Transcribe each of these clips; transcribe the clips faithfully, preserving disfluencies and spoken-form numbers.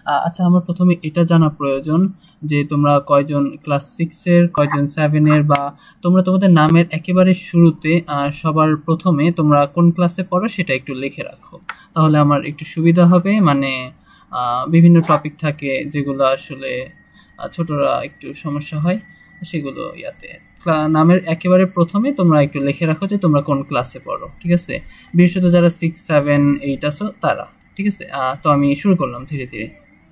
আচ্ছা, আমার প্রথমে এটা জানা প্রয়োজন যে তোমরা কয়জন ক্লাস সিক্সের, কয়জন সেভেনের, বা তোমরা তোমাদের নামের একেবারে শুরুতে সবার প্রথমে তোমরা কোন ক্লাসে পড়ো সেটা একটু লিখে রাখো, তাহলে আমার একটু সুবিধা হবে। মানে বিভিন্ন টপিক থাকে যেগুলো আসলে ছোটরা একটু সমস্যা হয়, সেগুলো ইয়াতে নামের একেবারে প্রথমে তোমরা একটু লিখে রাখো যে তোমরা কোন ক্লাসে পড়ো, ঠিক আছে? বিশেষত যারা সিক্স সেভেন এইট আছো তারা, ঠিক আছে? তো আমি শুরু করলাম ধীরে ধীরে।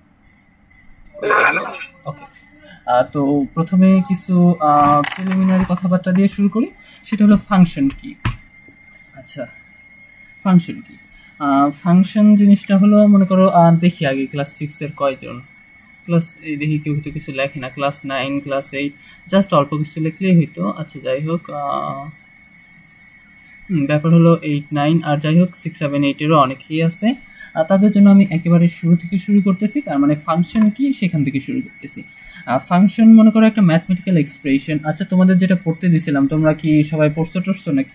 ওকে, তো প্রথমে কিছু প্রিলিমিনারি কথাবার্তা দিয়ে শুরু করি, সেটা হলো ফাংশন কি। আচ্ছা, ফাংশন কি? ফাংশন জিনিসটা হলো, মনে করো দেখি আগে ক্লাস সিক্সের কয়জন, ক্লাস এই দেখি কেউ তো কিছু লেখে না, class nine, class eight, just অল্প কিছু লিখলেই হইতো। আচ্ছা, যাই হোক, ব্যাপার হলো এইট নাইন, আর যাই হোক সিক্স সেভেন এইটেরও অনেকেই আছে। তাদের জন্য আমি একেবারে শুরু থেকে শুরু করতেছি, তার মানে ফাংশন কি সেখান থেকে শুরু করতেছি। ফাংশন মনে করো একটা ম্যাথমেটিক্যাল এক্সপ্রেশন। আচ্ছা, তোমাদের যেটা পড়তে দিছিলাম তোমরা কি সবাই পড়ছো টড়ছো নাকি?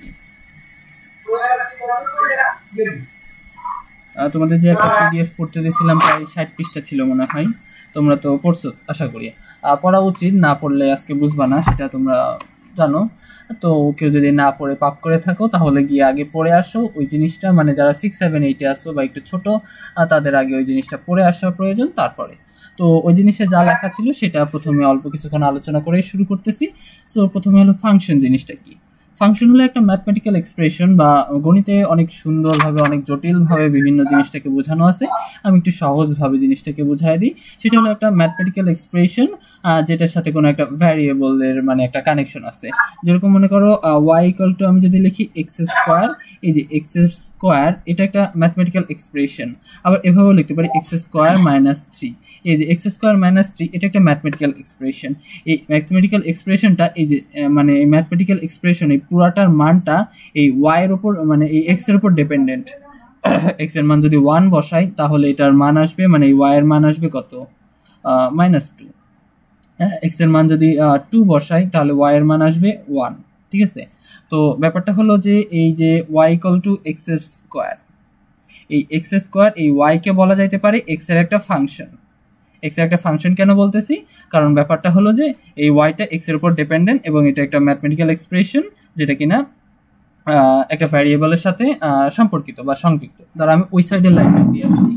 তোমাদের যে একটা পিডিএফ পড়তে দিয়েছিলাম প্রায় ষাট পৃষ্ঠা ছিল মনে হয়, তোমরা তো পড়ছো আশা করি। পড়া উচিত, না পড়লে আজকে বুঝবা না, সেটা তোমরা জানো। তো কেউ যদি না পড়ে পাপ করে থাকো তাহলে গিয়ে আগে পড়ে আসো ওই জিনিসটা, মানে যারা সিক্স সেভেন এইটে আসো বা একটু ছোট তাদের আগে ওই জিনিসটা পড়ে আসা প্রয়োজন। তারপরে তো ওই জিনিসে যা লেখা ছিল সেটা প্রথমে অল্প কিছুক্ষণ আলোচনা করে শুরু করতেছি। সো প্রথমে হলো ফাংশন জিনিসটা কি। ফাংশন হলো একটা ম্যাথমেটিক্যাল এক্সপ্রেশন, বা গণিতে অনেক সুন্দরভাবে অনেক জটিলভাবে বিভিন্ন জিনিসটাকে বোঝানো আছে, আমি একটু সহজভাবে জিনিসটাকে বুঝাই দিই। সেটা হলো একটা ম্যাথমেটিক্যাল এক্সপ্রেশন যেটার সাথে কোনো একটা ভ্যারিয়েবলের মানে একটা কানেকশন আছে। যেরকম মনে করো ওয়াই ইকুয়াল টু আমি যদি লিখি এক্স স্কোয়ার, এই যে এক্স স্কোয়ার এটা একটা ম্যাথমেটিক্যাল এক্সপ্রেশন। আবার এভাবেও লিখতে পারি এক্স স্কোয়ার মাইনাস থ্রি, এই যে এক্স স্কোয়ার মাইনাস থ্রি এটা একটা ম্যাথমেটিক্যাল এক্সপ্রেশন। এই ম্যাথমেটিক্যাল এক্সপ্রেশনটা এই যে মানে ম্যাথমেটিক্যাল এক্সপ্রেশন এই পুরাটার মানটা এই ওয়াই এর উপর মানে এই এক্স এর উপর ডিপেন্ডেন্ট। এক্স এর মান যদি ওয়ান বসাই তাহলে এটার মান আসবে, মানে এই ওয়াই এর মান আসবে কত, মাইনাস টু। এক্স এর মান যদি টু বসাই তাহলে ওয়াই এর মান আসবে ওয়ান, ঠিক আছে? তো ব্যাপারটা হলো যে এই যে y equal to x square, এই এক্স স্কোয়ার এই ওয়াই কে বলা যাইতে পারে এক্স এর একটা ফাংশন। এক্স এর একটা ফাংশন কেন বলতেছি, কারণ ব্যাপারটা হলো যে এই ওয়াইটা এক্স এর উপর ডিপেন্ডেন্ট এবং এটা একটা ম্যাথমেটিক্যাল এক্সপ্রেশন যেটা কিনা একটা ভ্যারিয়েবলের সাথে সম্পর্কিত বা সংযুক্ত। ধর আমি ওই সাইডের লাইনটা দিয়ে আসি।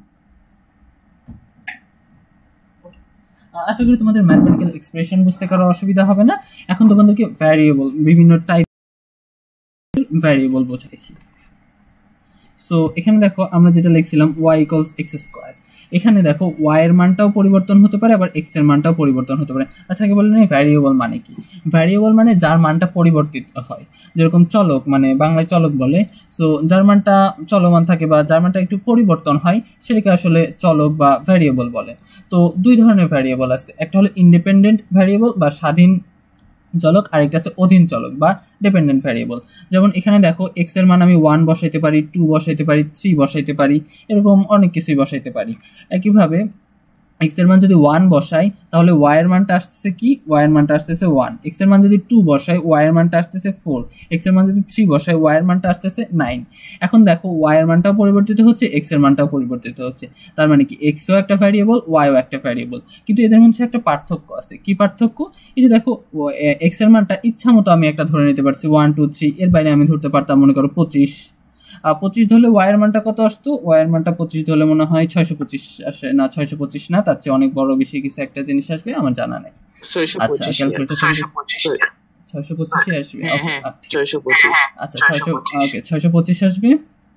আশা করি তোমাদের ম্যাথমেটিক্যাল এক্সপ্রেশন বুঝতে কারো অসুবিধা হবে না। এখন তোমাদেরকে ভ্যারিয়েবল, বিভিন্ন টাইপ ভ্যারিয়েবল বোঝা দেখি। সো এখানে দেখো আমরা যেটা লিখছিলাম ওয়াই ইকুয়ালস এক্স স্কোয়ার, এখানে দেখো ওয়াই এর মানটাও পরিবর্তন হতে পারে আবার এক্স এর মানটাও পরিবর্তন হতে পারে। আচ্ছা, আগে বললেন ভ্যারিয়েবল মানে কি? ভ্যারিয়েবল মানে যার মানটা পরিবর্তিত হয়, যেরকম চলক, মানে বাংলায় চলক বলে। সো যার মানটা চলমান থাকে বা যার মানটা একটু পরিবর্তন হয় সেটাকে আসলে চলক বা ভ্যারিয়েবল বলে। তো দুই ধরনের ভ্যারিয়েবল আছে, একটা হলো ইন্ডিপেন্ডেন্ট ভ্যারিয়েবল বা স্বাধীন চলক, আরেকটা আছে অধীন চলক বা ডিপেন্ডেন্ট ভ্যারিয়েবল। যেমন এখানে দেখো এক্স এর মান আমি ওয়ান বসাইতে পারি, টু বসাইতে পারি, থ্রি বসাইতে পারি, এরকম অনেক কিছুই বসাইতে পারি। একইভাবে এক্স এর মান যদি ওয়ান বসাই তাহলে ওয়াই এর মানটা আসতেছে কি, ওয়াই এর মানটা আসতেছে ওয়ান। এক্স এর মান যদি টু বসাই ওয়াই এর মানটা আসতেছে ফোর। এক্স এর মান যদি থ্রি বসাই ওয়াই এর মানটা আসতেছে নাইন। এখন দেখো ওয়াই এর মানটাও পরিবর্তিত হচ্ছে, এক্স এর মানটাও পরিবর্তিত হচ্ছে, তার মানে কি এক্সও একটা ভ্যারিয়েবল, ওয়াইও একটা ভ্যারিয়েবল। কিন্তু এদের মধ্যে একটা পার্থক্য আছে। কি পার্থক্য? এই যে দেখো এক্স এর মানটা ইচ্ছা মতো আমি একটা ধরে নিতে পারছি ওয়ান টু থ্রি, এর বাইরে আমি ধরতে পারতাম মনে করো পঁচিশ। পঁচিশ ধরলে ওয়াই এর মানটা কত আসতো, ওয়াই এর মানটা পঁচিশ ধরলে মনে হয় ছয়শো পঁচিশ আসে, না ছয়শো পঁচিশ না, তার চেয়ে অনেক বড় বেশি কিছু একটা জিনিস আসবে, আমার জানা নেই। আচ্ছা, ক্যালকুলেটর ছয়শো পঁচিশই আসবে। আচ্ছা, ছয়শো ওকে ছয়শো পঁচিশ আসবে।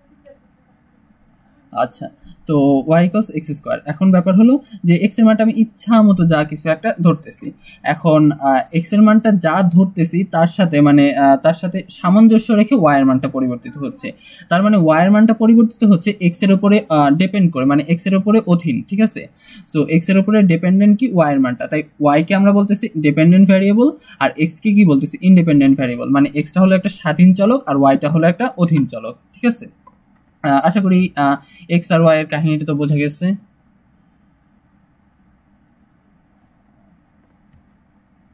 আচ্ছা, তো ওয়াই ইকুয়ালস এক্স স্কোয়ার। এখন ব্যাপার হলো যে এক্স এর মানটা আমি ইচ্ছা মতো যা কিছু একটা ধরতেছি। এখন এক্স এর মানটা যা ধরতেছি তার সাথে মানে তার সাথে সামঞ্জস্য রেখে ওয়াই এর মানটা পরিবর্তিত হচ্ছে। তার মানে ওয়াই এর মানটা পরিবর্তিত হচ্ছে এক্স এর উপরে ডিপেন্ড করে, মানে এক্স এর উপরে অধীন, ঠিক আছে? সো এক্স এর উপরে ডিপেন্ডেন্ট কি, ওয়াই এর মানটা। তাই ওয়াই কে আমরা বলতেছি ডিপেন্ডেন্ট ভ্যারিয়েবল আর এক্স কে কি বলতেছি, ইন্ডিপেন্ডেন্ট ভ্যারিয়েবল। মানে এক্সটা হলো একটা স্বাধীন চলক আর ওয়াইটা হলো একটা অধীন চলক, ঠিক আছে? আশা করি এক্স আর ওয়াই এর কাহিনীটা তো বোঝা গেছে।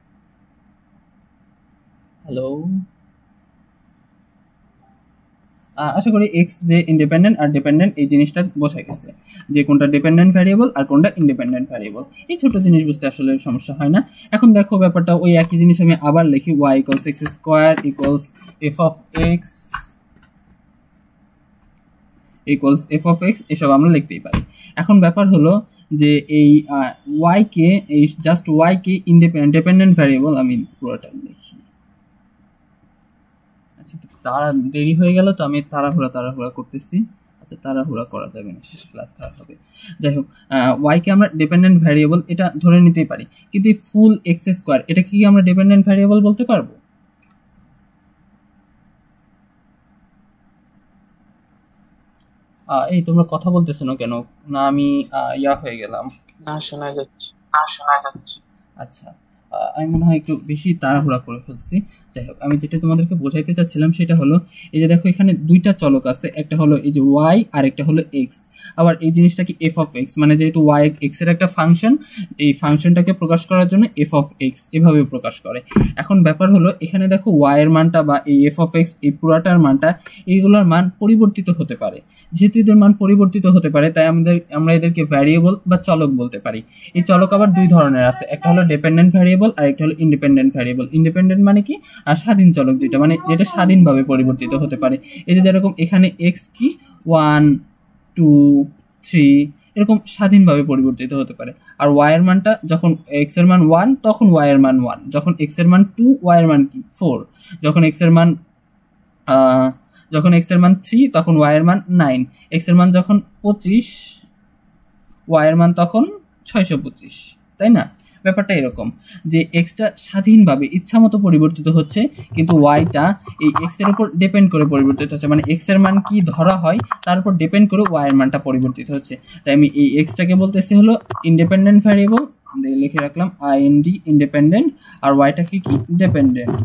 হ্যালো, আশা করি এক্স যে ইন্ডিপেন্ডেন্ট আর ডিপেন্ডেন্ট এই জিনিসটা বোঝা গেছে, যে কোনটা ডিপেন্ডেন্ট ভ্যারিয়েবল আর কোনটা ইন্ডিপেন্ডেন্ট ভ্যারিয়েবল। এই ছোট জিনিস বুঝতে আসলে সমস্যা হয় না। এখন দেখো ব্যাপারটা ওই একই জিনিস আমি আবার লিখি, y equals x square equals f of x equals f of x, এসব আমরা লিখতেই পারি। এখন ব্যাপার হলো যে এই ওয়াই কে, এই জাস্ট ওয়াই কে ইন্ডিপেন্ডেন্ট ডিপেন্ডেন্ট ভ্যারিয়েবল আমি পুরোটা লিখি। আচ্ছা তারা দেরি হয়ে গেল তো আমি তাড়াহুড়া তাড়াহুড়া করতেছি। আচ্ছা তাড়াহুড়া করা যাবে না, শেষ ক্লাস খারাপ হবে। যাই হোক, ওয়াই কে আমরা ডিপেন্ডেন্ট ভ্যারিয়েবল এটা ধরে নিতেই পারি, কিন্তু ফুল এক্স স্কোয়ার এটা কি আমরা ডিপেন্ডেন্ট ভ্যারিয়েবল বলতে পারবো? এই তোমরা কথা বলতেছো না কেন? না আমি ইয়া হয়ে গেলাম? না শোনা যাচ্ছে, না শোনা যাচ্ছে। আচ্ছা আমি মনে হয় একটু বেশি তাড়াহুড়া করে ফেলছি। যাই হোক, আমি যেটা তোমাদেরকে বোঝাইতে চাচ্ছিলাম সেটা হলো এই যে দেখো এখানে দুইটা চলক আছে, একটা হলো এই যে ওয়াই আর একটা হলো এক্স। আবার এই জিনিসটা কি এফ অফ এক্স, মানে যেহেতু ওয়াই এক্স এর একটা ফাংশন, এই ফাংশনটাকে প্রকাশ করার জন্য এফ অফ এক্স এভাবে প্রকাশ করে। এখন ব্যাপার হলো এখানে দেখো ওয়াই এর মানটা বা এই এফ অফ এক্স এই পুরাটার মানটা, এইগুলোর মান পরিবর্তিত হতে পারে। যেহেতু এদের মান পরিবর্তিত হতে পারে তাই আমাদের আমরা এদেরকে ভ্যারিয়েবল বা চলক বলতে পারি। এই চলক আবার দুই ধরনের আছে, একটা হলো ডিপেন্ডেন্ট ভ্যারিয়েবল আর একটা হলো ইন্ডিপেন্ডেন্ট ভ্যারিয়েবল। ইন্ডিপেন্ডেন্ট মানে কি, আর স্বাধীন চলক যেটা, মানে যেটা স্বাধীনভাবে পরিবর্তিত হতে পারে। এই যে যেরকম এখানে এক্স কি ওয়ান টু থ্রি এরকম স্বাধীনভাবে পরিবর্তিত হতে পারে। আর ওয়াই এর মানটা যখন এক্স এর মান ওয়ান তখন ওয়াই এর মান ওয়ান, যখন এক্স এর মান টু ওয়াই এর মান কি ফোর, যখন এক্স এর মান আহ যখন এক্স এর মান থ্রি তখন ওয়াই এর মান নাইন, এক্স এর মান যখন পঁচিশ ওয়াই এর মান তখন ছয়শো পঁচিশ, তাই না? ব্যাপারটা এরকম যে এক্সটা স্বাধীনভাবে ইচ্ছা মতো পরিবর্তিত হচ্ছে, কিন্তু ওয়াইটা এই এক্স এর উপর ডিপেন্ড করে পরিবর্তিত হচ্ছে, মানে এক্স এর মান কি ধরা হয় তার উপর ডিপেন্ড করে ওয়াই এর মানটা পরিবর্তিত হচ্ছে। তাই আমি এই এক্সটাকে বলতেছি হলো ইন্ডিপেন্ডেন্ট ভ্যারিয়েবল, লিখে রাখলাম আই এন ডি ইন্ডিপেন্ডেন্ট, আর ওয়াইটাকে কি ডিপেন্ডেন্ট।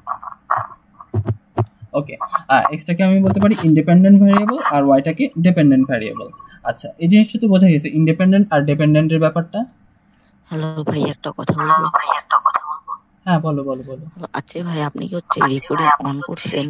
ওকে, এক্সটাকে আমি বলতে পারি ইন্ডিপেন্ডেন্ট ভ্যারিয়েবল আর ওয়াইটাকে ডিপেন্ডেন্ট ভ্যারিয়েবল। আচ্ছা এই জিনিসটা তো বোঝা গেছে ইন্ডিপেন্ডেন্ট আর ডিপেন্ডেন্টের ব্যাপারটা। হ্যালো ভাই একটা কথা বলবো? হ্যাঁ বলো বলো বলো। আচ্ছা ভাই আপনি কি হচ্ছে রেকর্ডিং অন করছেন?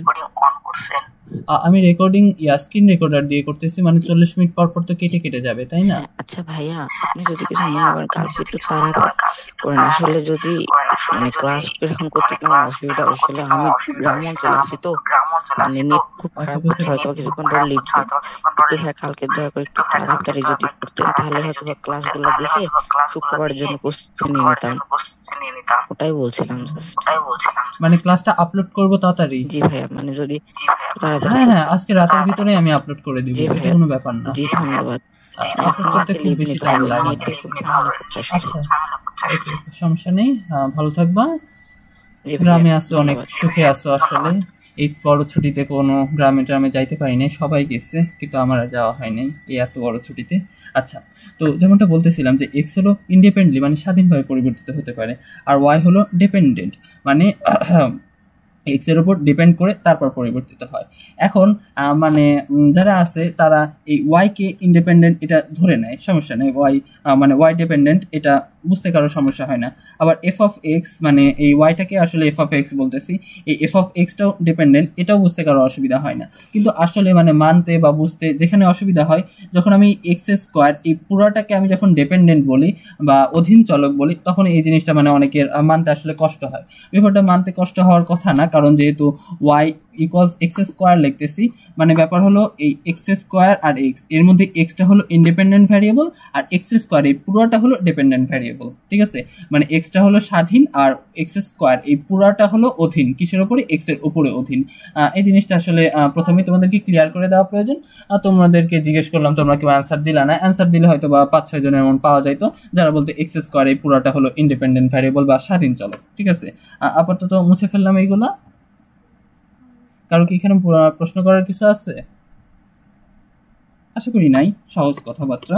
আমি রেকর্ডিং ইয়া স্ক্রিন রেকর্ডার দিয়ে করতেছি, মানে চল্লিশ মিনিট পর পর তো কেটে কেটে যাবে, তাই না? আচ্ছা ভাইয়া আপনি যদি কিছু মনে করেন কালকে একটু তাড়াতাড়ি করেন, আসলে যদি মানে ক্লাস এখন করতে কোনো অসুবিধা, আসলে আমি গ্রাম অঞ্চলে আছি তো মানে নেট খুব খারাপ হচ্ছে, হয়তো কিছুক্ষণ পর লিখবো। একটু ভাই কালকে দয়া করে একটু তাড়াতাড়ি যদি করতেন তাহলে হয়তো ক্লাসগুলো দেখে শুক্রবারের জন্য প্রস্তুতি নিয়ে নিতাম, ওটাই বলছিলাম জাস্ট। মানে ক্লাসটা আপলোড করব তাড়াতাড়ি? জি ভাইয়া মানে যদি তাড়াতাড়ি, হ্যাঁ হ্যাঁ আজকে রাতের ভিতরে আমি আপলোড করে দিব, এটা কোনো ব্যাপার না। জি ধন্যবাদ। আপলোড করতে খুব বেশি টাইম লাগে। আচ্ছা ওকে সমস্যা নেই, ভালো থাকবা। গ্রামে আসো, অনেক সুখে আসো। আসলে এই বড় ছুটিতে কোনো গ্রামে ট্রামে যাইতে পারিনি, সবাই গেছে কিন্তু আমার যাওয়া হয়নি এই এত বড় ছুটিতে। আচ্ছা তো যেমনটা বলতেছিলাম যে এক্স হলো ইন্ডিপেন্ডেন্টলি মানে স্বাধীনভাবে পরিবর্তিত হতে পারে, আর ওয়াই হলো ডিপেন্ডেন্ট মানে এক্স এর উপর ডিপেন্ড করে তারপর পরিবর্তিত হয়। এখন মানে যারা আছে তারা এই ওয়াই কে ইন্ডিপেন্ডেন্ট এটা ধরে নেয়, সমস্যা নেই, ওয়াই মানে ওয়াই ডিপেন্ডেন্ট এটা বুঝতে কারো সমস্যা হয় না। আবার এফ অফ এক্স মানে এই ওয়াইটাকে আসলে এফ অফ এক্স বলতেছি, এই এফ অফ এক্সটাও ডিপেন্ডেন্ট, এটাও বুঝতে কারো অসুবিধা হয় না। কিন্তু আসলে মানে মানতে বা বুঝতে যেখানে অসুবিধা হয়, যখন আমি এক্স স্কোয়ার এই পুরোটাকে আমি যখন ডিপেন্ডেন্ট বলি বা অধীন চলক বলি তখন এই জিনিসটা মানে অনেকের মানতে আসলে কষ্ট হয়। ব্যাপারটা মানতে কষ্ট হওয়ার কথা না, কারণ যেহেতু ওয়াই ইকুয়ালস এক্স স্কোয়ার লিখতেছি, মানে ব্যাপার হলো এই এক্স স্কোয়ার আর এক্স এর মধ্যে এক্সটা হলো ইন্ডিপেন্ডেন্ট ভ্যারিয়েবল আর এক্স স্কোয়ার এই পুরোটা হলো ডিপেন্ডেন্ট ভ্যারিয়েবল, ঠিক আছে? মানে এক্সটা হলো স্বাধীন আর এক্স স্কোয়ার এই পুরোটা হলো অধীন, কিসের উপরে? এক্স এর উপরে অধীন। এই জিনিসটা আসলে প্রথমে তোমাদেরকে ক্লিয়ার করে দেওয়া প্রয়োজন। তোমাদেরকে জিজ্ঞেস করলাম, তোমরা কেউ অ্যান্সার দিলা না, অ্যান্সার দিলে হয়তো বা পাঁচ ছয় জনের এমন পাওয়া যাইতো যারা বলতে এক্স স্কোয়ার এই পুরোটা হলো ইন্ডিপেন্ডেন্ট ভ্যারিয়েবল বা স্বাধীন চলক, ঠিক আছে? আপাতত মুছে ফেললাম এইগুলা। কারো কি এখানে প্রশ্ন করার কিছু আছে? আশা করি নাই, সহজ কথাবার্তা।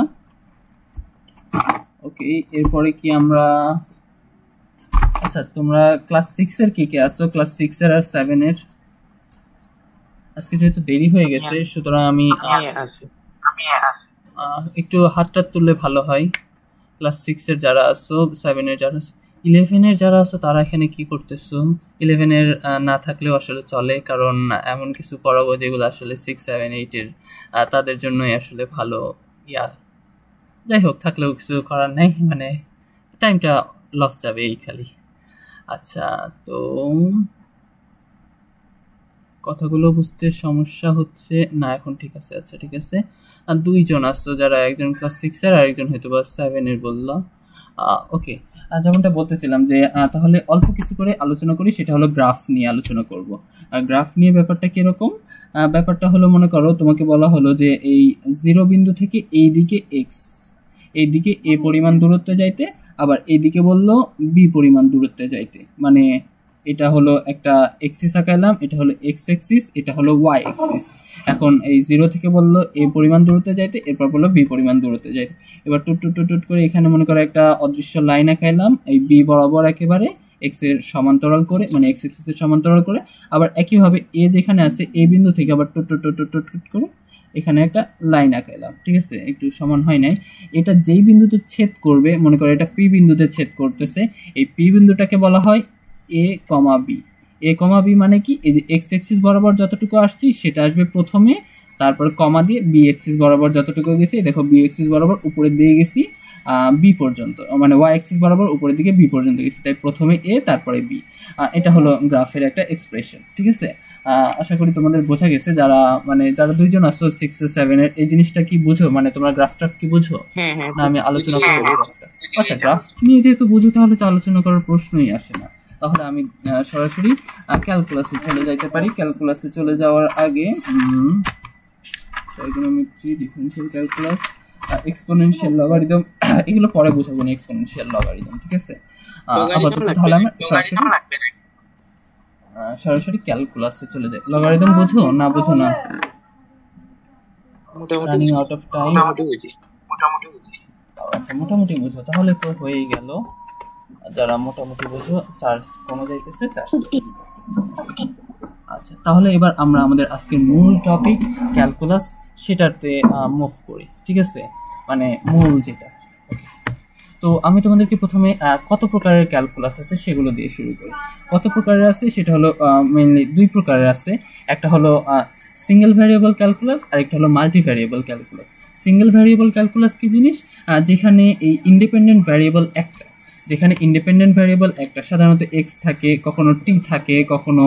ওকে এরপরে কি আমরা, আচ্ছা তোমরা ক্লাস সিক্স এর কে কে আছো? ক্লাস সিক্স এর আর সেভেন এর? আজকে যেহেতু দেরি হয়ে গেছে সুতরাং আমি একটু হাতটা তুললে ভালো হয়। ক্লাস সিক্স এর যারা আছো, সেভেন এর যারা আছো ইলেভেনের যারা আছে তারা এখানে কি করতেছো? ইলেভেনের না থাকলেও আসলে চলে, কারণ এমন কিছু পড়াবো যেগুলো আসলে সিক্স সেভেন এইটের তাদের জন্যই আসলে ভালো। ইয়া যাই হোক, থাকলেও কিছু করার নেই, মানে টাইমটা লস যাবে এই খালি। আচ্ছা, তো কথাগুলো বুঝতে সমস্যা হচ্ছে না? এখন ঠিক আছে। আচ্ছা ঠিক আছে। আর দুইজন আসছো যারা, একজন ক্লাস সিক্সের আর একজন হয়তো বা সেভেনের বললো। ওকে, যেমনটা বলতেছিলাম যে তাহলে অল্প কিছু করে আলোচনা করি, সেটা হলো গ্রাফ নিয়ে আলোচনা করব। গ্রাফ নিয়ে ব্যাপারটা কীরকম? ব্যাপারটা হলো, মনে করো তোমাকে বলা হলো যে এই জিরো বিন্দু থেকে এই দিকে এক্স, এই দিকে এ পরিমাণ দূরত্বে যাইতে, আবার এইদিকে বললো বি পরিমাণ দূরত্বে যাইতে। মানে এটা হলো একটা এক্সিস আঁকাইলাম, এটা হলো এক্স এক্সিস, এটা হলো ওয়াই এক্সিস। এখন এই জিরো থেকে বললো এ পরিমাণ দূরত্বে যাইতে, এরপর বললো বি পরিমাণ দূরত্বে যাইতে। এবার টুট টুট টুট টুট করে এখানে মনে করো একটা অদৃশ্য লাইন আঁকাইলাম এই বি বরাবর একেবারে এক্স এর সমান্তরাল করে, মানে এক্স এক্সিস এর সমান্তরাল করে। আবার একইভাবে এ যেখানে আছে এ বিন্দু থেকে আবার টুট টুট টুট টুট টুট করে এখানে একটা লাইন আঁকাইলাম। ঠিক আছে, একটু সমান হয় নাই। এটা যেই বিন্দুতে ছেদ করবে, মনে করো এটা পি বিন্দুতে ছেদ করতেছে, এই পি বিন্দুটাকে বলা হয় এ কমা বি। এ কমা বি মানে কি? এই যে এক্স এক্সিস বরাবর যতটুকু আসছি সেটা আসবে প্রথমে, তারপর কমা দিয়ে বি এক্সিস বরাবর যতটুকু গেছি, দেখো বি এক্সিস বরাবর উপরের দিকে গেছি বি পর্যন্ত, মানে ওয়াই এক্সিস বরাবর উপরের দিকে বি পর্যন্ত গেছি, তাই প্রথমে এ তারপরে বি। এটা হলো গ্রাফের একটা এক্সপ্রেশন। ঠিক আছে, আশা করি তোমাদের বোঝা গেছে। যারা মানে যারা দুইজন আসো সিক্স সেভেন এর, এই জিনিসটা কি বুঝো? মানে তোমরা গ্রাফ ট্রাফ কি বুঝো না আমি আলোচনা করবো? আচ্ছা, গ্রাফ নিয়ে যেহেতু বুঝো তাহলে তো আলোচনা করার প্রশ্নই আসে না। তাহলে আমি সরাসরি ক্যালকুলাসে চলে যাইতে পারি। ক্যালকুলাসে চলে যাওয়ার আগে trigonometry, differential calculus, exponential logarithm এগুলো পরে বুঝাবো না, এক্সপোনেনশিয়াল লগারিদম। ঠিক আছে, আপাতত তাহলে আমি সরাসরি সরাসরি ক্যালকুলাসে চলে যাই। লগারিদম বুঝো না বুঝো না? Running out of time. আচ্ছা, মোটামুটি বুঝো, তাহলে তো হয়েই গেল। যারা মোটামুটি বুঝো চার্জ কমে যাইতেছে, চার্জ। আচ্ছা, তাহলে এবার আমরা আমাদের আজকের মূল টপিক ক্যালকুলাস সেটাতে মুভ করি। ঠিক আছে, মানে মূল যেটা। তো আমি তোমাদেরকে প্রথমে কত প্রকারের ক্যালকুলাস আছে সেগুলো দিয়ে শুরু করি। কত প্রকারের আছে সেটা হলো মেইনলি দুই প্রকারের আছে। একটা হলো সিঙ্গেল ভ্যারিয়েবল ক্যালকুলাস আর একটা হলো multi variable calculus. Single variable calculus কি জিনিস? যেখানে এই ইন্ডিপেন্ডেন্ট ভ্যারিয়েবল একটা, যেখানে ইন্ডিপেন্ডেন্ট ভ্যারিয়েবল একটা, সাধারণত এক্স থাকে, কখনো টি থাকে, কখনো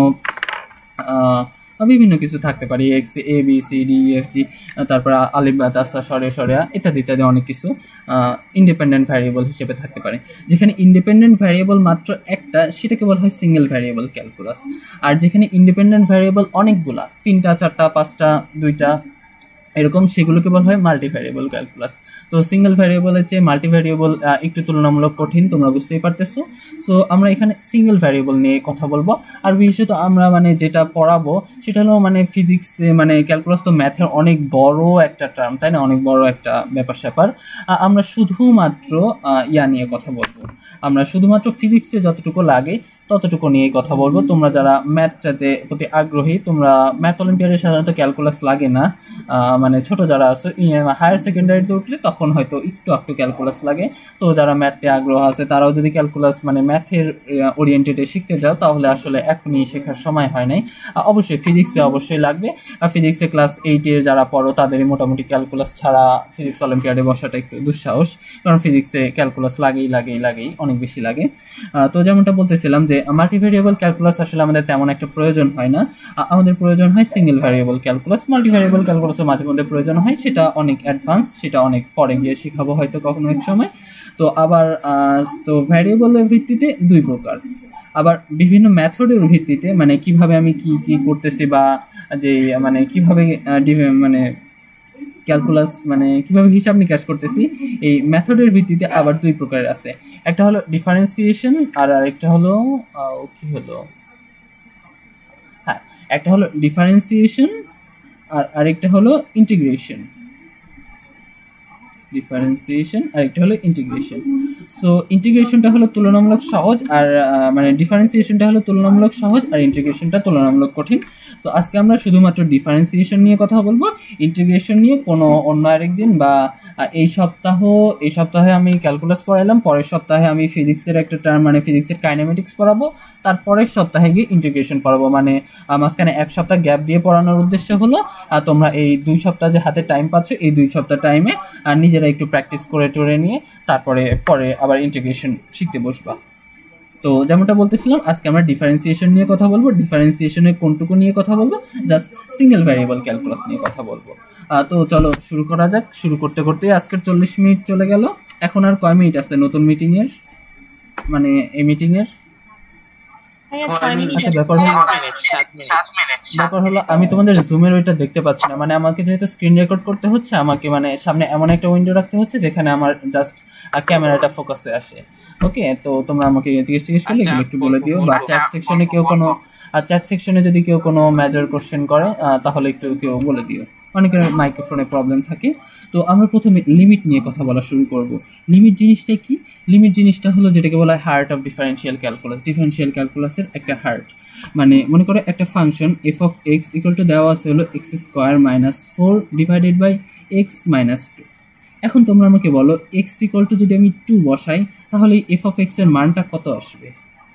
বিভিন্ন কিছু থাকতে পারে, x a B C d f g, তারপর আলিফ বা তাসা সরে সরেয়া ইত্যাদি ইত্যাদি অনেক কিছু ইন্ডিপেন্ডেন্ট ভ্যারিয়েবল হিসেবে থাকতে পারে। যেখানে ইন্ডিপেন্ডেন্ট ভ্যারিয়েবল মাত্র একটা সেটাকে বলা হয় সিঙ্গেল ভ্যারিয়েবল ক্যালকুলাস। আর যেখানে ইন্ডিপেন্ডেন্ট ভ্যারিয়েবল অনেকগুলা, তিনটা চারটা পাঁচটা দুইটা এরকম, সেগুলোকে বলা হয় মাল্টি ভ্যারিয়েবল ক্যালকুলাস। তো সিঙ্গেল ভ্যারিয়েবলের চেয়ে মাল্টি ভ্যারিয়েবল একটু তুলনামূলক কঠিন, তোমরা বুঝতেই পারতেছো। সো আমরা এখানে সিঙ্গেল ভ্যারিয়েবল নিয়ে কথা বলবো। আর বিশেষত আমরা মানে যেটা পড়াবো সেটা হলো মানে ফিজিক্সে, মানে ক্যালকুলাস তো ম্যাথের অনেক বড় একটা টার্ম, তাই না? অনেক বড় একটা ব্যাপার স্যাপার। আমরা শুধুমাত্র ইয়া নিয়ে কথা বলবো, আমরা শুধুমাত্র ফিজিক্সে যতটুকু লাগে ততটুকু নিয়ে কথা বলবো। তোমরা যারা ম্যাথটাতে প্রতি আগ্রহী, তোমরা ম্যাথ অলিম্পিয়াডে সাধারণত ক্যালকুলাস লাগে না, মানে ছোট যারা আছো হায়ার সেকেন্ডারিতে উঠলে তখন হয়তো একটু একটু ক্যালকুলাস লাগে। তো যারা ম্যাথে আগ্রহ আছে তারাও যদি ক্যালকুলাস মানে ম্যাথের ওরিয়েন্টেডে শিখতে যাও তাহলে আসলে এখনই শেখার সময় হয় নাই। অবশ্যই ফিজিক্সে অবশ্যই লাগবে। আর ফিজিক্সে ক্লাস এইটের যারা পড়ো তাদের মোটামুটি ক্যালকুলাস ছাড়া ফিজিক্স অলিম্পিয়াডে বসাটা একটু দুঃসাহস, কারণ ফিজিক্সে ক্যালকুলাস লাগেই লাগেই লাগেই অনেক বেশি লাগে। তো যেমনটা বলতেছিলাম যে মাল্টিভ্যারিয়েবল ক্যালকুলাস আসলে আমাদের তেমন একটা প্রয়োজন হয় না, আমাদের প্রয়োজন হয় সিঙ্গেল ভ্যারিয়েবল ক্যালকুলাস। মাল্টিভ্যারিয়েবল ক্যালকুলাসও মাঝে মধ্যে প্রয়োজন হয়, সেটা অনেক অ্যাডভান্স, সেটা অনেক পরে গিয়ে শিখাবো হয়তো কখনো এক সময়। তো আবার তো ভ্যারিয়েবলের ভিত্তিতে দুই প্রকার, আবার বিভিন্ন মেথডের ভিত্তিতে, মানে কিভাবে আমি কি কি করতেছি বা যে মানে কিভাবে মানে ক্যালকুলাস মানে কিভাবে হিসাব নিকাশ করতেছি, এই মেথডের ভিত্তিতে আবার দুই প্রকারের আছে। একটা হলো ডিফারেন্সিয়েশন আর আরেকটা হলো কি হলো হ্যাঁ একটা হলো ডিফারেন্সিয়েশন আর আরেকটা হলো ইন্টিগ্রেশন। ডিফারেন্সিয়েশন আর একটা হলো ইন্টিগ্রেশন। সো ইন্টিগ্রেশনটা হলো তুলনামূলক সহজ আর মানে ডিফারেন্সিয়েশনটা হলো তুলনামূলক সহজ আর ইন্টিগ্রেশনটা তুলনামূলক কঠিন। সো আজকে আমরা শুধুমাত্র ডিফারেন্সিয়েশন নিয়ে কথা বলবো, ইন্টিগ্রেশন নিয়ে কোনো অন্য আরেকদিন বা এই সপ্তাহ এই সপ্তাহে আমি ক্যালকুলাস পড়াইলাম, পরের সপ্তাহে আমি ফিজিক্সের একটা টার্ম মানে ফিজিক্সের কাইনেমেটিক্স পড়াবো, তারপরের সপ্তাহে গিয়ে ইন্টিগ্রেশন পড়াবো। মানে মাঝখানে এক সপ্তাহ গ্যাপ দিয়ে পড়ানোর উদ্দেশ্য হলো তোমরা এই দুই সপ্তাহ যে হাতে টাইম পাচ্ছ এই দুই সপ্তাহ টাইমে নিজেরা একটু প্র্যাকটিস করে টোরে নিয়ে তারপরে পরে আবার ইন্টিগ্রেশন শিখতে বসবা। তো যেমনটা বলতেছিলাম আজকে আমরা ডিফারেন্সিয়েশন নিয়ে কথা বলবো। ডিফারেন্সিয়েশনের কোনটুকু নিয়ে কথা বলবো? জাস্ট সিঙ্গেল ভ্যারিয়েবল ক্যালকুলাস নিয়ে কথা বলবো। তো চলো শুরু করা যাক। শুরু করতে করতে আজকের চল্লিশ মিনিট চলে গেল। এখন আর কয় মিনিট আছে নতুন মিটিং এর, মানে এই মিটিং এর? আচ্ছা, ব্যাপার হলো ব্যাপার হলো আমি তোমাদের জুমের ওইটা দেখতে পাচ্ছি না, মানে আমাকে যেহেতু স্ক্রিন রেকর্ড করতে হচ্ছে আমাকে মানে সামনে এমন একটা উইন্ডো রাখতে হচ্ছে যেখানে আমার জাস্ট ক্যামেরাটা ফোকাসে আসে। ওকে, তো তোমরা আমাকে জিজ্ঞেস জিজ্ঞেস করলে এগুলো একটু বলে দিও, বা চ্যাট সেকশনে কেউ কোনো চ্যাট সেকশনে যদি কেউ কোনো মেজর কোশ্চেন করে তাহলে একটু কেউ বলে দিও। অনেকের মাইক্রোফোনে প্রবলেম থাকে। তো আমরা প্রথমে লিমিট নিয়ে কথা বলা শুরু করব। লিমিট জিনিসটা কি? লিমিট জিনিসটা হলো যেটাকে বলা হয় heart of differential calculus. Differential ক্যালকুলাসের একটা হার্ট, মানে মনে করো একটা function f of x equal to দেওয়া আছে হলো x square minus four divided by x minus two. এখন তোমরা আমাকে বলো এক্স ইকুয়াল টু যদি আমি টু বসাই তাহলে এফ অফ এক্স এর মানটা কত আসবে?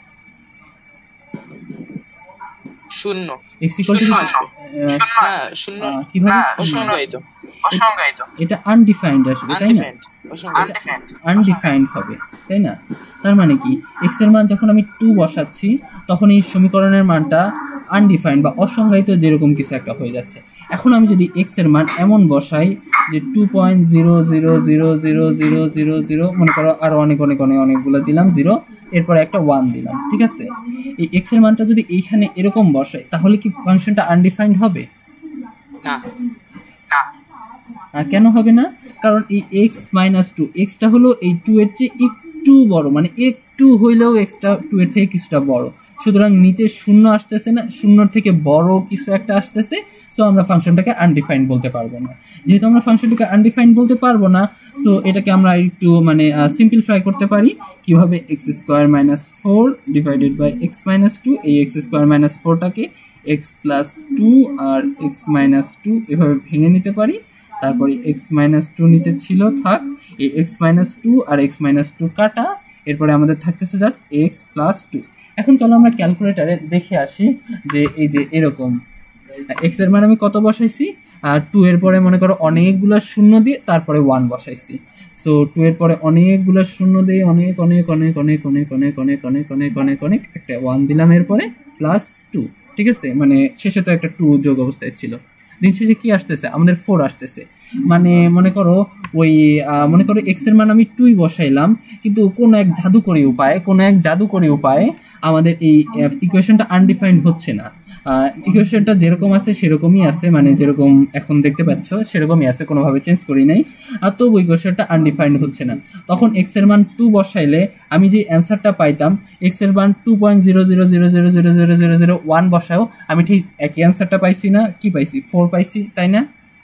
শূন্য। এক্স ইকুয়াল টু শূন্য কিভাবে? অসংজ্ঞায়িত। এটা আনডিফাইন্ড আসবে, তাই না? আনডিফাইন্ড হবে, তাই না? তার মানে কি এক্স এর মান যখন আমি টু বসাচ্ছি তখন এই সমীকরণের মানটা আনডিফাইন্ড বা অসংজ্ঞায়িত যেরকম কিছু একটা হয়ে যাচ্ছে। এখন আমি যদি এক্স এর মান এমন বসাই যে two point zero zero zero zero zero zero zero মনে করো আরো অনেক অনেক অনেক অনেকগুলো দিলাম জিরো, এরপরে একটা ওয়ান দিলাম, ঠিক আছে? এই এক্স এর মানটা যদি এইখানে এরকম বসাই তাহলে কি ফাংশনটা আনডিফাইন্ড হবে? না। কেন হবে না? কারণ এই এক্স মাইনাস টু, এক্সটা হলো এই টু এর চেয়ে একটু বড়, মানে একটু হইলেও এক্সটা টু এর থেকে কিছুটা বড়, সুতরাং নিচে শূন্য আসতেছে না, শূন্যর থেকে বড় কিছু একটা আসতেছে। সো আমরা ফাংশনটাকে আনডিফাইন্ড বলতে পারবো না। যেহেতু আমরা ফাংশনটাকে আনডিফাইন্ড বলতে পারবো না, সো এটাকে আমরা একটু মানে সিম্পলিফাই করতে পারি। কিভাবে? X square minus four divided by x minus two, এই এক্স স্কোয়ার মাইনাস ফোরটাকে এক্স প্লাস টু আর এক্স মাইনাস টু এভাবে ভেঙে নিতে পারি। তারপরে এক্স মাইনাস টু নিচে ছিল, থাক, এই এক্স মাইনাস টু আর এক্স মাইনাস টু কাটা, এরপরে আমাদের থাকতেছে জাস্ট এক্স প্লাস টু। এখন চলো আমরা ক্যালকুলেটারে দেখে আসি যে এই যে এরকম এক্স এর মান আমি কত বসাইছি, আর টু এর পরে মনে করো অনেকগুলো শূন্য দিয়ে তারপরে ওয়ান বসাইছি। সো টু এর পরে অনেকগুলো শূন্য দিয়ে অনেক অনেক অনেক অনেক অনেক অনেক অনেক অনেক অনেক অনেক অনেক একটা ওয়ান দিলাম, এরপরে প্লাস টু, ঠিক আছে? মানে শেষে তো একটা টু যোগ অবস্থায় ছিল, দিন শেষে কি আসতেছে? আমাদের ফোর আসতেছে। মানে মনে করো ওই মনে করো এক্স এর মান আমি টুই বসাইলাম, কিন্তু কোন এক জাদুকরী উপায়ে কোন এক জাদুকরী উপায়ে আমাদের এই ইকুয়েশনটা আনডিফাইন্ড হচ্ছে না। ইকুয়েশনটা যেরকম আছে সেরকমই আছে, মানে যেরকম এখন দেখতে পাচ্ছ সেরকমই আছে, কোনোভাবে চেঞ্জ করি নাই, আর তবু ইকুয়েশনটা আনডিফাইন্ড হচ্ছে না। তখন এক্স এর মান টু বসাইলে আমি যে অ্যান্সারটা পাইতাম এক্স এর মান two point zero zero zero zero zero zero zero zero one বসাও আমি ঠিক একই অ্যান্সারটা পাইছি না? কি পাইছি? ফোর পাইছি, তাই না?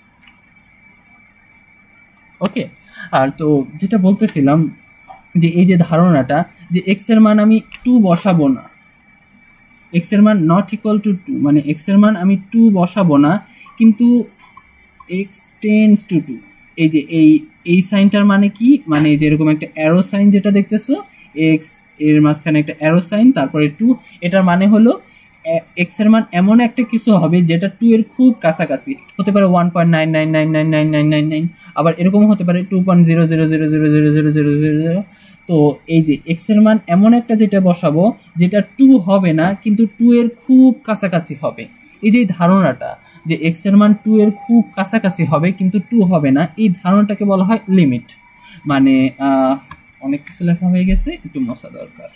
ওকে, আর তো যেটা বলতেছিলাম যে এই যে ধারণাটা যে এক্স এর মান আমি টু বসাবো না, এক্স এর মান নট ইকুয়াল টু টু, মানে এক্স এর মান আমি টু বসাবো না, কিন্তু এক্স টেন্ডস টু টু, এই যে এই এই সাইনটার মানে কি? মানে যেরকম একটা অ্যারো সাইন যেটা দেখতেছো, এক্স এর মাঝখানে একটা অ্যারো সাইন তারপরে টু, এটার মানে হলো এক্স এর মান এমন একটা কিছু হবে যেটা টু এর খুব কাছাকাছি, হতে পারে one point nine nine nine nine nine nine nine nine, আবার এরকম হতে পারে two point zero zero zero zero zero zero zero zero zero. তো এই যে এক্স এর মান এমন একটা যেটা বসাবো যেটা টু হবে না কিন্তু টু এর খুব কাছাকাছি হবে, এই যে ধারণাটা যে এক্স এর মান টু এর খুব কাছাকাছি হবে কিন্তু টু হবে না, এই ধারণাটাকে বলা হয় লিমিট। মানে অনেক কিছু লেখা হয়ে গেছে, একটু মশা দরকার।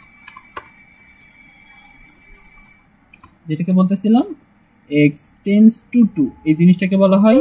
যেটাকে বলতেছিলাম x টেন্ডস টু টু, এই জিনিসটাকে বলা হয়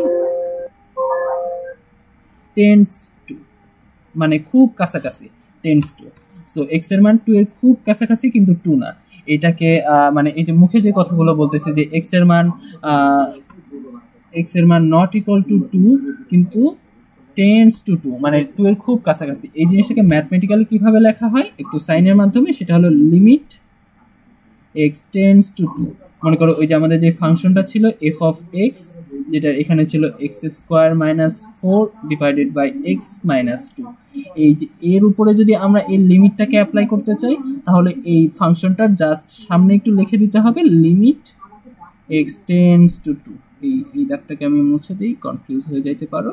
টেন্ডস টু, মানে খুব কাছাকাছি, টেন্ডস টু। সো x এর মান টু এর খুব কাছাকাছি কিন্তু টু না, এটাকে মানে এই যে মুখে যে কথাগুলো বলতেছে যে x এর মান x এর মান নট ইকুয়াল টু টু কিন্তু টেন্স টু টু, মানে টু এর খুব কাছাকাছি। এই জিনিসটাকে ম্যাথমেটিক্যালি কিভাবে লেখা হয় একটু সাইনের মাধ্যমে, সেটা হলো limit x tends to two. মনে করো ওই যে আমাদের যে ফাংশনটা ছিল এফ অফ এক্স, যেটা এখানে ছিল x square minus four divided by x minus two, এই যে এর উপরে যদি আমরা এই লিমিটটাকে অ্যাপ্লাই করতে চাই তাহলে এই ফাংশনটার জাস্ট সামনে একটু লিখে দিতে হবে limit x tends to two. এই এই দাগটাকে আমি মুছে দিই, কনফিউজ হয়ে যাইতে পারো।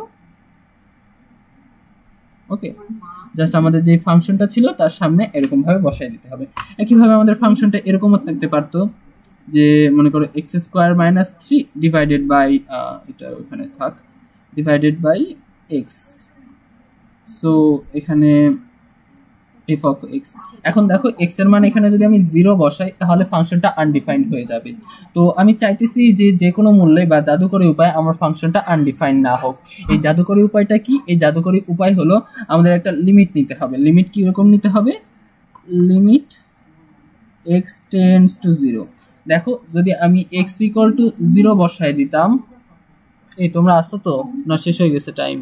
ওকে, জাস্ট আমাদের যে ফাংশনটা ছিল তার সামনে এরকম ভাবে বসাই দিতে হবে। একইভাবে আমাদের ফাংশনটা এরকমও থাকতে পারতো যে মনে করো x square minus three divided by, এটা ওখানে থাক, ডিভাইডেড বাই এক্স। সো এখানে এফ অফ এক্স। এখন দেখো এক্স এর মান এখানে যদি আমি জিরো বসাই তাহলে ফাংশনটা আনডিফাইন্ড হয়ে যাবে। তো আমি চাইতেছি যে যে কোনো মূল্যে বা জাদুকরী উপায় আমার ফাংশনটা আনডিফাইন্ড না হোক। এই জাদুকরী উপায়টা কি? এই জাদুকরী উপায় হলো আমাদের একটা লিমিট নিতে হবে। লিমিট কি রকম নিতে হবে? Limit x tends to zero. দেখো যদি আমি এক্স ইকুয়াল টু জিরো বসায় দিতাম, এই তোমরা আসো তো না শেষ হয়ে গেছে টাইম?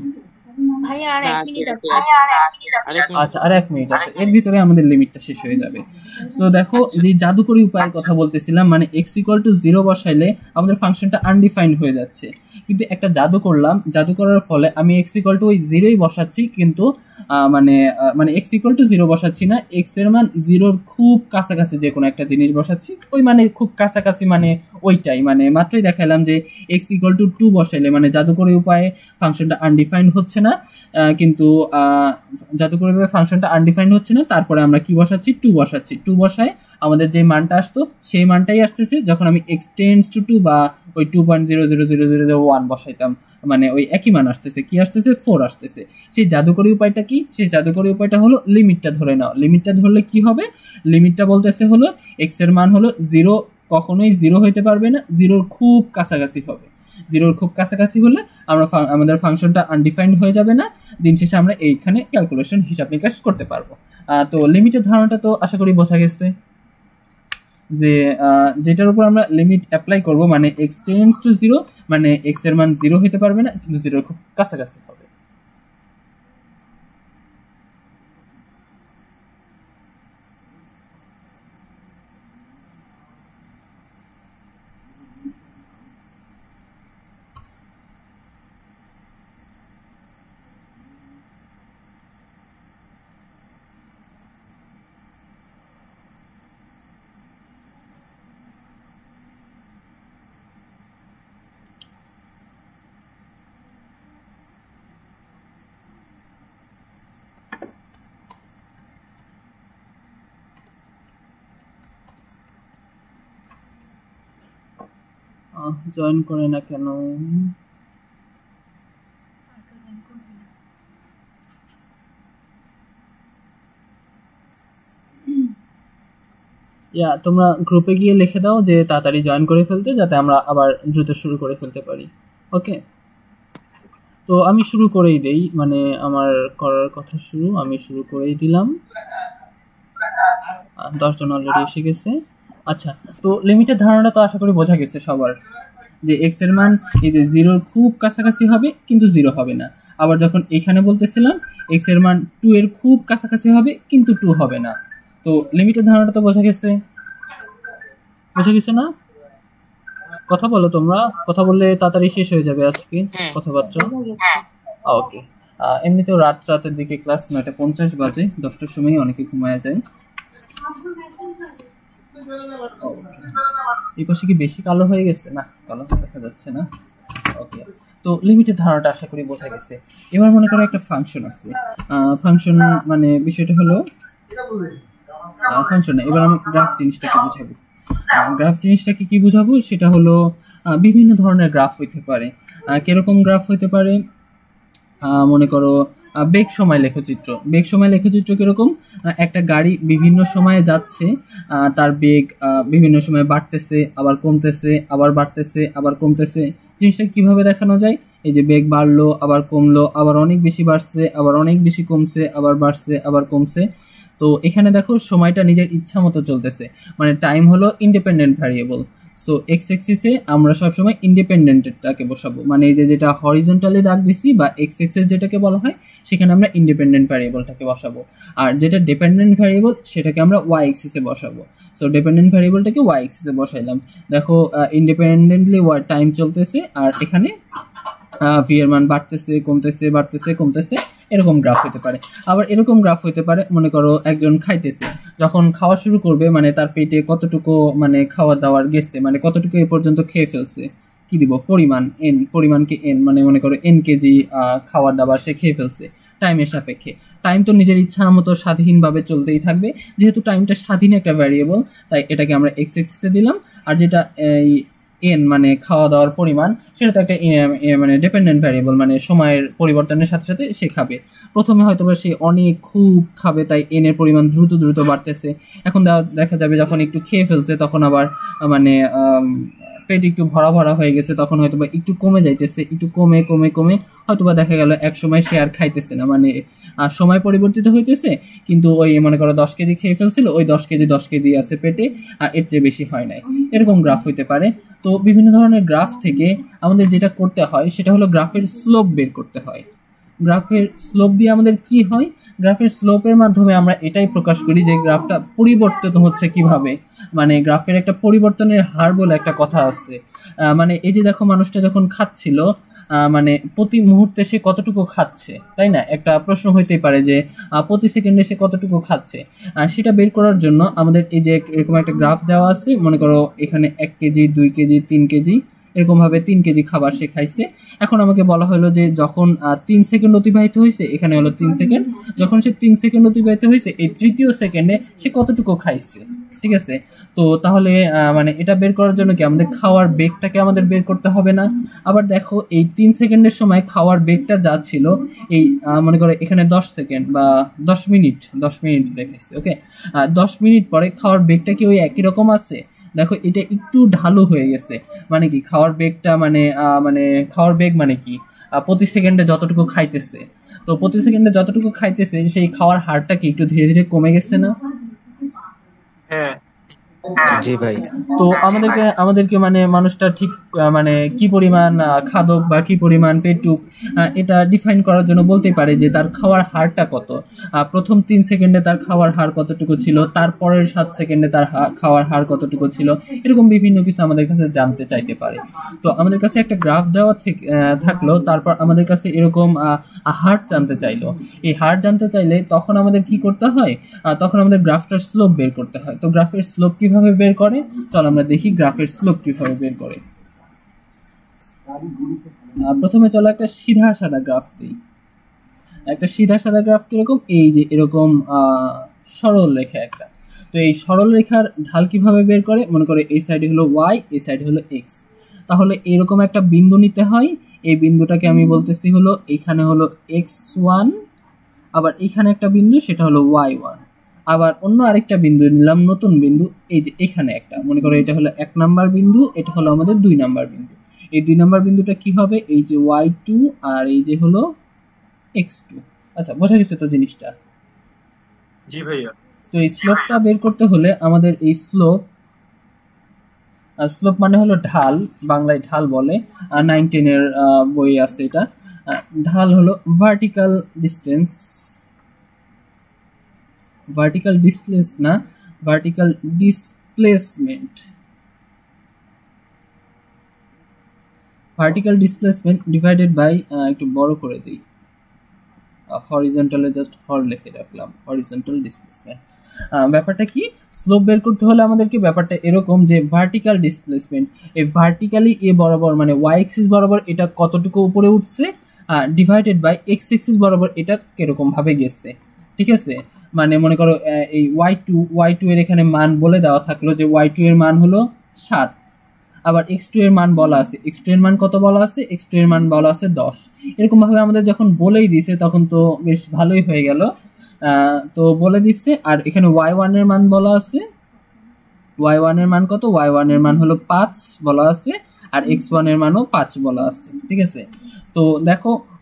আচ্ছা আর এক মিনিট আছে, এর ভিতরে আমাদের লিমিটটা শেষ হয়ে যাবে। সো দেখো যে জাদুকরী উপায়ের কথা বলতেছিলাম, মানে এক্স ইকুয়াল টু জিরো বসাইলে আমাদের ফাংশনটা আনডিফাইন্ড হয়ে যাচ্ছে। কিন্তু একটা জাদু করলাম, জাদু করার ফলে আমি এক্স ইকুয়াল টু ওই জিরোই বসাচ্ছি, কিন্তু মানে মানে এক্স ইকুয়াল টু জিরো বসাচ্ছি না, এক্স এর মান জিরোর খুব কাছাকাছি যে কোনো একটা জিনিস বসাচ্ছি। ওই মানে খুব কাছাকাছি মানে ওইটাই, মানে মাত্রই দেখালাম যে এক্স ইকুয়াল টু টু বসাইলে মানে জাদুকরী উপায়ে ফাংশনটা আনডিফাইন্ড হচ্ছে না, কিন্তু জাদুকরী উপায়ে ফাংশনটা আনডিফাইন্ড হচ্ছে না, তারপরে আমরা কি বসাচ্ছি? টু বসাচ্ছি। টু বসায় আমাদের যে মানটা আসতো সেই মানটাই আসতেছে যখন আমি এক্স টেন্ডস টু টু বা ওই two point zero zero zero zero zero one বসাইতাম, মানে ওই একই মান আসতেছে। কি আসতেছে? ফোর আসতেছে। সেই জাদুকরী উপায়টা কি? সেই জাদুকরী উপায়টা হলো লিমিটটা ধরে নাও। লিমিটটা ধরলে কি হবে? লিমিটটা বলতেছে হলো এক্স এর মান হলো জিরো, কখনোই জিরো হইতে পারবে না, জিরোর খুব কাছাকাছি হবে। জিরোর খুব কাছাকাছি হলে আমরা আমাদের ফাংশনটা আনডিফাইন্ড হয়ে যাবে না। দিন শেষে আমরা এইখানে ক্যালকুলেশন হিসাব নিকাশ করতে পারবো। তো লিমিটের ধারণাটা তো আশা করি বোঝা গেছে, যে যেটার উপর আমরা লিমিট অ্যাপ্লাই করব, মানে এক্স টেন্ডস টু জিরো, মানে এক্স এর মান জিরো হতে পারবে না কিন্তু জিরোর খুব কাছাকাছি হবে। জয়েন করে না কেন? ইয়া তোমরা গ্রুপে গিয়ে লিখে দাও যে তাড়াতাড়ি জয়েন করে ফেলতে, যাতে আমরা আবার দ্রুত শুরু করে ফেলতে পারি। ওকে, তো আমি শুরু করেই দেই, মানে আমার করার কথা শুরু আমি শুরু করেই দিলাম। দশজন অলরেডি এসে গেছে। আচ্ছা, তো লিমিটের ধারণা তো আশা করি বোঝা গেছে সবার, যে এক্স এর মান এই যে জিরোর খুব কাছাকাছি হবে কিন্তু জিরো হবে না। আবার যখন এখানে বলতেছিলাম এক্স এর মান টু এর খুব কাছাকাছি হবে কিন্তু টু হবে না। তো লিমিটের ধারণাটা তো বোঝা গেছে, বোঝা গেছে না? কথা বলো তোমরা, কথা বললে তাড়াতাড়ি শেষ হয়ে যাবে আজকে কথাবার্তা। ওকে, এমনিতেও রাত রাতের দিকে ক্লাস নয়টা পঞ্চাশ বাজে, দশটার সময় অনেকে ঘুমায় যায়। এই পাশে কি বেশি কালো হয়ে গেছে? না, কালো দেখা যাচ্ছে না। ওকে, তো লিমিটের ধারণাটা আশা করি বোঝা গেছে। এবার মনে করো একটা ফাংশন আছে, ফাংশন মানে বিষয়টা হলো ফাংশন না, এবার আমি গ্রাফ জিনিসটাকে বুঝাবো। গ্রাফ জিনিসটাকে কি বুঝাবো? সেটা হলো বিভিন্ন ধরনের গ্রাফ হইতে পারে। কিরকম গ্রাফ হইতে পারে? মনে করো বেগ সময় লেখচিত্র। বেগ সময় লেখচিত্র কিরকম? একটা গাড়ি বিভিন্ন সময়ে যাচ্ছে, তার বেগ বিভিন্ন সময় বাড়তেছে, আবার কমতেছে, আবার বাড়তেছে, আবার কমতেছে। জিনিসটা কিভাবে দেখানো যায়? এই যে বেগ বাড়লো, আবার কমলো, আবার অনেক বেশি বাড়ছে, আবার অনেক বেশি কমছে, আবার বাড়ছে, আবার কমছে। তো এখানে দেখো সময়টা নিজের ইচ্ছা মতো চলতেছে, মানে টাইম হলো ইন্ডিপেন্ডেন্ট ভ্যারিয়েবল। সো এক্স এক্সিসে আমরা সবসময় ইন্ডিপেন্ডেন্টটাকে বসাবো, মানে এই যে যেটা হরিজন্টালি দাগ দিছি বা এক্স এক্সিস যেটাকে বলা হয় সেখানে আমরা ইন্ডিপেন্ডেন্ট ভ্যারিয়েবলটাকে বসাবো, আর যেটা ডিপেন্ডেন্ট ভ্যারিয়েবল সেটাকে আমরা ওয়াই এক্সিসে বসাবো। সো ডিপেন্ডেন্ট ভ্যারিয়েবলটাকে ওয়াই এক্সিসে বসাইলাম। দেখো ইন্ডিপেন্ডেন্টলি ওয়ার টাইম চলতেছে আর এখানে ভি এর মান বাড়তেছে কমতেছে বাড়তেছে কমতেছে, এরকম গ্রাফ হতে পারে। আবার এরকম গ্রাফ হতে পারে, মনে করো একজন খাইতেছে, যখন খাওয়া শুরু করবে মানে তার পেটে কতটুকু মানে খাওয়া দাওয়ার গেছে, মানে কতটুকু এ পর্যন্ত খেয়ে ফেলছে, কি দিব পরিমাণ এন, পরিমাণকে এন, মানে মনে করো এন কেজি খাবার দাবার সে খেয়ে ফেলছে টাইমের সাপেক্ষে। টাইম তো নিজের ইচ্ছা মতো স্বাধীনভাবে চলতেই থাকবে, যেহেতু টাইমটা স্বাধীন একটা ভ্যারিয়েবল তাই এটাকে আমরা এক্স এক্সিসে দিলাম। আর যেটা এই এন মানে খাওয়া দাওয়ার পরিমাণ, সেটা তো একটা মানে ডিপেন্ডেন্ট ভ্যারিয়েবল, মানে সময়ের পরিবর্তনের সাথে সাথে সে খাবে। প্রথমে হয়তো বা সে অনেক খুব খাবে তাই এন এর পরিমাণ দ্রুত দ্রুত বাড়তেছে, এখন দেখা যাবে যখন একটু খেয়ে ফেলছে তখন আবার মানে পেট একটু ভরা ভরা হয়ে গেছে, তখন হয়তো বা একটু কমে যাইতেছে, একটু কমে কমে কমে হয়তো বা দেখা গেল এক সময় সে আর খাইতেছে না, মানে সময় পরিবর্তিত হইতেছে কিন্তু ওই মনে করো দশ কেজি খেয়ে ফেলছিল, ওই দশ কেজি দশ কেজি আছে পেটে আর এর চেয়ে বেশি হয় নাই, এরকম গ্রাফ হইতে পারে। তো বিভিন্ন ধরনের গ্রাফ থেকে আমাদের যেটা করতে হয় সেটা হলো গ্রাফের স্লোপ বের করতে হয়। গ্রাফের স্লোপ দিয়ে আমাদের কি হয়, গ্রাফের স্লোপের মাধ্যমে আমরা এটাই প্রকাশ করি যে গ্রাফটা পরিবর্তিত হচ্ছে কিভাবে, মানে গ্রাফের একটা পরিবর্তনের হার বলে একটা কথা আছে। মানে এই যে দেখো মানুষটা যখন খাচ্ছিল মানে প্রতি মুহূর্তে সে কতটুকু খাচ্ছে, তাই না, একটা প্রশ্ন হইতেই পারে যে প্রতি সেকেন্ডে সে কতটুকু খাচ্ছে। সেটা বের করার জন্য আমাদের এই যে এরকম একটা গ্রাফ দেওয়া আছে, মনে করো এখানে এক কেজি দুই কেজি তিন কেজি এরকম ভাবে তিন কেজি খাবার সে খাইছে। এখন আমাকে বলা হলো যে যখন তিন সেকেন্ড অতিবাহিত হয়েছে, এখানে হলো তিন সেকেন্ড, যখন সে তিন সেকেন্ড অতিবাহিত হয়েছে এই তৃতীয় সেকেন্ডে সে কতটুকু খাইছে, ঠিক আছে। তো তাহলে মানে এটা বের করার জন্য কি আমাদের খাওয়ার বেগটাকে আমাদের বের করতে হবে না? আবার দেখো এই তিন সেকেন্ডের সময় খাওয়ার বেগটা যা ছিল, এই মনে করো এখানে দশ সেকেন্ড বা দশ মিনিট দশ মিনিট দেখাইছে, ওকে, দশ মিনিট পরে খাওয়ার বেগটা কি ওই একই রকম আছে? দেখো এটা একটু ঢালু হয়ে গেছে, মানে কি খাওয়ার বেগটা মানে মানে খাওয়ার বেগ মানে কি প্রতি সেকেন্ডে যতটুকু খাইতেছে, তো প্রতি সেকেন্ডে যতটুকু খাইতেছে সেই খাওয়ার হারটা কি একটু ধীরে ধীরে কমে গেছে না? হ্যাঁ জি ভাই। তো আমাদেরকে আমাদেরকে মানে মানুষটা ঠিক মানে কি পরিমাণ খাদক বা কি পরিমাণ পেটুক এটা ডিফাইন করার জন্য বলতে পারে যে তার খাওয়ার হারটা কত। প্রথম তিন সেকেন্ডে তার খাওয়ার হার কতটুকু ছিল, তারপরের সাত সেকেন্ডে তার খাওয়ার হার কতটুকু ছিল, এরকম বিভিন্ন কিছু আমাদের কাছে জানতে চাইতে পারে। তো আমাদের কাছে একটা গ্রাফ দেওয়া থাকলো, তারপর আমাদের কাছে এরকম হার জানতে চাইলো। এই হার জানতে চাইলে তখন আমাদের কি করতে হয়, তখন আমাদের গ্রাফটার স্লোপ বের করতে হয়। তো গ্রাফের স্লোপ কিভাবে বের করে, চল আমরা দেখি গ্রাফের স্লোপ কিভাবে বের করে। প্রথমে চলো একটা সিধা সাদা গ্রাফ দিই। একটা সিধা সাদা গ্রাফ কিরকম, এই যে এরকম সরল রেখা একটা। তো এই সরল রেখার ঢাল কিভাবে বের করে, মনে করে এই সাইডে হলো ওয়াই, এই সাইডে হলো এক্স, তাহলে এরকম একটা বিন্দু নিতে হয়। এই বিন্দুটাকে আমি বলতেছি হলো এখানে হলো এক্স ওয়ান, আবার এখানে একটা বিন্দু সেটা হলো ওয়াই ওয়ান, আবার অন্য আরেকটা বিন্দু নিলাম নতুন বিন্দু, এই যে এখানে একটা, মনে করো এটা হলো এক নাম্বার বিন্দু, এটা হলো আমাদের দুই নাম্বার বিন্দু। এই দুই নাম্বার বিন্দুটা কি হবে, এই যে ওয়াই টু আর এই যে হলো এক্স টু। আচ্ছা বোঝা গেছে তো জিনিসটা? জি ভাইয়া। তো এই স্লোপটা বের করতে হলে আমাদের এই স্লোপ, স্লোপ মানে হলো ঢাল, বাংলায় ঢাল বলে, নাইন টেনের বই আছে এটা। ঢাল হলো ভার্টিক্যাল ডিস্টেন্স, ভার্টিক্যাল ডিসপ্লেস না vertical displacement, vertical displacement divided by, একটু বড় করে দিই, হরিজন্টালে জাস্ট হর লিখে রাখলাম, হরিজন্টাল ডিসপ্লেসমেন্ট। ব্যাপারটা কি, স্লোপ বের করতে হলে আমাদেরকে ব্যাপারটা এরকম যে ভার্টিক্যাল ডিসপ্লেসমেন্ট, এই ভার্টিক্যালি এ বরাবর মানে ওয়াই এক্সিস বরাবর এটা কতটুকু উপরে উঠছে, ডিভাইডেড বাই এক্স এক্সিস বরাবর এটা কিরকম ভাবে গেছে, ঠিক আছে। মানে মনে করো এই ওয়াই টু ওয়াই টু এর এখানে মান বলে দেওয়া থাকলো যে ওয়াই টু এর মান হলো সাত, আবার এক্স টু এর মান বলা আছে, এক্স টু এর মান কত বলা আছে, এক্স টু এর মান বলা আছে দশ। এরকম ভাবে আমাদের যখন বলেই দিছে তখন তো বেশ ভালোই হয়ে গেল। তো বলে দিচ্ছে, আর এখানে ওয়াই ওয়ান এর মান বলা আছে, ওয়াই ওয়ান এর মান কত, ওয়াই ওয়ান এর মান হলো পাঁচ বলা আছে, আর এক্স ওয়ান এর মানও পাঁচ বলা আছে, ঠিক আছে। তো দেখো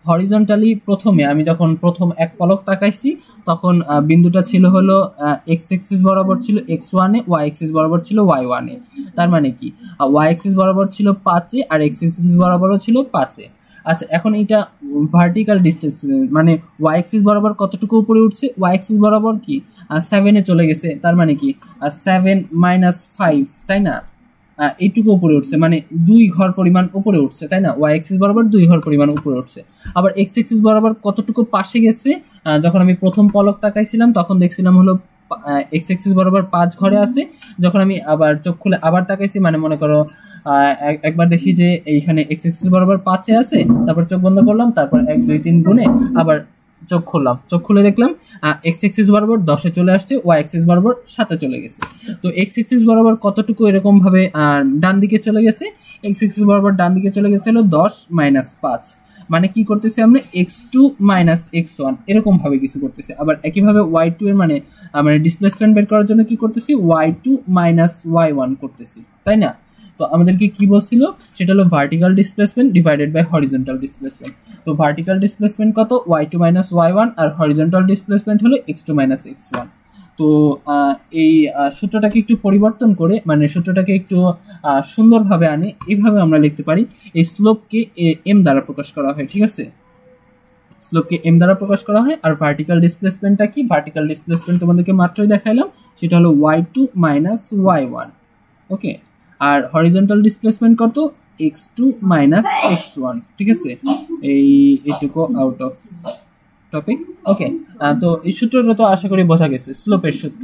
হরিজন্টালি প্রথমে আমি যখন প্রথম এক পলক তাকাইছি তখন বিন্দুটা ছিল হলো এক্স এক্সিস বরাবর ছিল এক্স ওয়ানে, ওয়াই এক্সিস বরাবর ছিল ওয়াই ওয়ানে। তার মানে কি ওয়াই এক্সিস বরাবর ছিল পাঁচে আর এক্স এক্সিস বরাবরও ছিল পাঁচে। আচ্ছা এখন এটা ভার্টিক্যাল ডিস্টেন্স মানে ওয়াই এক্সিস বরাবর কতটুকু উপরে উঠছে, ওয়াই এক্সিস বরাবর কি সেভেনে চলে গেছে, তার মানে কি সেভেন মাইনাস ফাইভ, তাই না, এইটুকু উপরে উঠছে, মানে দুই ঘর পরিমাণ উপরে উঠছে, তাই না, ওয়াই এক্সিস বরাবর দুই ঘর পরিমাণ উপরে উঠছে। আবার এক্স এক্সিস বরাবর কতটুকু পাশে গেছে, যখন আমি প্রথম পলক তাকাইছিলাম তখন দেখছিলাম হলো এক্স এক্সিস বরাবর পাঁচ ঘরে আছে, যখন আমি আবার চোখ খুলে আবার তাকাইছি মানে মনে করো একবার দেখি যে এইখানে এক্স এক্সিস বরাবর পাঁচে আছে, তারপর চোখ বন্ধ করলাম, তারপর এক দুই তিন গুণে আবার চোখ খুললাম, চোখ খুলে দেখলাম এক্স এক্সিস বরাবর দশে চলে আসছে, ওয়াই এক্সিস বরাবর সাতে চলে গেছে। তো এক্স এক্সিস বরাবর কতটুকু এরকম ভাবে ডান দিকে চলে গেছে, এক্স এক্সিস বরাবর ডান দিকে চলে গেছে হলো দশ মাইনাস পাঁচ, মানে কি করতেছি আমরা x two minus x one এরকম ভাবে কিছু করতেছি। আবার একইভাবে ওয়াই টু এর মানে মানে ডিসপ্লেসমেন্ট বের করার জন্য কি করতেছি y two minus y one করতেছি, তাই না। তো আমাদেরকে কি বলছিল সেটা হলো vertical displacement divided by horizontal displacement. তো ভার্টিক্যাল ডিসপ্লেসমেন্ট কত y two minus y one আর হরিজন্টাল ডিসপ্লেসমেন্ট হলো x two minus x one. তো এই সূত্রটাকে একটু পরিবর্তন করে মানে সূত্রটাকে একটু সুন্দরভাবে আনে এইভাবে আমরা লিখতে পারি, এই স্লোপকে এম দ্বারা প্রকাশ করা হয়, ঠিক আছে, স্লোপকে এম দ্বারা প্রকাশ করা হয়। আর ভার্টিক্যাল ডিসপ্লেসমেন্টটা কি, ভার্টিক্যাল ডিসপ্লেসমেন্ট তোমাদেরকে মাত্রই দেখাইলাম, সেটা হলো y two minus y one, okay. আর হরিজন্টাল ডিসপ্লেসমেন্ট কত x two minus x one, ঠিক আছে, এই এটুকু আউট অফ টপিক, ওকে। তো এই সূত্রটা তো আশা করি বোঝা গেছে, স্লোপের সূত্র।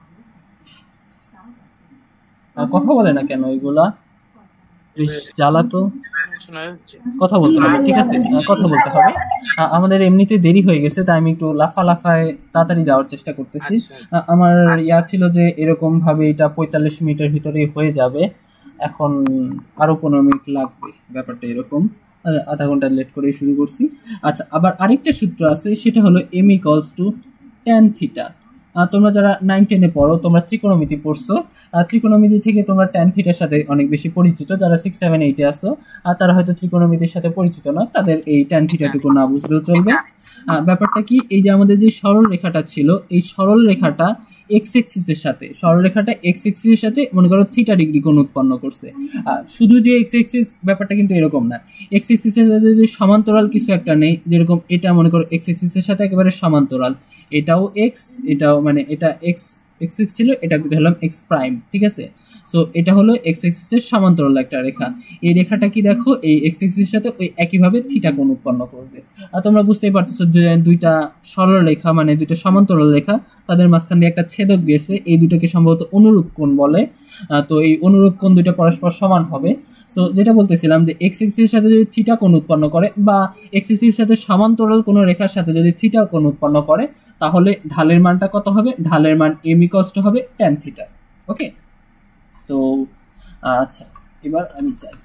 কথা বলে না কেন এগুলা, জ্বালা তো, কথা বলতে হবে, ঠিক আছে, কথা বলতে হবে। আমাদের এমনিতে দেরি হয়ে গেছে তাই আমি একটু লাফা লাফায় তাড়াতাড়ি যাওয়ার চেষ্টা করতেছি। আমার ইয়া ছিল যে এরকম ভাবে এটা পঁয়তাল্লিশ মিনিটের ভিতরেই হয়ে যাবে, এখন আরো পনেরো মিনিট লাগবে, ব্যাপারটা এরকম, আধা ঘন্টা লেট করে শুরু করছি। আচ্ছা আবার আরেকটা সূত্র আছে সেটা হলো m equals to tan theta. তোমরা যারা নাইন টেনে পড়ো তোমরা ত্রিকোণমিতি পড়ছো, ত্রিকোণমিতি থেকে তোমরা ট্যান থিটার সাথে অনেক বেশি পরিচিত, যারা সিক্স সেভেন এইটে আসো আর তারা হয়তো ত্রিকোণমিতির সাথে পরিচিত না, তাদের এই ট্যান থিটাটুকু না বুঝলেও চলবে। ব্যাপারটা কি, এই যে আমাদের যে সরল রেখাটা ছিল এই সরল রেখাটা এক্স এক্সিসের সাথে সরলরেখাটা এক্স এক্সিসের সাথে মনে করো থিটা ডিগ্রি কোণ উৎপন্ন করছে। শুধু যে এক্স এক্সিস ব্যাপারটা কিন্তু এরকম না, এক্স এক্সিসের সাথে যে সমান্তরাল কিছু একটা নেই, যেরকম এটা মনে করো এক্স এক্সিসের সাথে একেবারে সমান্তরাল, এটাও এক্স এটাও মানে এটা এক্স এক্স এক্স ছিল, এটা ধরলাম এক্স প্রাইম, ঠিক আছে। সো এটা হলো এক্স এক্সিসের সমান্তরাল একটা রেখা, এই রেখাটা কি দেখো এই এক্স এক্সিসের সাথে ওই একইভাবে থিটা কোণ উৎপন্ন করবে। আর তোমরা বুঝতেই পারতেছো দুইটা সরল রেখা মানে দুইটা সমান্তরাল রেখা, তাদের মাঝখান দিয়ে একটা ছেদক গেছে, এই দুটোকে সম্ভবত অনুরূপ কোণ বলে। তো এই অনুরূপ কোণ দুইটা পরস্পর সমান হবে। সো যেটা বলতেছিলাম যে এক্স এক্সিসের সাথে যদি থিটা কোণ উৎপন্ন করে বা এক্স এক্সিসের সাথে সমান্তরাল কোনো রেখার সাথে যদি থিটা কোণ উৎপন্ন করে তাহলে ঢালের মানটা কত হবে, ঢালের মান এম ইকুয়ালস টু হবে ট্যান থিটা, ওকে। তো আচ্ছা এবার আমি চাই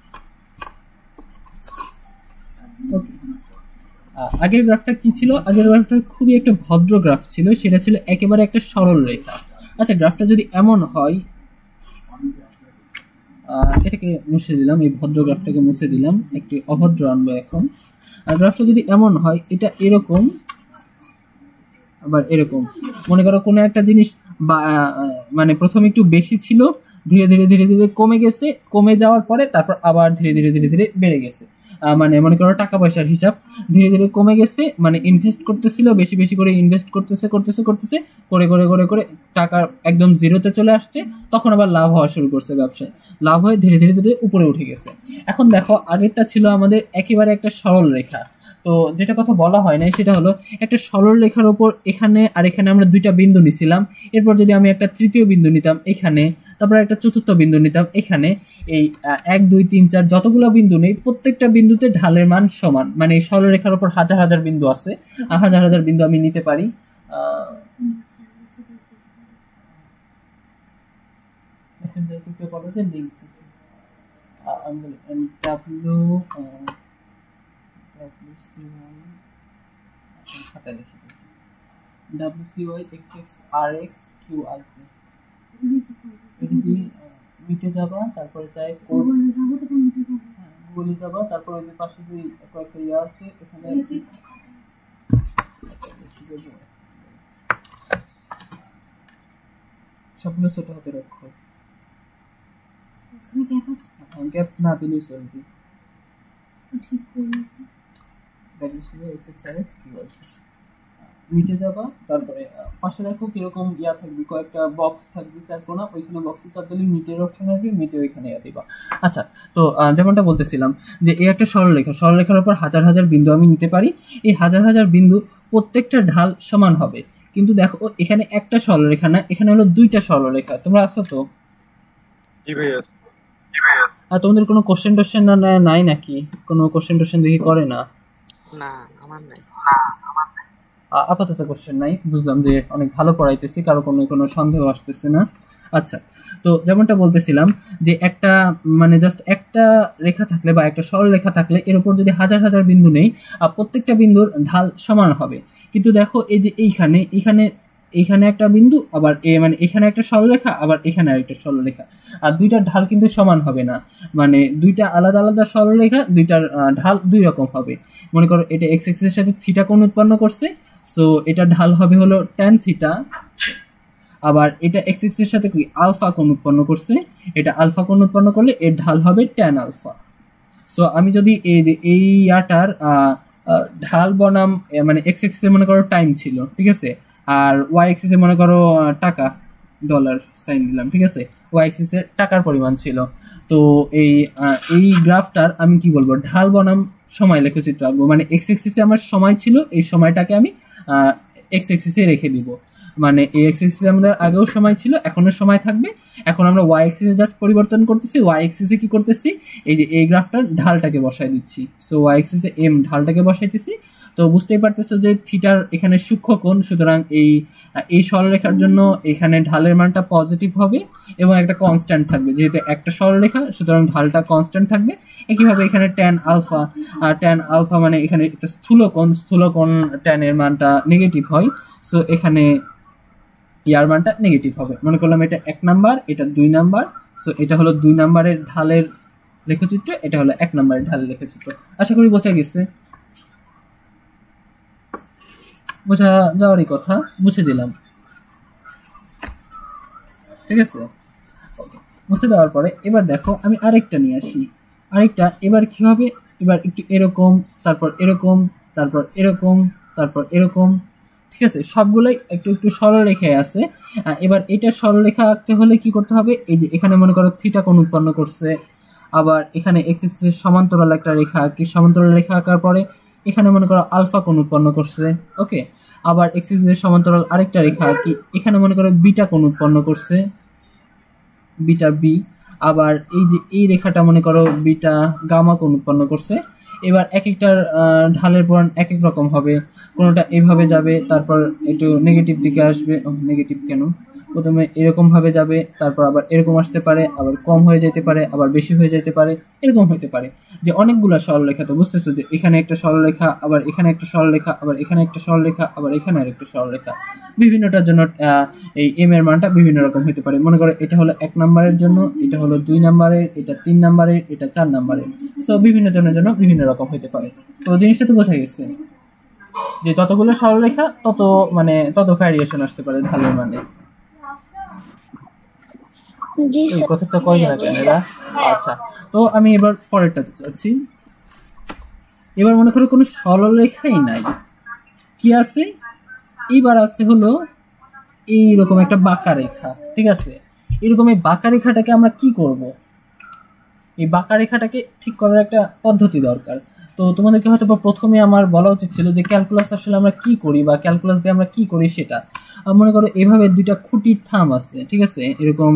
ওকে, আগের গ্রাফটা কি ছিল, আগের গ্রাফটা খুবই একটা ভদ্র গ্রাফ ছিল, সেটা ছিল একেবারে একটা সরল রেখা। আচ্ছা গ্রাফটা যদি এমন হয়, এটাকে মুছে দিলাম, এই ভদ্র গ্রাফটাকে মুছে দিলাম, একটি অভদ্র আনবো এখন। আর গ্রাফটা যদি এমন হয় এটা এরকম আবার এরকম, মনে করো কোনো একটা জিনিস বা মানে প্রথমে একটু বেশি ছিল, ধীরে ধীরে ধীরে ধীরে কমে গেছে, কমে যাওয়ার পরে তারপর আবার ধীরে ধীরে ধীরে ধীরে বেড়ে গেছে, মানে মনে করো টাকা পয়সার হিসাব ধীরে ধীরে কমে গেছে, মানে ইনভেস্ট করতেছিল বেশি বেশি করে ইনভেস্ট করতেছে করতেছে করতেছে করে করে করে করে টাকা একদম জিরোতে চলে আসছে, তখন আবার লাভ হওয়া শুরু করছে, ব্যবসায় লাভ হয়ে ধীরে ধীরে ধীরে উপরে উঠে গেছে। এখন দেখো আগেরটা ছিল আমাদের একেবারে একটা সরল রেখা, তো যেটা কথা বলা হয় না সেটা হলো একটা সরল রেখার উপর এখানে আর এখানে আমরা দুইটা বিন্দু নিছিলাম, এরপর যদি আমি একটা তৃতীয় বিন্দু নিতাম এখানে, তারপর একটা চতুর্থ বিন্দু নিতাম এখানে, এই এক দুই তিন চার যতগুলো বিন্দু নেই প্রত্যেকটা বিন্দুতে ঢালের মান সমান, মানে এই সরল রেখার উপর হাজার হাজার বিন্দু আছে, হাজার হাজার বিন্দু আমি নিতে পারি। মিটে যাবা, তারপরে চাই গুগলে যাবা, তারপর ওই যে পাশে যে কয়েকটা ইয়া আছে এখানে সবগুলো ছোট হাতে রাখো। গ্যাপ না দিলে চলবে। মিটে যাবা, তারপরে পাশে দেখো কিরকম ইয়া থাকবে, কয়েকটা বক্স থাকবে চার কোনা, ওইখানে বক্সে চাপ দিলে মিটের অপশন আসবে, মিটে ওইখানে ইয়া দিবা। আচ্ছা, তো যেমনটা বলতেছিলাম যে এই একটা সরলরেখা, সরলরেখার উপর হাজার হাজার বিন্দু আমি নিতে পারি। এই হাজার হাজার বিন্দু প্রত্যেকটা ঢাল সমান হবে, কিন্তু দেখো এখানে একটা সরলরেখা না, এখানে হলো দুইটা সরলরেখা। তোমরা আসো তো? জি ভাইয়া। আর তোমাদের কোনো কোশ্চেন টোশ্চেন না নাই নাকি? কোনো কোশ্চেন টোশ্চেন দেখি করে না? না আমার নাই। আপাতত কোশ্চেন নাই, বুঝলাম যে অনেক ভালো পড়াইতেছি, কারো কোনো কোনো সন্দেহ আসতেছে না। আচ্ছা, তো যেমনটা বলতেছিলাম যে একটা মানে জাস্ট একটা রেখা থাকলে বা একটা সরল রেখা থাকলে এর উপর যদি হাজার হাজার বিন্দু নেই, প্রত্যেকটা বিন্দুর ঢাল সমান হবে। কিন্তু দেখো এই যে এইখানে এইখানে এইখানে একটা বিন্দু, আবার এ মানে এখানে একটা সরলরেখা, আবার এখানে আরেকটা সরলরেখা, আর দুইটার ঢাল কিন্তু সমান হবে না। মানে দুইটা আলাদা আলাদা সরলরেখা, দুইটার ঢাল দুই রকম হবে। মনে করো এটা এক্স এক্সিসের সাথে থিটা কোণ উৎপন্ন করছে, সো এটা ঢাল হবে হলো ট্যান থিটা। আবার এটা এক্স এক্সিসের সাথে কি আলফা কোণ উৎপন্ন করছে, এটা আলফা কোণ উৎপন্ন করলে এর ঢাল হবে ট্যান আলফা। সো আমি যদি এই যে এই ইয়াটার ঢাল বনাম মানে এক্স এক্সিসে মনে করো টাইম ছিল, ঠিক আছে, আর ওয়াই এক্সিসে মনে করো টাকা, ডলার সাইন দিলাম, ঠিক আছে, ওয়াই এক্সিসে টাকার পরিমাণ ছিল। তো এই এই গ্রাফটার আমি কি বলবো, ঢাল বনাম সময় লেখচিত্র আঁকবো। মানে এক্স এক্সিসে আমার সময় ছিল, এই সময়টাকে আমি এক্স এক্সিসে রেখে দিব। মানে এই এক্স এক্সিসে আমাদের আগেও সময় ছিল, এখনো সময় থাকবে। এখন আমরা ওয়াই এক্সিসে জাস্ট পরিবর্তন করতেছি, ওয়াই এক্সিসে কি করতেছি, এই যে এই গ্রাফটার ঢালটাকে বসাই দিচ্ছি। সো ওয়াই এক্সিসে এম ঢালটাকে বসাইতেছি। তো বুঝতেই পারতেছো যে থিটার এখানে সূক্ষ্ম কোণ, সুতরাং এই এই সরলরেখার জন্য এখানে ঢালের মানটা পজিটিভ হবে এবং একটা কনস্ট্যান্ট থাকবে, যেহেতু একটা সরলরেখা সুতরাং ঢালটা কনস্ট্যান্ট থাকবে। একইভাবে এখানে ট্যান আলফা, ট্যান আলফা মানে এখানে একটা স্থূল কোণ, স্থূল কোণ ট্যানের মানটা নেগেটিভ হয়, সো এখানে ইয়ার মানটা নেগেটিভ হবে। মনে করলাম এটা এক নাম্বার, এটা দুই নাম্বার, সো এটা হলো দুই নাম্বারের ঢালের লেখচিত্র, এটা হলো এক নাম্বারের ঢালের লেখচিত্র। আশা করি বোঝা গেছে। বোঝা যাওয়ারই কথা, বুঝে দিলাম, ঠিক আছে। মুছে দেওয়ার পরে এবার দেখো আমি আরেকটা নিয়ে আসি, আরেকটা। এবার কি হবে, এবার একটু এরকম, তারপর এরকম, তারপর এরকম, তারপর এরকম, ঠিক আছে, সবগুলোই একটু একটু সরলরেখায় আছে। এবার এটা সরলরেখা আঁকতে হলে কি করতে হবে, এই যে এখানে মনে করো থিটা কোণ উৎপন্ন করছে, আবার এখানে এক্স এক্সিসের সমান্তরাল একটা রেখা আঁকি, সমান্তরাল রেখা আঁকার পরে এখানে মনে করো আলফা কোণ উৎপন্ন করছে, ওকে। আবার এক্স এক্সিসের সমান্তরাল আরেকটা রেখা আঁকি, এখানে মনে করো বিটা কোণ উৎপন্ন করছে, বিটা বি। আবার এই যে এই রেখাটা মনে করো বিটা গামা কোণ উৎপন্ন করছে। এবার এক একটার ঢালের পরিমাণ এক এক রকম হবে, কোনোটা এভাবে যাবে, তারপর একটু নেগেটিভ দিকে আসবে, নেগেটিভ কেন, প্রথমে এরকম ভাবে যাবে, তারপর আবার এরকম আসতে পারে, আবার কম হয়ে যেতে পারে, আবার বেশি হয়ে যেতে পারে, এরকম হতে পারে। যে অনেকগুলো সরলরেখা, তো বুঝতেছো যে এখানে একটা সরলরেখা, আবার এখানে একটা সরলরেখা, আবার এখানে একটা সরলরেখা, আবার এখানে আরেকটা সরলরেখা, বিভিন্নটার জন্য এই এম এর মানটা বিভিন্ন রকম হতে পারে। মনে করো এটা হলো এক নম্বরের জন্য, এটা হলো দুই নম্বরের, এটা তিন নম্বরের, এটা চার নম্বরের, সো বিভিন্ন জনের জন্য বিভিন্ন রকম হতে পারে। তো জিনিসটা তো বোঝা গেছে যে যতগুলো সরলরেখা তত মানে তত ভ্যারিয়েশন আসতে পারে ঢালের মানে। কথা তো কয় না কেন এরা। আচ্ছা, তো আমি এবার পরেরটাতে যাচ্ছি। এবার মনে করো কোনো সরলরেখাই নাই, কি আছে, এইবার আছে হলো এইরকম একটা বাঁকা রেখা, ঠিক আছে। এরকম এই বাঁকা রেখাটাকে আমরা কি করব, এই বাঁকা রেখাটাকে ঠিক করার একটা পদ্ধতি দরকার। তো তোমাদেরকে হয়তো প্রথমে আমার বলা উচিত ছিল যে ক্যালকুলাস আসলে আমরা কি করি বা ক্যালকুলাস দিয়ে আমরা কি করি সেটা। মনে করো এভাবে দুইটা খুঁটির থাম আছে, ঠিক আছে, এরকম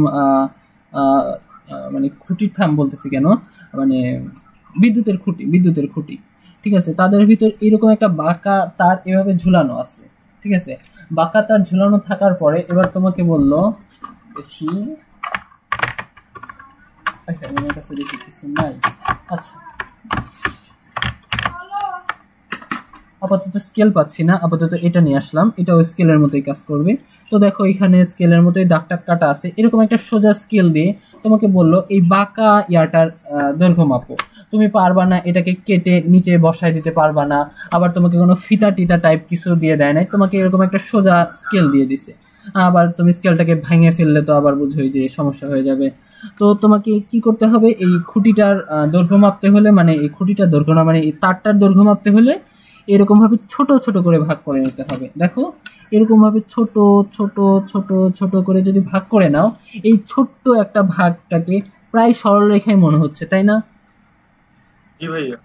মানে খুঁটির থাম বলতেছি কেন, মানে বিদ্যুতের খুঁটি, বিদ্যুতের খুঁটি, ঠিক আছে, তাদের ভিতর এরকম একটা বাঁকা তার এভাবে ঝুলানো আছে, ঠিক আছে। বাঁকা তার ঝুলানো থাকার পরে এবার তোমাকে বললো দেখি, আমার কাছে দেখি কিছু নাই, আচ্ছা আপাতত স্কেল পাচ্ছি না, আপাতত এটা নিয়ে আসলাম, এটাও স্কেলের মতোই কাজ করবে। তো দেখো এখানে স্কেলের মতোই দাগ টাগ কাটা আছে, এরকম একটা সোজা স্কেল দিয়ে তোমাকে বললো এই বাঁকা ইয়াটার দৈর্ঘ্য মাপো। তুমি পারবা না, এটাকে কেটে নিচে বসায় দিতে পারবা না, আবার তোমাকে কোনো ফিতা টিতা টাইপ কিছু দিয়ে দেয় নাই, তোমাকে এরকম একটা সোজা স্কেল দিয়ে দিছে। আবার তুমি স্কেলটাকে ভেঙে ফেললে তো আবার বুঝোই যে সমস্যা হয়ে যাবে। তো তোমাকে কি করতে হবে, এই খুঁটিটার দৈর্ঘ্য মাপতে হলে, মানে এই খুঁটিটার দৈর্ঘ্য না, মানে এই তারটার দৈর্ঘ্য মাপতে হলে এরকম ভাবে ছোট ছোট করে ভাগ করে নিতে হবে। দেখো এরকম ভাবে ছোট ছোট ছোট ছোট করে যদি ভাগ করে নাও, এই ছোট্ট একটা ভাগটাকে প্রায় সরল রেখায় মনে হচ্ছে, তাই না? জি ভাইয়া।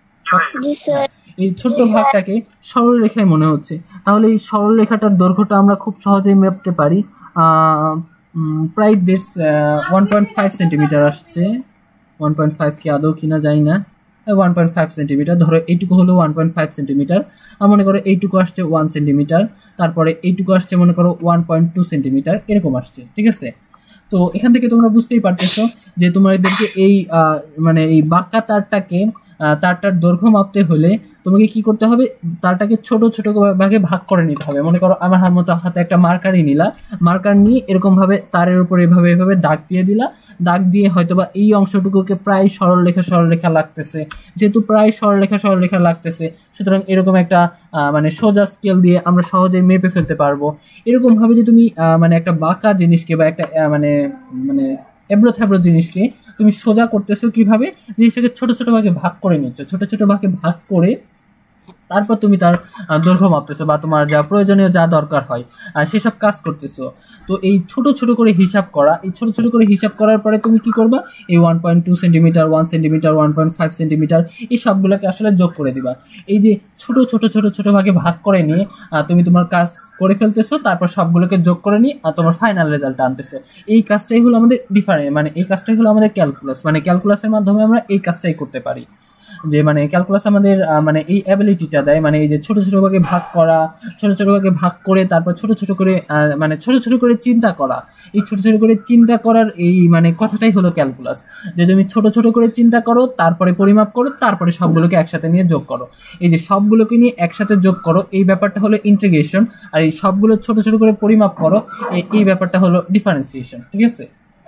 এই ছোট্ট ভাগটাকে সরল রেখায় মনে হচ্ছে, তাহলে এই সরল রেখাটার দৈর্ঘ্যটা আমরা খুব সহজেই মাপতে পারি। আহ প্রায় this one point five centimetre আসছে, ওয়ান পয়েন্ট ফাইভ কি আদৌ কিনা জানি না, ওয়ান পয়েন্ট ফাইভ সেন্টিমিটার ধরো, এইটুকু হলো ওয়ান পয়েন্ট ফাইভ সেন্টিমিটার, আর মনে করো এইটুকু আসছে ওয়ান সেন্টিমিটার, তারপরে এইটুকু আসছে মনে করো ওয়ান পয়েন্ট টু সেন্টিমিটার, এরকম আসছে, ঠিক আছে? তো এখান থেকে তোমরা বুঝতেই পারতেছো যে তোমাদেরকে এই মানে এই বাঁকা তারটাকে তারটার দৈর্ঘ্য মাপতে হলে তোমাকে কি করতে হবে, তারটাকে ছোট ছোট ভাগে ভাগ করে নিতে হবে। মনে করো আমার হাত মতো হাতে একটা মার্কারই নিলা, মার্কার নিয়ে এরকম ভাবে তারের উপর এভাবে এভাবে দাগ দিয়ে দিলা, দাগ দিয়ে হয়তোবা এই অংশটুকুকে প্রায় সরল রেখা সরল রেখা লাগতেছে, যেহেতু প্রায় সরল রেখা সরল রেখা লাগতেছে, সুতরাং এরকম একটা মানে সোজা স্কেল দিয়ে আমরা সহজেই মেপে ফেলতে পারবো। এরকম ভাবে যে তুমি মানে একটা বাঁকা জিনিসকে বা একটা মানে মানে এবড়ো থেবড়ো জিনিসকে তুমি সোজা করতেছো কিভাবে, জিনিসটাকে ছোট ছোট ভাগে ভাগ করে নিচ্ছ, ছোট ছোট ভাগে ভাগ করে তারপর তুমি তার দৈর্ঘ্য মাপতেছো বা তোমার যা প্রয়োজনীয় যা দরকার হয় সেসব কাজ করতেছো। তো এই ছোট ছোট করে হিসাব করা, এই ছোট ছোট করে হিসাব করার পরে তুমি কি করবা, এই one point two centimetre one centimetre one point five centimetre এই সবগুলোকে আসলে যোগ করে দিবা। এই যে ছোট ছোট ছোট ছোট ভাগে ভাগ করে নিয়ে তুমি তোমার কাজ করে ফেলতেছো, তারপর সবগুলোকে যোগ করে নিয়ে তোমার ফাইনাল রেজাল্ট আনতেছো। এই কাজটাই হলো আমাদের ডিফারেন্ট, মানে এই কাজটাই হলো আমাদের ক্যালকুলাস, মানে ক্যালকুলাসের মাধ্যমে আমরা এই কাজটাই করতে পারি। যে মানে ক্যালকুলাস আমাদের মানে এই অ্যাবিলিটিটা দেয়, মানে এই যে ছোট ছোট ভাগে ভাগ করা, ছোট ছোট ভাগে ভাগ করে তারপর ছোট ছোট করে মানে ছোট ছোট করে চিন্তা করা, এই ছোট ছোট করে চিন্তা করার এই মানে কথাটাই হলো ক্যালকুলাস। যে তুমি ছোট ছোট করে চিন্তা করো, তারপরে পরিমাপ করো, তারপরে সবগুলোকে একসাথে নিয়ে যোগ করো। এই যে সবগুলোকে নিয়ে একসাথে যোগ করো এই ব্যাপারটা হলো ইন্টিগ্রেশন, আর এই সবগুলো ছোট ছোট করে পরিমাপ করো এই ব্যাপারটা হলো ডিফারেন্সিয়েশন, ঠিক আছে?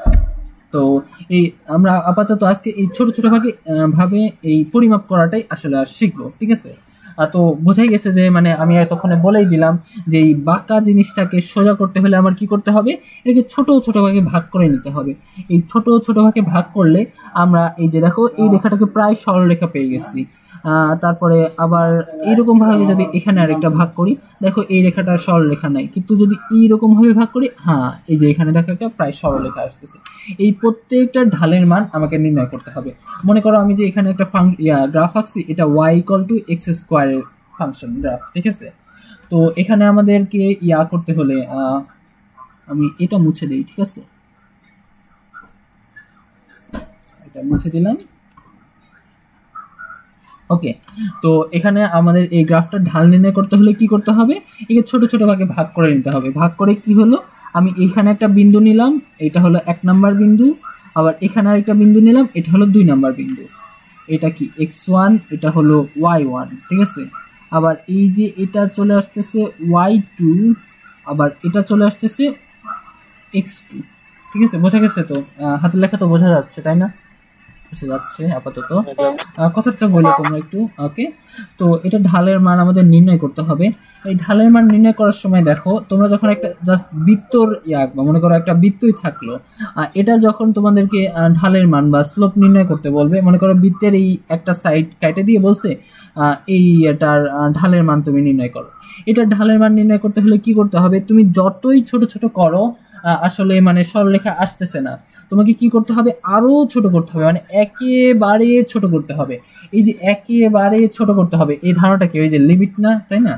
তো এই আমরা আপাতত আজকে এই ছোট ছোট ভাগে ভাবে এই পরিমাপ করাটাই আসলে আর শিখবো, ঠিক আছে? তো বোঝাই গেছে যে মানে আমি এতক্ষণে বলেই দিলাম যে এই বাঁকা জিনিসটাকে সোজা করতে হলে আমার কি করতে হবে, এটাকে ছোট ছোট ভাগে ভাগ করে নিতে হবে। এই ছোট ছোট ভাগে ভাগ করলে আমরা এই যে দেখো এই রেখাটাকে প্রায় সরল রেখা পেয়ে গেছি। তারপরে আবার এইরকম ভাবে যদি এখানে আরেকটা ভাগ করি, দেখো এই রেখাটা সরল রেখা নাই, কিন্তু যদি এইরকম ভাবে ভাগ করি, হ্যাঁ এই যে এখানে দেখো একটা প্রায় সরল রেখা আসতেছে। এই প্রত্যেকটা ঢালের মান আমাকে নির্ণয় করতে হবে। মনে করো আমি যে এখানে একটা গ্রাফ আঁকছি, এটা ওয়াই ইকুয়াল টু এক্স স্কোয়ারের ফাংশন গ্রাফ, ঠিক আছে? তো এখানে আমাদেরকে ইয়া করতে হলে আমি এটা মুছে দিই, ঠিক আছে? এটা মুছে দিলাম, ওকে। তো এখানে আমাদের এই গ্রাফটার ঢাল নির্ণয় করতে হলে কি করতে হবে, একে ছোট ছোট ভাগে ভাগ করে নিতে হবে। ভাগ করে কি হলো, আমি এখানে একটা বিন্দু নিলাম, এটা হলো এক নাম্বার বিন্দু, আবার এখানে আরেকটা বিন্দু নিলাম, এটা হলো দুই নাম্বার বিন্দু। এটা কি এক্স ওয়ান, এটা হলো ওয়াই ওয়ান, ঠিক আছে? আবার এই যে এটা চলে আসতেছে ওয়াই টু, আবার এটা চলে আসতেছে এক্স টু, ঠিক আছে? বোঝা গেছে তো? হাতের লেখা তো বোঝা যাচ্ছে, তাই না? বুঝে যাচ্ছে আপাতত, কথাটা বললো তোমরা একটু, ওকে? তো এটা ঢালের মান আমাদের নির্ণয় করতে হবে। এই ঢালের মান নির্ণয় করার সময় দেখো, তোমরা যখন একটা জাস্ট বৃত্তর ইয়া বা মনে করো একটা বৃত্তই থাকলো, এটা যখন তোমাদেরকে ঢালের মান বা স্লোপ নির্ণয় করতে বলবে, মনে করো বৃত্তের এই একটা সাইড কেটে দিয়ে বলছে এই এটার ঢালের মান তুমি নির্ণয় করো। এটার ঢালের মান নির্ণয় করতে হলে কি করতে হবে, তুমি যতই ছোট ছোট করো আসলে মানে সরলরেখা আসতেছে না, তোমাকে কি করতে হবে, আরো ছোট করতে হবে, মানে একেবারে ছোট করতে হবে। এই যে একেবারে ছোট করতে হবে, এই ধারণাটা কি ওই যে লিমিট না, তাই না?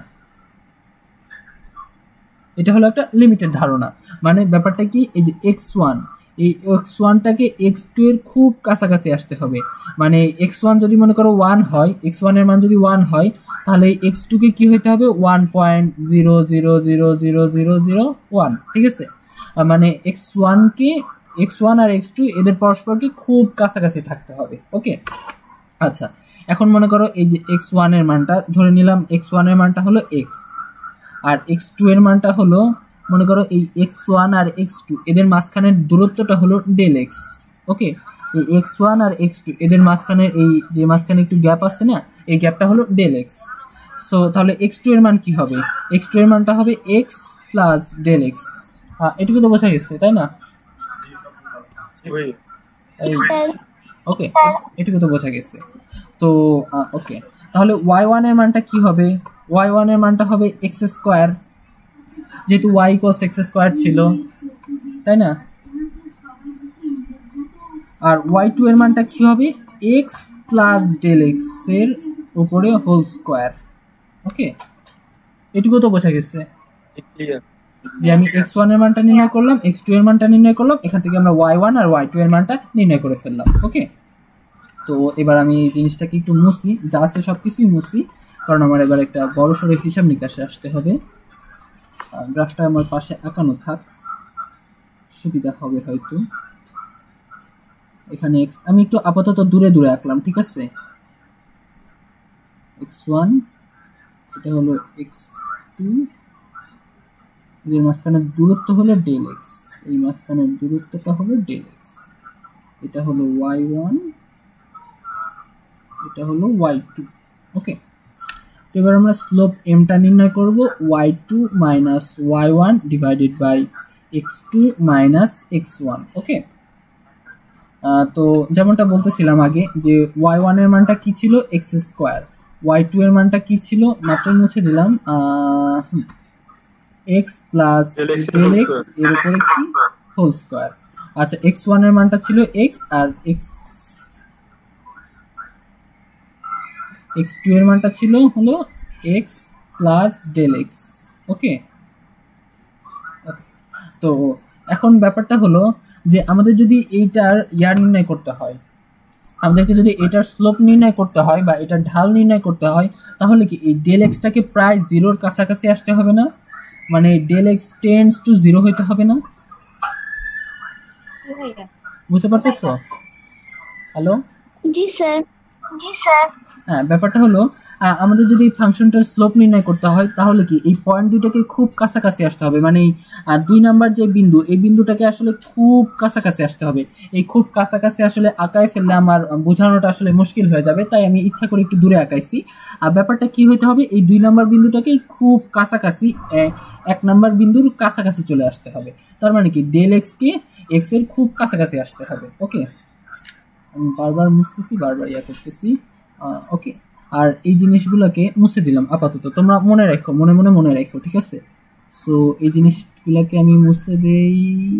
এটা হলো একটা লিমিটের ধারণা। মানে ব্যাপারটা কি, এই যে এক্স ওয়ান, এই এক্স ওয়ানটাকে এক্স টু এর খুব কাছাকাছি আসতে হবে। মানে এক্স ওয়ান যদি মনে করো ওয়ান হয়, এক্স ওয়ান এর মান যদি ওয়ান হয়, তাহলে এক্স টু কে কি হইতে হবে, one point zero zero zero zero zero zero one, ঠিক আছে? মানে এক্স ওয়ান কে এক্স ওয়ান আর এক্স টু এদের পরস্পরকে খুব কাছাকাছি থাকতে হবে, ওকে? আচ্ছা, এখন মনে করো এই যে এক্স ওয়ান এর মানটা ধরে নিলাম, এক্স ওয়ান এর মানটা হলো এক্স, আর এক্স টু এর মানটা হলো মনে করো এই এক্স ওয়ান আর এক্স টু এদের মাঝখানের দূরত্বটা হলো ডেল এক্স। ওকে, এই এক্স ওয়ান আর এক্স টু এদের মাঝখানে এই যে মাঝখানে একটু গ্যাপ আছে না, এই গ্যাপটা হলো ডেল এক্স। সো তাহলে এক্স টু এর মান কি হবে? এক্স টু এর মানটা হবে এক্স প্লাস ডেল এক্স। এটুকু তো বোঝা গেছে তাই না? এই ওকে, এটুকু তো বোঝা গেছে। তো ওকে, তাহলে ওয়াই ওয়ান এর মানটা কি হবে? ওয়াই ওয়ান এর মানটা হবে এক্স স্কোয়ার, যেহেতু ওয়াই ইকুয়ালস এক্স স্কোয়ার ছিল তাই না? আর ওয়াই টু এর মানটা কি হবে? এক্স প্লাস ডেল এক্স এর উপরে হোল স্কোয়ার। ওকে, এটুকু তো বোঝা গেছে যে আমি এক্স ওয়ান এর মানটা নির্ণয় করলাম, এক্স টু এর মানটা নির্ণয় করলাম, এখান থেকে আমরা ওয়াই ওয়ান আর ওয়াই টু এর মানটা নির্ণয় করে ফেললাম। ওকে, তো এবার আমি এই জিনিসটাকে একটু মুছি, যা আছে সব কিছুই মুছি, কারণ আমার এবার একটা বড় সড়ো হিসাব নিকাশে আসতে হবে। গ্রাফটা আমার পাশে আঁকানো থাক, সুবিধা হবে হয়তো। এখানে এক্স আমি একটু আপাতত দূরে দূরে আঁকলাম, ঠিক আছে? এক্স ওয়ান, এটা হলো এক্স টু, এর মাঝখানের দূরত্ব হলো ডেল এক্স, এই মাঝখানের দূরত্বটা হলো ডেল এক্স, এটা হলো ওয়াই ওয়ান, এটা হলো ওয়াই টু। ওকে, তো এবার আমরা স্লোপ এমটা নির্ণয় করব y two minus y one divided by x two minus x one. Okay, তো যেমনটা বলতেছিলাম আগে যে ওয়াই ওয়ান এর মানটা কি ছিল? X square. ওয়াই টু এর মানটা কি ছিল? মাত্র মুছে দিলাম, এক্স প্লাস ডেল এক্স এর উপরে কি হোল স্কোয়ার। আচ্ছা, এক্স ওয়ান এর মানটা ছিল এক্স, আর এক্স এক্স টু এর মানটা ছিল হলো x plus del x. Okay, তো এখন ব্যাপারটা হলো যে আমাদের যদি এইটার ইয়ার নির্ণয় করতে হয়, আমাদেরকে যদি এটার স্লোপ নির্ণয় করতে হয় বা এটার ঢাল নির্ণয় করতে হয়, তাহলে কি এই ডেল এক্সটাকে প্রায় জিরোর কাছাকাছি আসতে হবে না? মানে del x tends to zero হইতে হবে না? বুঝতে পারতেছো? হ্যালো, জি স্যার। জি স্যার। হ্যাঁ, ব্যাপারটা হলো আমাদের যদি ফাংশনটার স্লোপ নির্ণয় করতে হয় তাহলে কি এই পয়েন্ট দুটাকে খুব কাছাকাছি আসতে হবে। মানে দুই নাম্বার যে বিন্দু, এই বিন্দুটাকে আসলে খুব কাছাকাছি আসতে হবে। এই খুব কাছাকাছি আসলে আঁকায় ফেললে আমার বোঝানোটা আসলে মুশকিল হয়ে যাবে, তাই আমি ইচ্ছা করে একটু দূরে আঁকাইছি। আর ব্যাপারটা কি হইতে হবে? এই দুই নাম্বার বিন্দুটাকে খুব কাছাকাছি এক নাম্বার বিন্দুর কাছাকাছি চলে আসতে হবে। তার মানে কি ডেল এক্স কে এক্স এর খুব কাছাকাছি আসতে হবে। ওকে, আমি বারবার মুছতেছি, বারবার ইয়া করতেছি। ওকে, আর এই জিনিসগুলোকে মুছে দিলাম আপাতত, তোমরা মনে রাখো, মনে মনে মনে রাখো, ঠিক আছে? সো এই জিনিসগুলোকে আমি মুছে দেই,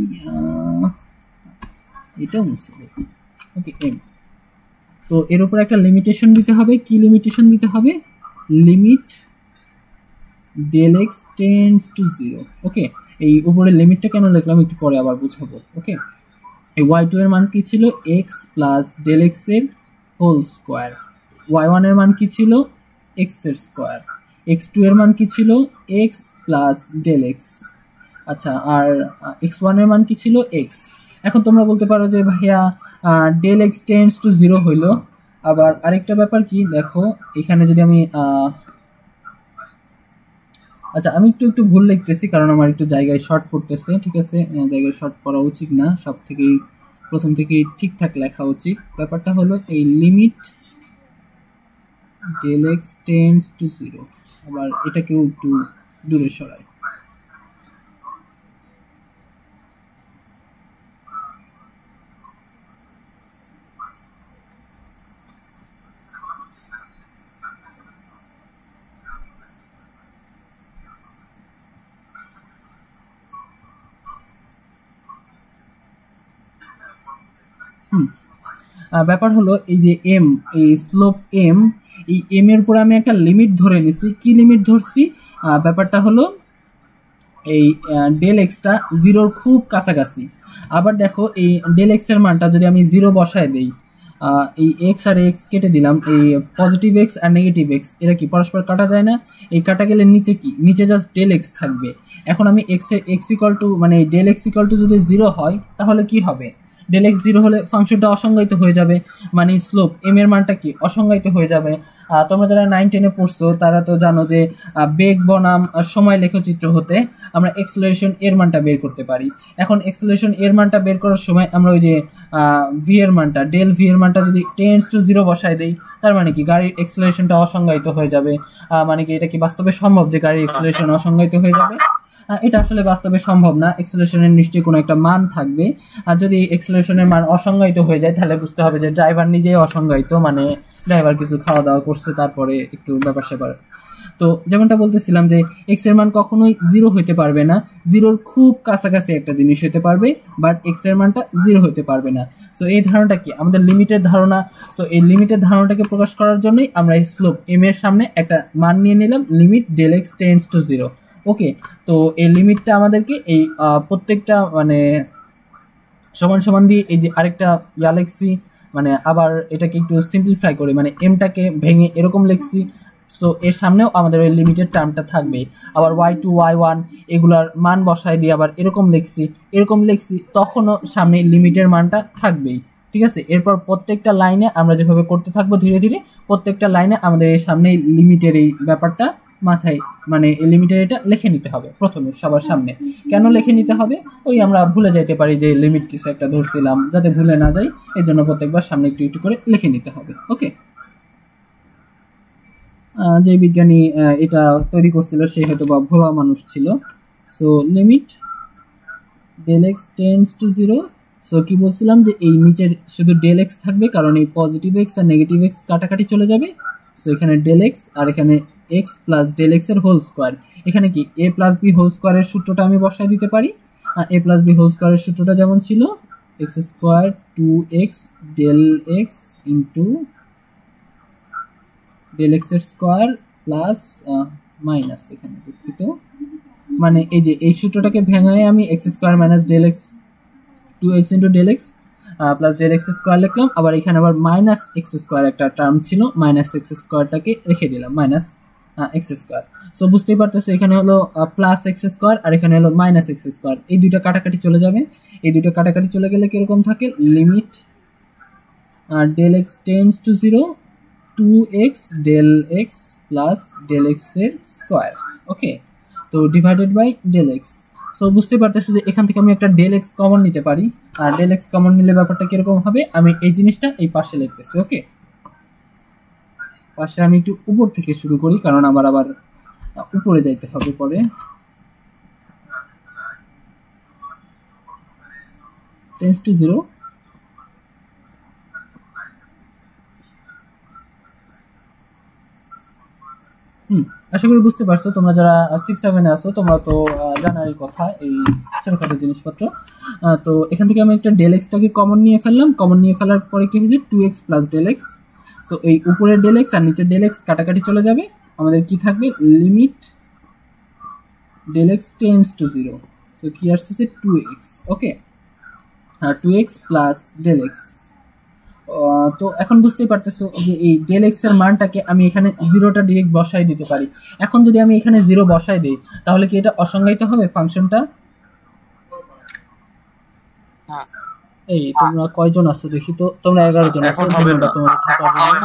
এটাও মুছে দেই। Okay, m. তো এর উপর একটা লিমিটেশন দিতে হবে। কি লিমিটেশন দিতে হবে? Limit del x tends to zero. Okay, এই উপরে লিমিটটা কেন লিখলাম একটু পরে আবার বুঝাবো। ওকে, এই ওয়াই টু এর মান কি ছিল? এক্স প্লাস ডেল এক্স এর হোল স্কোয়ার। ওয়াই ওয়ান এর মান কি ছিল? এক্স এর স্কোয়ার। এক্স টু এর মান কি ছিল? X plus del x. আচ্ছা, আর এক্স ওয়ান এর মান কি ছিল? এক্স। এখন তোমরা বলতে পারো যে ভাইয়া del x tends to zero হইলো। আবার আরেকটা ব্যাপার কি দেখো, এখানে যদি আমি আচ্ছা আমি একটু একটু ভুল লিখতেছি কারণ আমার একটু জায়গায় শর্ট পড়তেছে, ঠিক আছে? জায়গায় শর্ট পড়া উচিত না, সব থেকেই প্রথম থেকেই ঠিকঠাক লেখা উচিত। ব্যাপারটা হলো এই limit del x tends to zero, আবার এটাকেও একটু দূরে সরাই। ব্যাপার হলো এই যে এম, এই স্লোপ এম, এই এম এর উপরে আমি একটা লিমিট ধরে নিছি। কি লিমিট ধরছি? ব্যাপারটা হলো এই ডেল এক্সটা জিরোর খুব কাছাকাছি। আবার দেখো এই ডেল এক্স এর মানটা যদি আমি জিরো বসায় দেই, এই এক্স আর এক্স কেটে দিলাম, এই পজিটিভ এক্স আর নেগেটিভ এক্স এরা কি পরস্পর কাটা যায় না? এই কাটা গেলে নিচে কি? নিচে জাস্ট ডেল এক্স থাকবে। এখন আমি এক্স এর এক্স ইকুয়াল টু মানে ডেল এক্স ইকুয়াল টু যদি জিরো হয় তাহলে কি হবে? ডেল এক্স জিরো হলে ফাংশনটা অসংজ্ঞায়িত হয়ে যাবে, মানে স্লোপ এম এর মানটা কি অসংজ্ঞায়িত হয়ে যাবে। তোমরা যারা নাইন টেনে পড়ছো তারা তো জানো যে বেগ বনাম সময় লেখচিত্র হতে আমরা এক্সেলারেশন এর মানটা বের করতে পারি। এখন এক্সেলারেশন এর মানটা বের করার সময় আমরা ওই যে ভি এর মানটা ডেল ভি এর মানটা যদি টেন্স টু জিরো বসায় দেই, তার মানে কি গাড়ির এক্সেলারেশনটা অসংজ্ঞায়িত হয়ে যাবে। মানে কি এটা কি বাস্তবে সম্ভব যে গাড়ির এক্সেলারেশন অসংজ্ঞায়িত হয়ে যাবে? এটা আসলে বাস্তবে সম্ভব না, এক্সেলারেশনের নিশ্চয়ই কোনো একটা মান থাকবে। আর যদি এক্সেলারেশনের মান অসংজ্ঞায়িত হয়ে যায় তাহলে বুঝতে হবে যে ড্রাইভার নিজেই অসংজ্ঞায়িত, মানে ড্রাইভার কিছু খাওয়া দাওয়া করছে তারপরে একটু ব্যাপার স্যাপার। তো যেমনটা বলতেছিলাম যে এক্স এর মান কখনোই জিরো হইতে পারবে না, জিরোর খুব কাছাকাছি একটা জিনিস হতে পারবে, বাট এক্স এর মানটা জিরো হতে পারবে না। সো এই ধারণাটা কি আমাদের লিমিটের ধারণা। সো এই লিমিটের ধারণাটাকে প্রকাশ করার জন্যই আমরা এই স্লোপ এম এর সামনে একটা মান নিয়ে নিলাম, limit del x tends to zero. Okay, তো এই লিমিটটা আমাদেরকে এই প্রত্যেকটা মানে সমান সমান দিয়ে এই যে আরেকটা ইয়া লিখছি, মানে আবার এটাকে একটু সিম্পলিফাই করে মানে এমটাকে ভেঙে এরকম লিখছি। সো এর সামনেও আমাদের ওই লিমিটেড টার্মটা থাকবে। আবার ওয়াই টু ওয়াই ওয়ান এগুলার মান বসায় দিয়ে আবার এরকম লিখছি এরকম লিখছি তখনও সামনে লিমিটের মানটা থাকবেই। ঠিক আছে, এরপর প্রত্যেকটা লাইনে আমরা যেভাবে করতে থাকবো ধীরে ধীরে প্রত্যেকটা লাইনে আমাদের এই সামনে লিমিটের এই ব্যাপারটা মাথায় মানে এই লিমিটের এটা লিখে নিতে হবে প্রথমে সবার সামনে। কেন লিখে নিতে হবে? ওই আমরা ভুলে যাইতে পারি যে লিমিট কিছু একটা ধরছিলাম, যাতে ভুলে না যাই এর জন্য প্রত্যেকবার সামনে একটু একটু করে লিখে নিতে হবে। ওকে, যে বিজ্ঞানী এটা তৈরি করছিল সে হয়তো বা ভোলা মানুষ ছিল। So limit del x tends to zero. So কি বলছিলাম যে এই নিচের শুধু ডেল এক্স থাকবে কারণ এই পজিটিভ এক্স আর নেগেটিভ এক্স কাটাকাটি চলে যাবে। সো এখানে ডেল এক্স আর এখানে এক্স প্লাস ডেল এক্স এর হোল স্কোয়ার। এখানে কি এ প্লাস বি হোল স্কোয়ারের সূত্রটা আমি বসায় দিতে পারি। এ প্লাস বি হোল স্কোয়ারের সূত্রটা যেমন ছিল x square two x del x into del x এর স্কোয়ার প্লাস মাইনাস এখানে দুঃখিত মানে এই যে এই সূত্রটাকে ভেঙে আমি x square minus del x two x into del x plus del x square লিখলাম। আবার এখানে আবার মাইনাস এক্স স্কোয়ার একটা টার্ম ছিল, মাইনাস এক্স স্কোয়ারটাকে রেখে দিলাম মাইনাস এক্স স্কোয়ার। সো বুঝতেই পারতেছো এখানে হলো প্লাস এক্স স্কোয়ার আর এখানে হলো মাইনাস এক্স স্কোয়ার। এই দুইটা কাটাকাটি চলে যাবে, এই দুইটা কাটাকাটি চলে গেলে কিরকম থাকে limit del x tends to zero two x del x plus del x এর স্কোয়ার। ওকে, তো divided by del x. So বুঝতে পারতেছো যে এখান থেকে আমি একটা ডেল এক্স কমন নিতে পারি, আর ডেল এক্স কমন নিলে ব্যাপারটা কিরকম হবে আমি এই জিনিসটা এই পাশে লিখতেছি। ওকে, পাশে আমি একটু উপর থেকে শুরু করি কারণ আবার আবার উপরে যাইতে হবে পরে। টেন্ডস টু জিরো হুম আশা করি বুঝতে পারছো। তোমরা যারা সিক্স সেভেনে আছো তোমরা তো জানারই কথা এই ছোটখাটো জিনিসপত্র। তো এখান থেকে আমি একটা ডেল এক্সটাকে কমন নিয়ে ফেললাম, কমন নিয়ে ফেলার পরে কি হয়েছে two x plus del x. So এই উপরের ডেল এক্স আর নিচের ডেল এক্স কাটাকাটি চলে যাবে, আমাদের কি থাকবে limit del x tends to zero. So কি আসতেছে টু এক্স। ওকে, আর two x plus del x. তো এখন বুঝতেই পারতেছো যে এই ডেল এক্স এর মানটাকে আমি এখানে জিরোটা ডিরেক্ট বসাই দিতে পারি। এখন যদি আমি এখানে জিরো বসাই দিই তাহলে কি এটা অসংজ্ঞায়িত হবে ফাংশনটা? এই তোমরা কয়জন আছো দেখি তো? তোমরা এগারো জন আছো, ধন্যবাদ তোমাদের থাকার জন্য।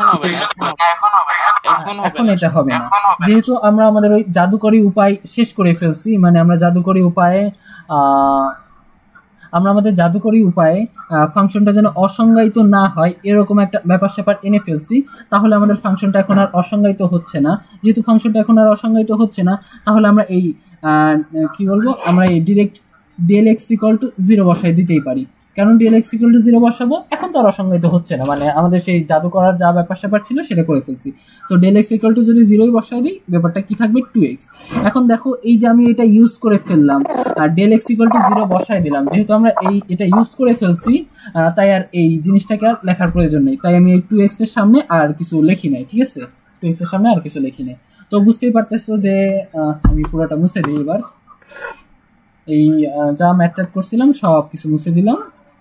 এখন এটা হবে না যেহেতু আমরা আমাদের ওই জাদুকরী উপায় শেষ করে ফেলছি, মানে আমরা জাদুকরী উপায়ে আহ আমরা আমাদের জাদুকরী উপায়ে ফাংশনটা যেন অসংজ্ঞায়িত না হয় এরকম একটা ব্যাপার স্যাপার এনে ফেলছি। তাহলে আমাদের ফাংশনটা এখন আর অসংজ্ঞায়িত হচ্ছে না। যেহেতু ফাংশনটা এখন আর অসংজ্ঞায়িত হচ্ছে না তাহলে আমরা এই কি বলবো আমরা এই direct del x equal to zero বসাই দিতেই পারি। কারণ del x equal to zero বসাবো এখন তো আর অসংজ্ঞায়িত হচ্ছে না, মানে আমাদের সেই জাদু করার যা ব্যাপার স্যাপার ছিল সেটা করে ফেলছি। So del x equal to যদি জিরোই বসাই দিই ব্যাপারটা কি থাকবে টু এক্স। এখন দেখো এই যে আমি এটা ইউজ করে ফেললাম আর del x equal to zero বসাই দিলাম, যেহেতু আমরা এই এটা ইউজ করে ফেলছি তাই আর এই জিনিসটাকে আর লেখার প্রয়োজন নেই, তাই আমি এই টু এক্স এর সামনে আর কিছু লিখি নাই। ঠিক আছে, টু এক্স এর সামনে আর কিছু লিখি নাই। তো বুঝতেই পারতেছো যে আমি পুরোটা মুছে দিই এবার। এই যা ম্যাথ করছিলাম সব কিছু মুছে দিলাম,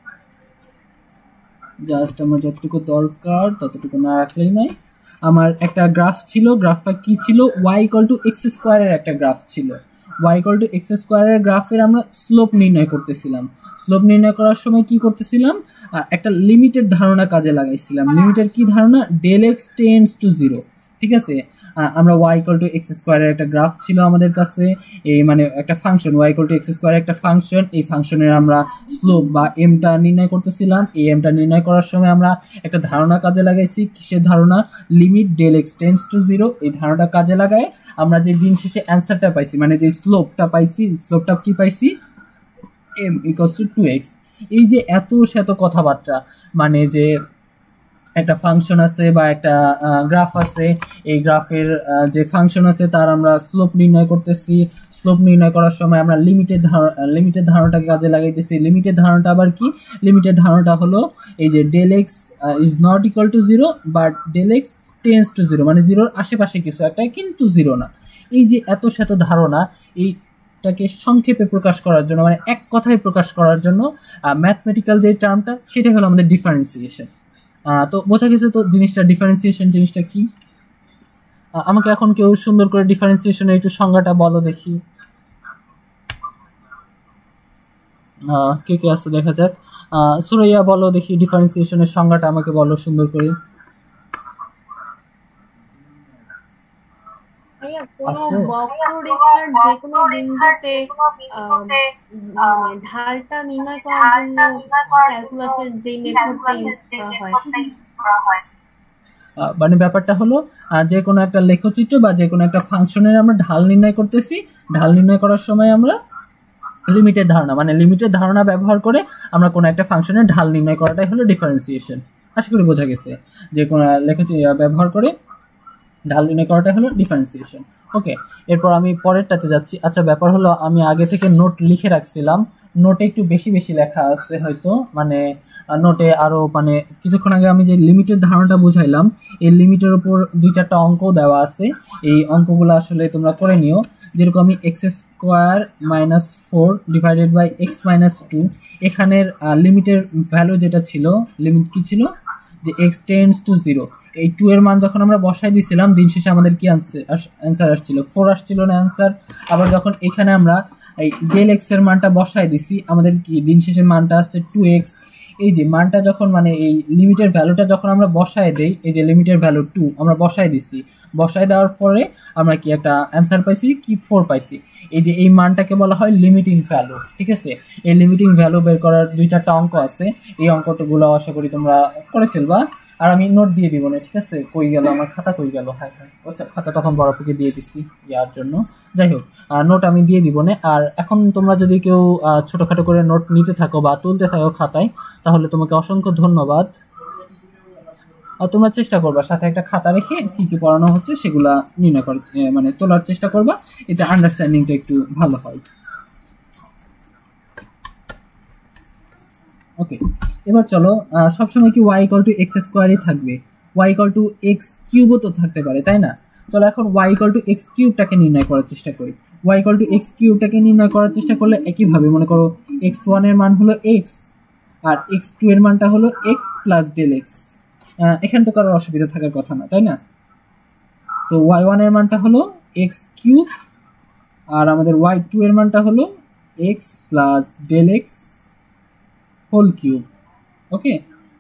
জাস্ট আমার যতটুকু দরকার ততটুকু না রাখলেই নাই। আমার একটা গ্রাফ ছিল, গ্রাফটা কি ছিল ওয়াই ইকুয়াল টু এক্স স্কোয়ারের একটা গ্রাফ ছিল। ওয়াই ইকুয়াল টু এক্স স্কোয়ারের গ্রাফের আমরা স্লোপ নির্ণয় করতেছিলাম। স্লোপ নির্ণয় করার সময় কি করতেছিলাম, একটা লিমিটের ধারণা কাজে লাগাইছিলাম। লিমিটের কি ধারণা, del x tends to zero. ঠিক আছে, আমরা ওয়াই ইকুয়াল টু এক্স স্কোয়ারের একটা গ্রাফ ছিল আমাদের কাছে, এই মানে একটা function y equal to x স্কোয়ারের একটা ফাংশন, এই ফাংশনের আমরা স্লোপ বা এমটা নির্ণয় করতেছিলাম। এই এমটা নির্ণয় করার সময় আমরা একটা ধারণা কাজে লাগাইছি, কিসের ধারণা, limit del x tends to zero. এই ধারণাটা কাজে লাগায় আমরা যে দিন শেষে অ্যান্সারটা পাইছি, মানে যে স্লোপটা পাইছি, স্লোপটা কি পাইছি, m equals to two x. এই যে এত শত কথাবার্তা, মানে যে একটা ফাংশন আছে বা একটা গ্রাফ আছে, এই গ্রাফের যে ফাংশন আছে তার আমরা স্লোপ নির্ণয় করতেছি। স্লোপ নির্ণয় করার সময় আমরা লিমিটের লিমিটের ধারণাটাকে কাজে লাগাইতেছি। লিমিটের ধারণাটা আবার কি, লিমিটের ধারণাটা হলো এই যে del x is not equal to zero but del x tends to zero, মানে জিরোর আশেপাশে কিছু একটা কিন্তু জিরো না। এই যে এত শত ধারণা, এইটাকে সংক্ষেপে প্রকাশ করার জন্য, মানে এক কথায় প্রকাশ করার জন্য ম্যাথমেটিক্যাল যে টার্মটা, সেটা হলো আমাদের ডিফারেন্সিয়েশন। তো বোঝা গেছে তো জিনিসটা, ডিফারেন্সিয়েশন জিনিসটা কি। আমাকে এখন কেউ সুন্দর করে ডিফারেন্সিয়েশনের একটু সংজ্ঞাটা বলো দেখি, কে কে আছে দেখা যাক। সুরাইয়া বলো দেখি, ডিফারেন্সিয়েশনের সংজ্ঞাটা আমাকে বলো সুন্দর করে। কোনো বক্ররেখার যে কোনো বিন্দুতে মানে ঢালটা নির্ণয় করার জন্য ক্যালকুলাসের যে মেথডটা ইউজ করা হয়, মানে ব্যাপারটা হলো যে কোনো একটা লেখচিত্র বা যে কোনো একটা ফাংশনের আমরা ঢাল নির্ণয় করতেছি। ঢাল নির্ণয় করার সময় আমরা লিমিটের ধারণা, মানে লিমিটের ধারণা ব্যবহার করে আমরা কোনো একটা ফাংশনের ঢাল নির্ণয় করাটাই হলো ডিফারেন্সিয়েশন। আশা করি বোঝা গেছে, যে কোনো লেখচিত্র ব্যবহার করে ঢাল নির্ণয় করাটাই হলো ডিফারেন্সিয়েশন। ওকে, এরপর আমি পরেরটাতে যাচ্ছি। আচ্ছা, ব্যাপার হলো আমি আগে থেকে নোট লিখে রাখছিলাম, নোটে একটু বেশি বেশি লেখা আছে হয়তো, মানে নোটে আরও মানে কিছুক্ষণ আগে আমি যে লিমিটের ধারণাটা বুঝাইলাম, এই লিমিটের উপর দুই চারটা অঙ্ক দেওয়া আছে। এই অঙ্কগুলো আসলে তোমরা করে নিও। যেরকম আমি x square minus four divided by x minus two, এখানের লিমিটের ভ্যালু যেটা ছিল, লিমিট কি ছিল, যে এক্স টেন্ডস টু জিরো। এই টু এর মান যখন আমরা বসাই দিয়েছিলাম, দিন শেষে আমাদের কি অ্যান্সার আসছিল, ফোর আসছিল না অ্যান্সার। আবার যখন এখানে আমরা এই ডেল এক্স এর মানটা বসাই দিছি, আমাদের কি দিন শেষে মানটা আসছে টু এক্স। এই যে মানটা যখন মানে এই লিমিটের ভ্যালুটা যখন আমরা বসায় দেই, এই যে লিমিটের ভ্যালু টু আমরা বসাই দিছি, বসায় দেওয়ার পরে আমরা কি একটা অ্যান্সার পাইছি, কি ফোর পাইছি। এই যে এই মানটাকে বলা হয় লিমিটিং ভ্যালু। ঠিক আছে, এই লিমিটিং ভ্যালু বের করার দুই চারটা অঙ্ক আছে, এই অঙ্কগুলো আশা করি তোমরা করে ফেলবা। আর আমি নোট দিয়ে দিব না, ঠিক আছে, কই গেল আমার খাতা, কই গেল, হাই হাই, আচ্ছা খাতা তখন বড়পুকে দিয়ে দিচ্ছি ইয়ার জন্য। যাই হোক, নোট আমি দিয়ে দিব না। আর এখন তোমরা যদি কেউ ছোটোখাটো করে নোট নিতে থাকো বা তুলতে থাকো খাতায়, তাহলে তোমাকে অসংখ্য ধন্যবাদ। আর তোমরা চেষ্টা করবা সাথে একটা খাতা রেখে কি কি পড়ানো হচ্ছে সেগুলা নির্ণয় করার, মানে তোলার চেষ্টা করবা, এতে আন্ডারস্ট্যান্ডিংটা একটু ভালো হয়। ওকে, এবার চলো, সবসময় কি ওয়াই ইকুয়াল টু এক্স স্কোয়ারই থাকবে, ওয়াই ইকুয়াল টু এক্স কিউবও তো থাকতে পারে, তাই না? চলো এখন ওয়াই ইকুয়াল টু এক্স কিউবটাকে নির্ণয় করার চেষ্টা করি। ওয়াই ইকুয়াল টু এক্স কিউবটাকে নির্ণয় করার চেষ্টা করলে একইভাবে মনে করো এক্স ওয়ান এর মান হলো এক্স, আর এক্স টু এর মানটা হলো এক্স প্লাস ডেল এক্স। এখানে তো কারোর অসুবিধা থাকার কথা না, তাই না? সো ওয়াই ওয়ান এর মানটা হলো এক্স কিউব, আর আমাদের ওয়াই টু এর মানটা হলো x plus del x whole cube. Okay,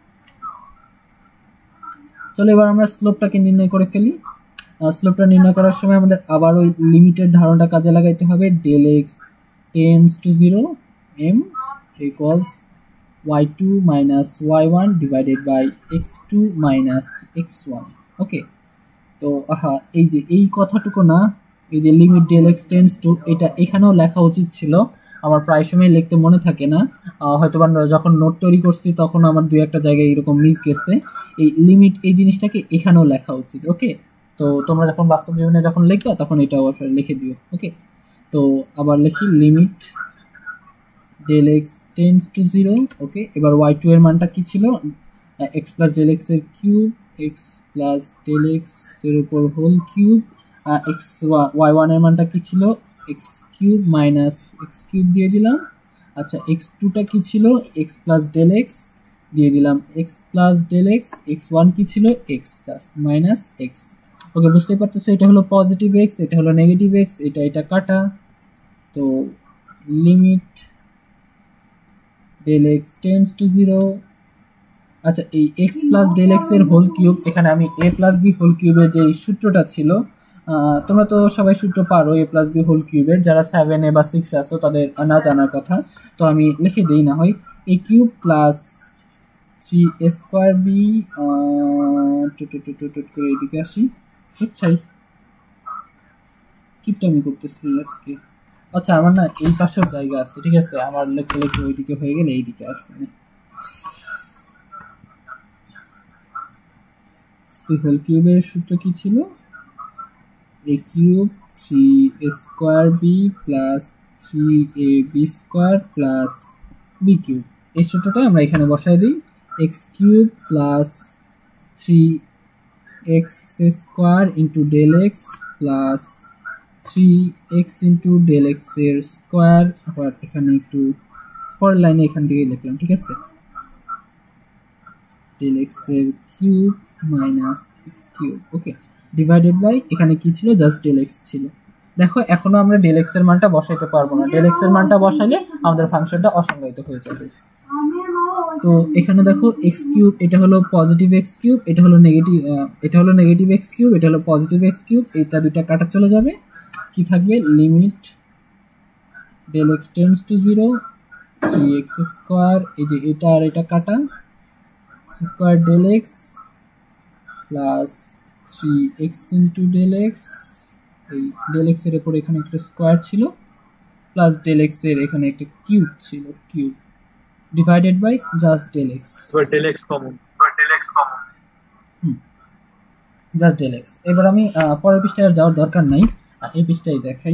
চলো এবার আমরা স্লোপটাকে নির্ণয় করে ফেলি। স্লোপটা নির্ণয় করার সময় আমাদের আবার ওই লিমিটের ধারণাটা কাজে লাগাইতে হবে। Del x tends to zero m equals y two minus y one divided by x two minus x one. Okay, তো আহা এই যে এই কথাটুকু না, এই যে limit del x tends to, এটা এখানেও লেখা উচিত ছিল, আমার প্রায় সময় লিখতে মনে থাকে না, হয়তো বা যখন নোট তৈরি করছি তখন আমার দুই একটা জায়গায় এরকম মিস গেছে। এই লিমিট এই জিনিসটাকে এখানেও লেখা উচিত। ওকে, তো তোমরা যখন বাস্তব জীবনে যখন লিখবা তখন এটাও লিখে দিও। ওকে, তো আবার লিখি limit del x tends to zero. Okay, এবার ওয়াই টু এর মানটা কি ছিল, এক্স প্লাস ডেল এক্স এর cube, x plus del x এর উপর হোল কিউব, আর এক্স ওয়াই ওয়ান এর মানটা কি ছিল, x cube minus x cube দিয়ে দিলাম। আচ্ছা, এক্স টুটা কি ছিল, এক্স প্লাস ডেল এক্স দিয়ে দিলাম, x plus del x, x one কি ছিল, x just minus x. Okay, বুঝতেই পারতেছো এটা হলো পজিটিভ এক্স, এটা হলো নেগেটিভ এক্স, এটা এটা কাটা। তো limit del x tends to zero. আচ্ছা, এই এক্স প্লাস ডেল এক্স এর হোল কিউব, এখানে আমি এ প্লাস বি হোল কিউবের যে সূত্রটা ছিল, তোমরা তো সবাই সূত্র পারো এ প্লাস বি হোল কিউবের, যারা সেভেন এ বা সিক্স আসো তাদের না জানার কথা, তো আমি লিখে দিই না হয়। A cube plus three a square b, করে এদিকে আসি, বুঝছাই কিপটা আমি করতেছি আজকে। আচ্ছা, আমার না এই পাশের জায়গা আছে, ঠিক আছে, আমার লেখে লেখে ওইদিকে হয়ে গেলে এইদিকে আসবে না। হোল কিউবের সূত্র কি ছিল? A cube three a square b plus three a b square plus b cube, এই সূত্রটা আমরা এখানে বসাই দিই। X cube plus three x square into del x plus three x into del x এর স্কোয়ার, আবার এখানে একটু পরের লাইনে এখান থেকে লিখলাম, ঠিক আছে, ডেল এক্স এর cube minus x cube, okay, divided by এখানে কি ছিল, জাস্ট ডেল এক্স ছিল। দেখো এখনো আমরা ডেল এক্স এর মানটা বসাইতে পারবো না, ডেল এক্স এর মানটা বসাইলে আমাদের ফাংশনটা অসংজ্ঞায়িত হয়ে যাবে। তো এখানে দেখো এক্স কিউব, এটা হলো পজিটিভ এক্স কিউব, এটা হলো নেগেটিভ, এটা হলো নেগেটিভ এক্স কিউব, এটা হলো পজিটিভ এক্স কিউব, এটা দুটো কাটা চলে যাবে, কি থাকবে, limit del x tends to zero, three x square, এই যে এটা আর এটা কাটা, square del x plus three x into del x, এই ডেল এক্স এর উপর এখানে একটা স্কোয়ার ছিল, প্লাস ডেল এক্স এর এখানে একটা কিউব ছিল, cube, divided by just del x, del x common, del x common, hmm, just del x. এবার আমি পরের পৃষ্ঠায় আর যাওয়ার দরকার নাই, এই পৃষ্ঠায় দেখাই,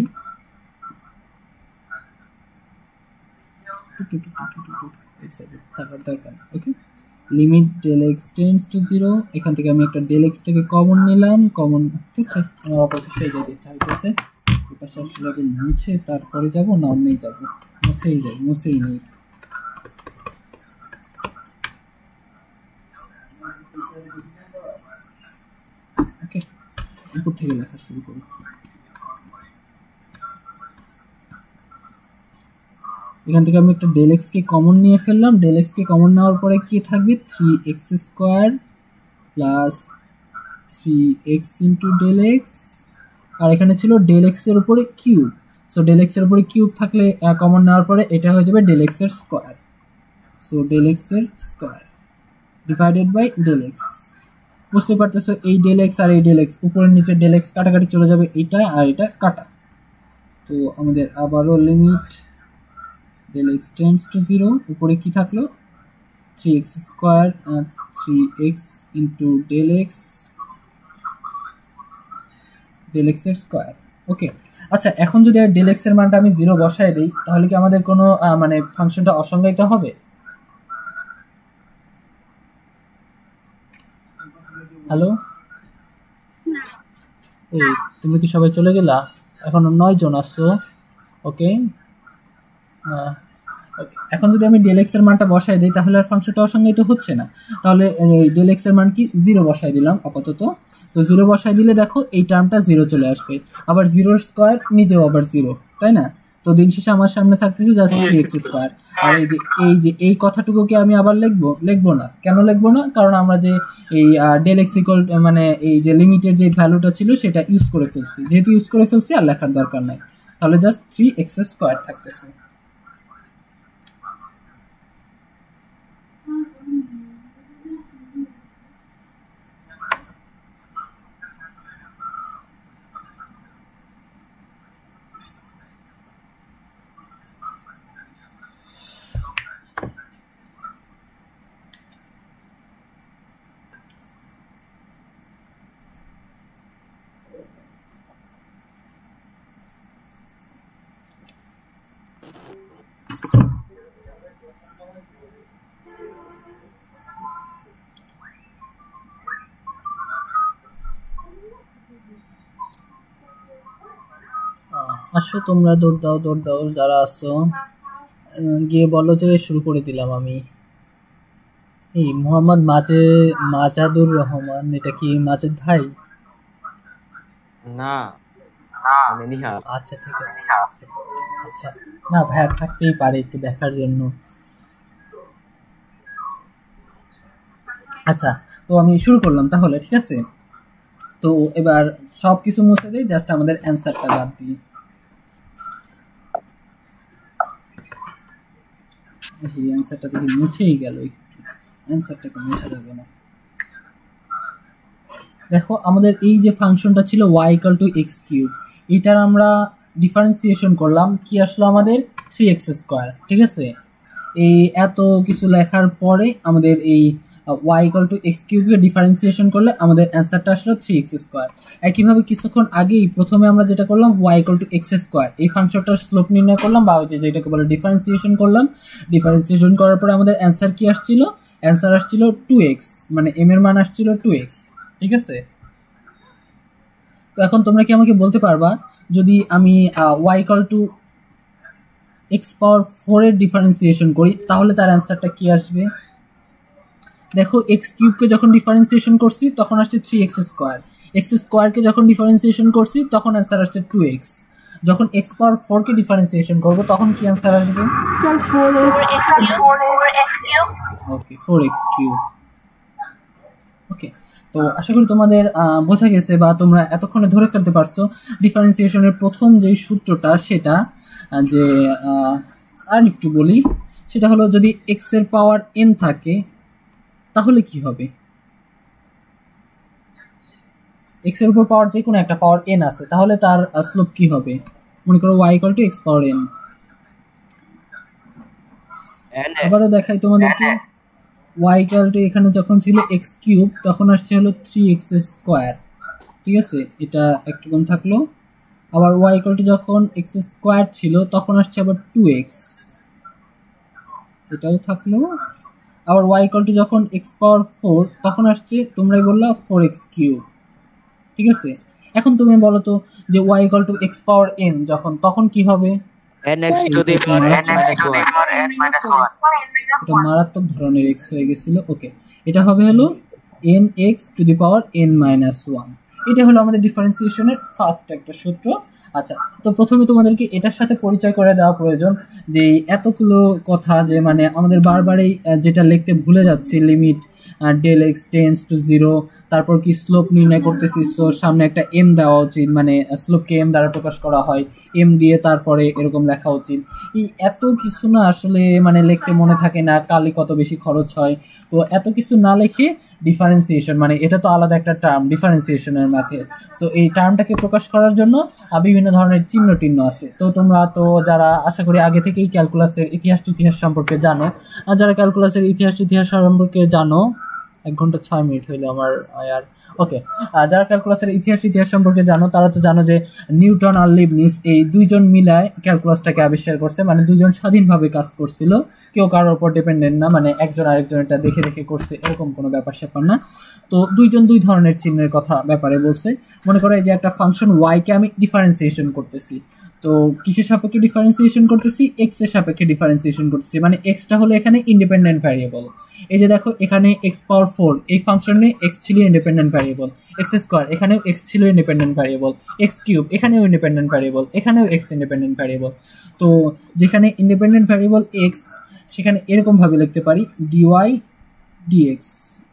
থাকার দরকার, okay, limit del x tends to zero, এখান থেকে আমি একটা ডেল এক্সটাকে কমন নিলাম, কমন, ঠিক আছে, আমার অপরপৃষ্ঠায় যেতে চাইতেছে, এই পাশে আসলে আগে মুছে তারপরে যাবো, না অন্যই যাবো, মুছেই যাই, মুছেই নেই, ওকে, উপর থেকে লেখা শুরু করি। এখান থেকে আমি একটা ডেল এক্স কে কমন নিয়ে ফেললাম, ডেল এক্স কে কমন নেওয়ার পরে কি থাকবে, three x square plus three x into del x, আর এখানে ছিল ডেল এক্স এর উপরে কিউব, সো ডেল এক্স এর উপরে কিউব থাকলে কমন নেওয়ার পরে এটা হয়ে যাবে ডেল এক্স এর স্কোয়ার, সো ডেল এক্স এর square divided by del x. বুঝতে পারতেছো, এই ডেল এক্স আর এই ডেল এক্স, উপরের নিচে ডেল এক্স কাটাকাটি চলে যাবে, এটা আর এটা কাটা, তো আমাদের আবারও limit del x tends to zero, উপরে কি থাকলো, three x square, three x into del x, del x এর স্কোয়ার, ওকে। আচ্ছা, এখন যদি ডেল এক্স এর মানটা আমি জিরো বসায় দিই, তাহলে কি আমাদের কোনো মানে ফাংশনটা অসংজ্ঞায়িত হবে? হ্যালো, এই তুমি কি সবাই চলে গেলা? এখন নয় জন আসছো, ওকে, এখন যদি আমি ডেল এক্স এর মানটা বসাই দিই তাহলে আর ফাংশনটা অসংজ্ঞায়িত হচ্ছে না, তাহলে ডেল এক্স এর মান কি, জিরো বসাই দিলাম আপাতত, তো জিরো বসাই দিলে দেখো এই টার্মটা জিরো চলে আসবে, আবার জিরোর স্কোয়ার নিজেও আবার জিরো, তাই না, তো দিন শেষে আমার সামনে থাকতেছে জাস্ট থ্রি এক্স স্কোয়ার, আর এই যে এই যে এই কথাটুকুকে আমি আবার লিখবো, লিখবো না, কেন লিখবো না, কারণ আমরা যে এই ডেল এক্স ইকুয়াল মানে এই যে লিমিটের যে ভ্যালুটা ছিল সেটা ইউজ করে ফেলছি, যেহেতু ইউজ করে ফেলছি আর লেখার দরকার নাই, তাহলে জাস্ট থ্রি এক্স স্কোয়ার থাকতেছে। আসো তোমরা, দৌড় দাও দৌড় দাও, যারা আসছো গিয়ে বলো যে শুরু করে দিলাম আমি। এই মোহাম্মদ মাজে মাজাদুর রহমান, এটা কি মাজেদ ভাই? না, আমি নিহাল। আচ্ছা ঠিক আছে, আচ্ছা না ভাইয়া থাকতেই পারে একটু দেখার জন্য। আচ্ছা, তো আমি শুরু করলাম তাহলে, ঠিক আছে। তো এবার সব কিছু মুছে দিই, জাস্ট আমাদের অ্যান্সারটা বাদ দিই। এই অ্যান্সারটা দেখি মুছেই গেল, একটু অ্যান্সারটাকে মুছে যাবে না। দেখো আমাদের এই যে ফাংশনটা ছিল y equal to x cube, এটার আমরা ডিফারেন্সিয়েশন করলাম, কি আসলো আমাদের থ্রি এক্স স্কোয়ার, ঠিক আছে। এই এত কিছু লেখার পরে আমাদের এই y ইকুয়াল টু এক্স কিউবকে ডিফারেন্সিয়েশন করলে আমাদের অ্যান্সারটা আসলো থ্রি এক্স স্কোয়ার। একইভাবে কিছুক্ষণ আগেই প্রথমে আমরা যেটা করলাম y equal to x square, এই ফাংশনটার স্লোপ নির্ণয় করলাম, বা ওই যে যেটাকে বলে ডিফারেন্সিয়েশন করলাম। ডিফারেন্সিয়েশন করার পরে আমাদের অ্যান্সার কি আসছিল, অ্যান্সার আসছিল টু এক্স, মানে m এর মান আসছিল টু এক্স, ঠিক আছে। তো এখন তোমরা কি আমাকে বলতে পারবা, যদি আমি y equal to x power four এর ডিফারেন্সিয়েশন করি তাহলে তার অ্যান্সারটা কি আসবে? দেখো এক্স কিউবকে যখন ডিফারেন্সিয়েশন করছি তখন আসছে থ্রি এক্স স্কোয়ার, এক্স স্কোয়ারকে যখন ডিফারেন্সিয়েশন করছি তখন অ্যান্সার আসছে টু এক্স। যখন এক্স পাওয়ার ফোর কে ডিফারেন্সিয়েশন করবো তখন কি অ্যান্সার আসবে? Okay, four x cube. Okay, তো আশা করি তোমাদের বোঝা গেছে বা তোমরা এতক্ষণে ধরে ফেলতে পারছো ডিফারেন্সিয়েশনের প্রথম যে সূত্রটা, সেটা যে আর একটু বলি, সেটা হলো যদি এক্স এর পাওয়ার এন থাকে তাহলে কি হবে। এক্স এর উপর পাওয়ার যে কোনো একটা পাওয়ার এন আছে, তাহলে তার স্লোপ কি হবে? মনে করো y equal to x power n. এবারে দেখাই তোমাদেরকে, y ইকুয়াল টু এখানে যখন ছিল এক্স কিউব তখন আসছে হলো থ্রি এক্স স্কোয়ার, ঠিক আছে, এটা একটু কম থাকলো। আবার y ইকুয়াল টু যখন এক্স স্কোয়ার ছিল তখন আসছে আবার টু এক্স, এটাও থাকলো। আবার y ইকুয়াল টু যখন x পাওয়ার ফোর তখন আসছে, তোমরাই বললা ফোর এক্স কিউব, ঠিক আছে। এখন তুমি বলো তো যে y equal to x power n যখন, তখন কি হবে? nx to the power n minus one. এটা মারাত্মক ধরনের x হয়ে গেছিল। ওকে, এটা হবে হলো nx to the power n minus one. এটা হলো আমাদের ডিফারেন্সিয়েশনের ফার্স্ট একটা সূত্র। আচ্ছা, তো প্রথমে তোমাদেরকে এটার সাথে পরিচয় করে দেওয়া প্রয়োজন যে এতগুলো কথা যে মানে আমাদের বারবারই যেটা লিখতে ভুলে যাচ্ছি, limit del x tends to zero, তারপর কি স্লোপ নির্ণয় করতেছি, সো সামনে একটা এম দেওয়া উচিত, মানে স্লোপকে এম দ্বারা প্রকাশ করা হয়, এম দিয়ে তারপরে এরকম লেখা উচিত। এই এত কিছু না আসলে মানে লিখতে মনে থাকে না, কালি কত বেশি খরচ হয়। তো এত কিছু না লিখে ডিফারেন্সিয়েশন, মানে এটা তো আলাদা একটা টার্ম ডিফারেন্সিয়েশনের মেথড, সো এই টার্মটাকে প্রকাশ করার জন্য বিভিন্ন ধরনের চিহ্ন টিহ্ন আছে। তো তোমরা তো যারা আশা করি আগে থেকেই ক্যালকুলাসের ইতিহাস ইতিহাস সম্পর্কে জানো, আর যারা ক্যালকুলাসের ইতিহাস ইতিহাস সম্পর্কে জানো, এক ঘন্টা ছয় মিনিট হইলো আমার আর ওকে, যারা ক্যালকুলাসের ইতিহাস ইতিহাস সম্পর্কে জানো তারা তো জানো যে নিউটন আর লিবনিজ এই দুইজন মিলায় ক্যালকুলাসটাকে আবিষ্কার করছে, মানে দুইজন স্বাধীনভাবে কাজ করছিল, কেউ কারোর উপর ডিপেন্ডেন্ট না, মানে একজন আরেকজন এটা দেখে দেখে করছে এরকম কোনো ব্যাপার স্যাপার না। তো দুইজন দুই ধরনের চিহ্নের কথা ব্যাপারে বলছে। মনে করো এই যে একটা ফাংশন y কে আমি ডিফারেন্সিয়েশন করতেছি, তো কিসের সাপেক্ষে ডিফারেন্সিয়েশন করতেছি? এক্স এর সাপেক্ষে ডিফারেন্সিয়েশন করতেছি, মানে এক্সটা হলো এখানে ইন্ডিপেন্ডেন্ট ভ্যারিয়েবল। এই যে দেখো এখানে এক্স পাওয়ার ফোর এই ফাংশনে এক্স ছিল ইন্ডিপেন্ডেন্ট ভ্যারিয়েবল, এক্স স্কোয়ার এখানেও এক্স ছিল ইন্ডিপেন্ডেন্ট ভ্যারিয়েবল, এক্স কিউব এখানেও ইন্ডিপেন্ডেন্ট ভ্যারিয়েবল, এখানেও এক্স ইন্ডিপেন্ডেন্ট ভ্যারিয়েবল। তো যেখানে ইন্ডিপেন্ডেন্ট ভ্যারিয়েবল এক্স সেখানে এরকম ভাবে লিখতে পারি ডিওয়াই ডিএক্স।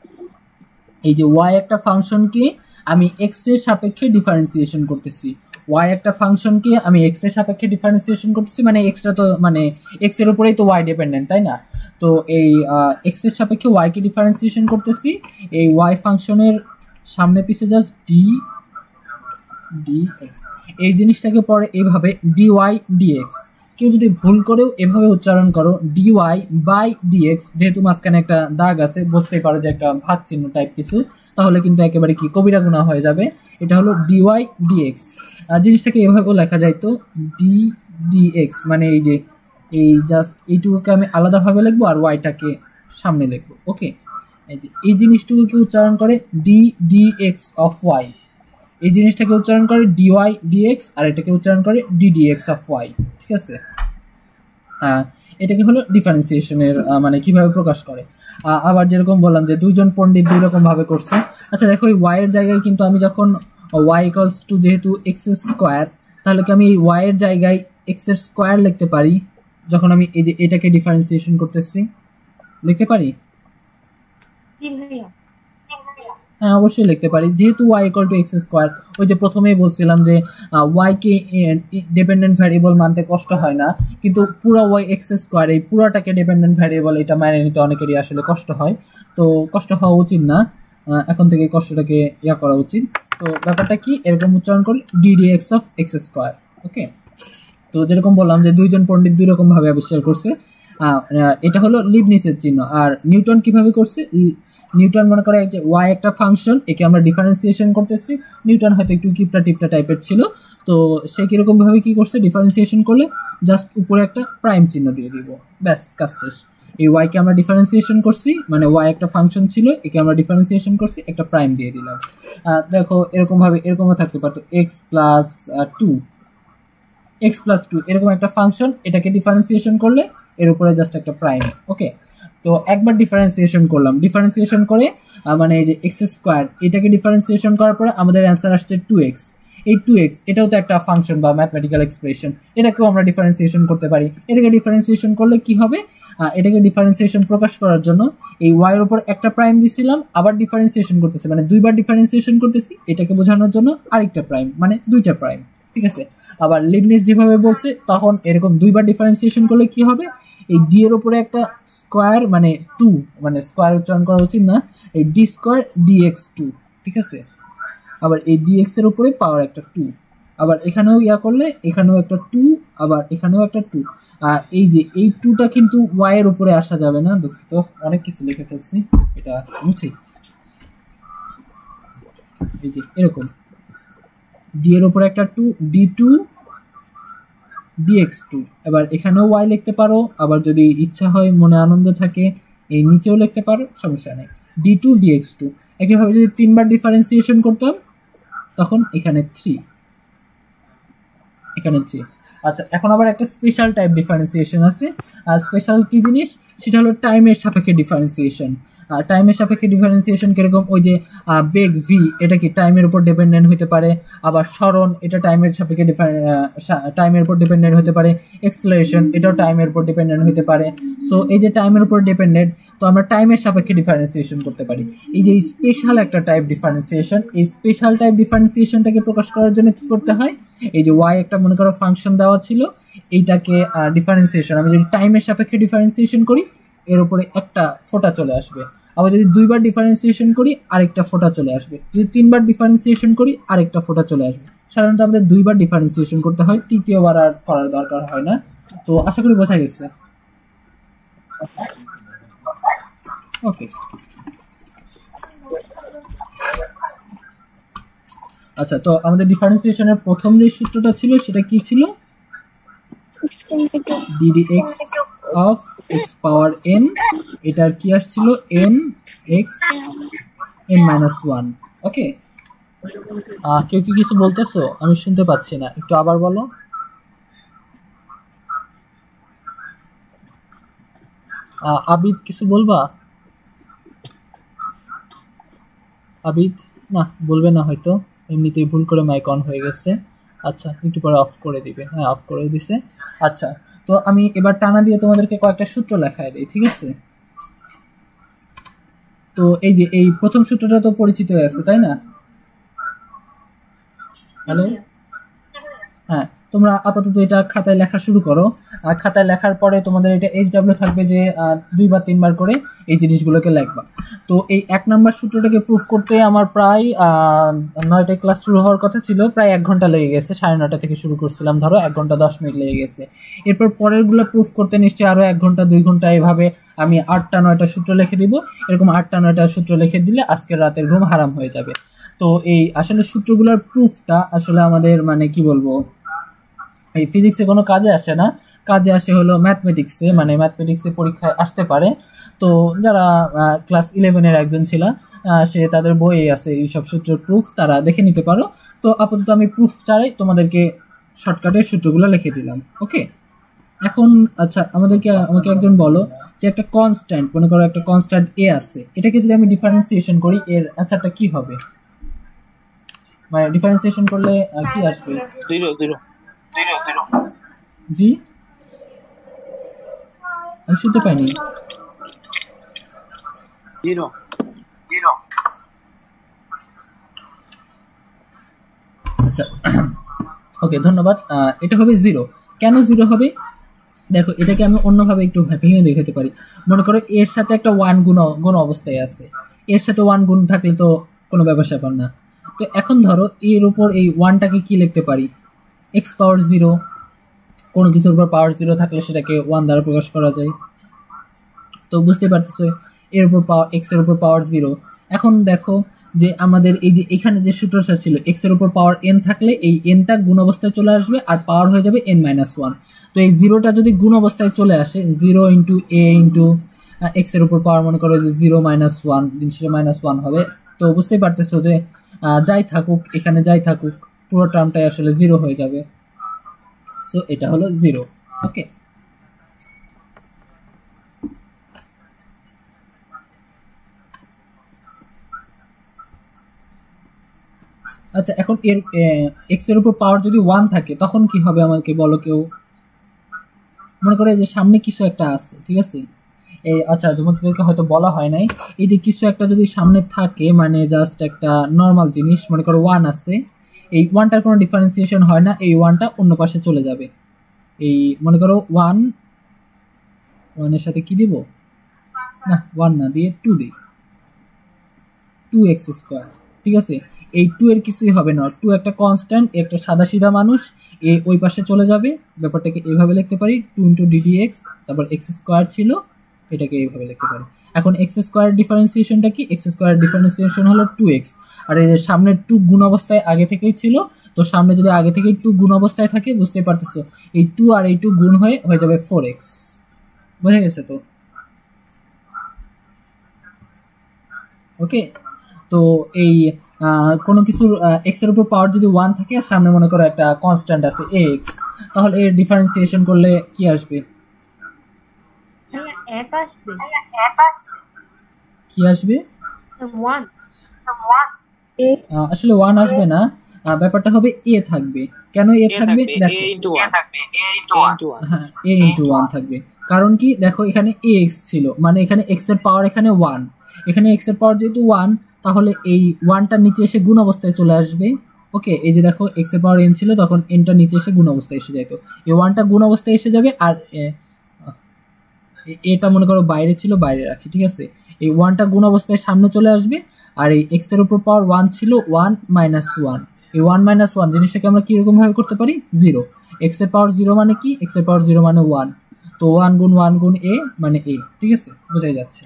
এই যে ওয়াই একটা ফাংশনকে আমি এক্স এর সাপেক্ষে ডিফারেন্সিয়েশন করতেছি, y একটা ফাংশনকে আমি x এর সাপেক্ষে ডিফারেন্সিয়েশন করতেছি, মানে xটা তো মানে x এর উপরেই তো y ডিপেন্ডেন্ট, তাই না? তো এই x এর সাপেক্ষে y কে ডিফারেন্সিয়েশন করতেছি, এই y ফাংশনের সামনে পিছে জাস্ট ডি dx, এই জিনিসটাকে পরে এইভাবে dy dx। কেউ যদি ভুল করেও এভাবে উচ্চারণ করো dy বাই dx, যেহেতু মাঝখানে একটা দাগ আছে বুঝতেই পারো যে একটা ভাগ চিহ্ন টাইপ কিছু, তাহলে কিন্তু একেবারে কি কবিরা গুনাহ হয়ে যাবে। এটা হলো dy dx, জিনিসটাকে এভাবেও লেখা যায় তো ডি dx, মানে এই যে এই জাস্ট এইটুকুকে আমি আলাদাভাবে লিখবো আর ওয়াইটাকে সামনে লিখবো। ওকে, এই যে এই জিনিসটুকুকে উচ্চারণ করে ডি dx অফ ওয়াই, এই জিনিসটাকে উচ্চারণ করে dy dx, আর এটাকে উচ্চারণ করে ডি dx অফ ওয়াই, ঠিক আছে? হ্যাঁ, এটাকে হলো ডিফারেন্সিয়েশনের মানে কিভাবে প্রকাশ করে। আবার যেরকম বললাম যে দুইজন পণ্ডিত দুই রকম ভাবে করছে। আচ্ছা দেখো এই y এর জায়গায় কিন্তু আমি যখন y ইকুয়ালস টু যেহেতু x স্কোয়ার, তাহলে কি আমি এই y এর জায়গায় x এর স্কোয়ার লিখতে পারি? যখন আমি এই যে এটাকে ডিফারেন্সিয়েশন করতেছি লিখতে পারি? জি ভাইয়া। হ্যাঁ অবশ্যই লিখতে পারি, যেহেতু y equal to x square, ওই যে প্রথমেই বলছিলাম যে ওয়াই কে ডিপেন্ডেন্ট ভ্যারিয়েবল মানতে কষ্ট হয় না, কিন্তু পুরো ওয়াই এক্স স্কোয়ার এই পুরোটাকে ডিপেন্ডেন্ট ভ্যারিয়েবল এটা মানে নিতে অনেকেরই আসলে কষ্ট হয়, তো কষ্ট হওয়া উচিত না, এখন থেকে কষ্টটাকে ইয়া করা উচিত। তো ব্যাপারটা কি, এরকম উচ্চারণ করি d d x of x square. Okay, তো যেরকম বললাম যে দুইজন পণ্ডিত দুই রকম ভাবে আবিষ্কার করছে, এটা হলো লিবনিসের চিহ্ন, আর নিউটন কিভাবে করছে, নিউটন মনে করে যে ওয়াই একটা ফাংশন, একে আমরা ডিফারেন্সিয়েশন করতেছি, নিউটন হয়তো একটু কিপটা টিপটা টাইপের ছিল, তো সে কিরকম ভাবে কি করছে, ডিফারেন্সিয়েশন করলে জাস্ট উপরে একটা প্রাইম চিহ্ন দিয়ে দিব, ব্যাস কাজ শেষ। এই ওয়াই কে আমরা ডিফারেন্সিয়েশন করছি, মানে ওয়াই একটা ফাংশন ছিল, একে আমরা ডিফারেন্সিয়েশন করছি, একটা প্রাইম দিয়ে দিলাম। দেখো এরকম ভাবে এরকমও থাকতে পারতো x plus two, x plus two এরকম একটা ফাংশন, এটাকে ডিফারেন্সিয়েশন করলে এর উপরে জাস্ট একটা প্রাইম। ওকে, তো একবার ডিফারেন্সিয়েশন করলাম, ডিফারেন্সিয়েশন করে মানে এই যে এক্স স্কোয়ার এটাকে ডিফারেন্সিয়েশন করার পরে আমাদের অ্যান্সার আসছে টু এক্স। এই টু এক্স এটাও তো একটা ফাংশন বা ম্যাথমেটিক্যাল এক্সপ্রেশন, এটাকেও আমরা ডিফারেন্সিয়েশন করতে পারি। এটাকে ডিফারেন্সিয়েশন করলে কি হবে, এটাকে ডিফারেন্সিয়েশন প্রকাশ করার জন্য এই ওয়াই এর উপর একটা প্রাইম দিছিলাম, আবার ডিফারেন্সিয়েশন করতেছি মানে দুইবার ডিফারেন্সিয়েশন করতেছি, এটাকে বোঝানোর জন্য আরেকটা প্রাইম মানে দুইটা প্রাইম। ঠিক আছে, আবার লিবনিজ যেভাবে বলছে তখন এরকম দুইবার ডিফারেন্সিয়েশন করলে কি হবে, এই ডি এর উপরে একটা স্কোয়ার মানে টু, মানে স্কোয়ার উচ্চারণ করা উচিত না, এই d square d x two. ঠিক আছে, আবার এই ডি এক্স এর উপরে পাওয়ার একটা টু, আবার এখানেও ইয়া করলে এখানেও একটা টু, আবার এখানেও একটা টু। আর এই যে এই টুটা কিন্তু ওয়াই এর উপরে আসা যাবে না, দুঃখিত অনেক কিছু লিখে ফেলছি, এটা মুছি। এই যে এরকম ডি এর উপরে একটা two, d two d x two, এবার এখানেও ওয়াই লিখতে পারো, আবার যদি ইচ্ছা হয় মনে আনন্দ থাকে এই নিচেও লিখতে পারো, সমস্যা নেই, d two d x two. একইভাবে যদি তিনবার ডিফারেন্সিয়েশন করতাম তখন এখানে থ্রি, এখানে থ্রি। আচ্ছা, এখন আবার একটা স্পেশাল টাইপ ডিফারেন্সিয়েশন আছে, আর স্পেশাল কি জিনিস সেটা হলো টাইমের সাপেক্ষে ডিফারেন্সিয়েশন। টাইমের সাপেক্ষে ডিফারেন্সিয়েশন কিরকম, ওই যে বেগ ভি এটা কি টাইমের উপর ডিপেন্ডেন্ট হতে পারে, আবার স্মরণ এটা টাইমের সাপেক্ষে টাইমের উপর ডিপেন্ডেন্ট হতে পারে, এক্সেলারেশন এটাও টাইমের উপর ডিপেন্ডেন্ট হতে পারে। সো এই যে টাইমের উপর ডিপেন্ডেন্ট, তো আমরা টাইমের সাপেক্ষে ডিফারেন্সিয়েশন করতে পারি। এই যে স্পেশাল একটা টাইপ ডিফারেন্সিয়েশন, এই স্পেশাল টাইপ ডিফারেন্সিয়েশনটাকে প্রকাশ করার জন্য কি করতে হয়, এই যে ওয়াই একটা মনে করো ফাংশন দেওয়া ছিল, এইটাকে ডিফারেন্সিয়েশন আমি যদি টাইমের সাপেক্ষে ডিফারেন্সিয়েশন করি এর উপরে একটা ফোঁটা চলে আসবে, আবার যদি দুইবার ডিফারেন্সিয়েশন করি আরেকটা ফোঁটা চলে আসবে, যদি তিনবার ডিফারেন্সিয়েশন করি আরেকটা ফোঁটা চলে আসবে। সাধারণত আমাদের দুইবার ডিফারেন্সিয়েশন করতে হয়, তৃতীয়বার আর করার দরকার হয় না। তো আশা করি বোঝা গেছে। ওকে, আচ্ছা, তো আমাদের ডিফারেন্সিয়েশনের প্রথম যে সূত্রটা ছিল সেটা কি ছিল, d d x of x power n, এটার কি আসছিল n x n minus one. Okay, কেউ কি কিছু বলতেছো, আমি শুনতে পাচ্ছি না, একটু আবার বলো। আবিদ কিছু বলবা, আবিদ না বলবে না হয়তো, এমনিতেই ভুল করে মাইক অন হয়ে গেছে। আচ্ছা, একটু পরে অফ করে দিবে, হ্যাঁ অফ করে দিছে। আচ্ছা, তো আমি এবার টানা দিয়ে তোমাদেরকে কয়েকটা সূত্র লেখায় দিই, ঠিক আছে। তো এই যে এই প্রথম সূত্রটা তো পরিচিত হয়ে আছে তাই না, হ্যালো, হ্যাঁ তোমরা আপাতত এটা খাতায় লেখা শুরু করো, আর খাতায় লেখার পরে তোমাদের এটা এইচ ডাব্লিউ থাকবে যে দুইবার তিনবার করে এই জিনিসগুলোকে লিখবা। তো এই এক নাম্বার সূত্রটাকে প্রুফ করতে আমার প্রায় নয়টায় ক্লাস শুরু হওয়ার কথা ছিল, প্রায় এক ঘন্টা লেগে গেছে, সাড়ে নয়টা থেকে শুরু করছিলাম, ধরো এক ঘন্টা দশ মিনিট লেগে গেছে। এরপর পরেরগুলো প্রুফ করতে নিশ্চয়ই আরও এক ঘন্টা দুই ঘন্টা এভাবে আমি আটটা নয়টা সূত্র লিখে দিব, এরকম আটটা নয়টা সূত্র লিখে দিলে আজকের রাতের ঘুম হারাম হয়ে যাবে। তো এই আসলে সূত্রগুলোর প্রুফটা আসলে আমাদের মানে কি বলবো, এই ফিজিক্সে কোনো কাজে আসে না, কাজে আসে হলো ম্যাথমেটিক্সে, মানে ম্যাথমেটিক্সে পরীক্ষায় আসতে পারে। তো যারা ক্লাস ইলেভেনের একজন ছিল সে তাদের বইয়ে আছে এইসব সূত্রের প্রুফ, তারা দেখে নিতে পারো। তো আপাতত আমি প্রুফ ছাড়াই তোমাদেরকে শর্টকাটের সূত্রগুলো লিখে দিলাম। ওকে, এখন আচ্ছা আমাদেরকে আমাকে একজন বলো যে একটা কনস্ট্যান্ট, মনে করো একটা কনস্ট্যান্ট এ আছে, এটাকে যদি আমি ডিফারেন্সিয়েশন করি এর অ্যান্সারটা কি হবে, মানে ডিফারেন্সিয়েশন করলে কি আসবে? জিরো জিরো জিরো জিরো জি আমি শুনতে পাইনি। Zero zero. ওকে ধন্যবাদ। আহ, এটা হবে জিরো। কেন জিরো হবে দেখো, এটাকে আমি অন্যভাবে একটু ভেঙে দেখাতে পারি। মনে করো এর সাথে একটা ওয়ান গুণ গুণ অবস্থায় আছে, এর সাথে ওয়ান গুণ থাকলে তো কোনো ব্যাপার স্যাপার না। তো এখন ধরো এর উপর এই ওয়ানটাকে কি লিখতে পারি, এক্স পাওয়ার জিরো। কোনো কিছুর উপর পাওয়ার জিরো থাকলে সেটাকে ওয়ান দ্বারা প্রকাশ করা যায়। তো বুঝতে পারতেছো এর উপর পাওয়ার এক্স এর উপর পাওয়ার জিরো। এখন দেখো যে আমাদের এই যে এখানে যে সূত্রটা ছিল এক্স এর উপর পাওয়ার এন থাকলে এই এনটা গুণ অবস্থায় চলে আসবে আর পাওয়ার হয়ে যাবে এন মাইনাস ওয়ান। তো এই জিরোটা যদি গুণ অবস্থায় চলে আসে, zero into a into x এর উপর পাওয়ার মনে করো যে জিরো মাইনাস ওয়ান, জিনিসটা মাইনাস ওয়ান হবে। তো বুঝতেই পারতেছো যে যাই থাকুক এখানে যাই থাকুক পুরো টার্মটাই আসলে জিরো হয়ে যাবে। সো এটা হলো জিরো। ওকে, আচ্ছা এখন এর এক্স এর উপর পাওয়ার যদি ওয়ান থাকে তখন কি হবে আমাকে বলো কেউ। মনে করো যে সামনে কিছু একটা আছে, ঠিক আছে, এই আচ্ছা তোমাদেরকে হয়তো বলা হয় নাই, এই যে কিছু একটা যদি সামনে থাকে মানে জাস্ট একটা নর্মাল জিনিস, মনে করো ওয়ান আছে, এই ওয়ানটার কোনো ডিফারেন্সিয়েশন হয় না, এই ওয়ানটা অন্য পাশে চলে যাবে। এই মনে করো ওয়ান, ওয়ানের সাথে কি দিব না, ওয়ান না দিয়ে টু দিই, টু এক্স স্কোয়ার, ঠিক আছে। এই টু এর কিছুই হবে না, টু একটা কনস্ট্যান্ট, একটা সাদা সিধা মানুষ, এ ওই পাশে চলে যাবে। ব্যাপারটাকে এইভাবে লিখতে পারি, টু ইন্টু ডিডি এক্স, তারপর এক্স স্কোয়ার ছিল, এটাকে এইভাবে লিখতে পারি। এখন এক্স স্কোয়ার ডিফারেন্সিয়েশনটা কি, এক্স স্কোয়ার ডিফারেন্সিয়েশন হলো টু এক্স, আর এই যে সামনে টু গুণ অবস্থায় আগে থেকেই ছিল, তো সামনে যদি আগে থেকেই টু গুণ অবস্থায় থাকে বুঝতে পারতেছো এই টু আর এই টু গুণ হয়ে হয়ে যাবে ফোর এক্স। বুঝে গেছে তো? ওকে, তো এই কোনো কিছুর এক্স এর উপর পাওয়ার যদি ওয়ান থাকে আর সামনে মনে করো একটা কনস্ট্যান্ট আছে এক্স, তাহলে এর ডিফারেন্সিয়েশন করলে কি আসবে? এক আসবে। কি আসবে? ওয়ান। আসলে ওয়ান আসবে না, ব্যাপারটা হবে এ থাকবে। কেন এ থাকবে? দেখো হ্যাঁ, এ ইন্টু ওয়ান থাকবে। কারণ কি দেখো, এখানে এ এক্স ছিল মানে এখানে এক্স এর পাওয়ার এখানে ওয়ান, এখানে এক্স এর পাওয়ার যেহেতু ওয়ান তাহলে এই ওয়ানটা নিচে এসে গুণ অবস্থায় চলে আসবে। ওকে, এই যে দেখো এক্স এর পাওয়ার এন ছিল তখন এনটা নিচে এসে গুণ অবস্থায় এসে যেত, এই ওয়ানটা গুণ অবস্থায় এসে যাবে, আর এটা মনে করো বাইরে ছিল, বাইরে রাখি, ঠিক আছে। এই ওয়ানটা গুণ অবস্থায় সামনে চলে আসবে, আর এই এক্স এর উপর পাওয়ার ওয়ান ছিল, ওয়ান মাইনাস ওয়ান, এই ওয়ান মাইনাস ওয়ান জিনিসটাকে আমরা কিরকম ভাবে করতে পারি, জিরো। এক্স এর পাওয়ার জিরো মানে কি, এক্স এর পাওয়ার জিরো মানে ওয়ান, তো ওয়ান গুণ ওয়ান গুণ এ মানে এ, ঠিক আছে, বোঝাই যাচ্ছে।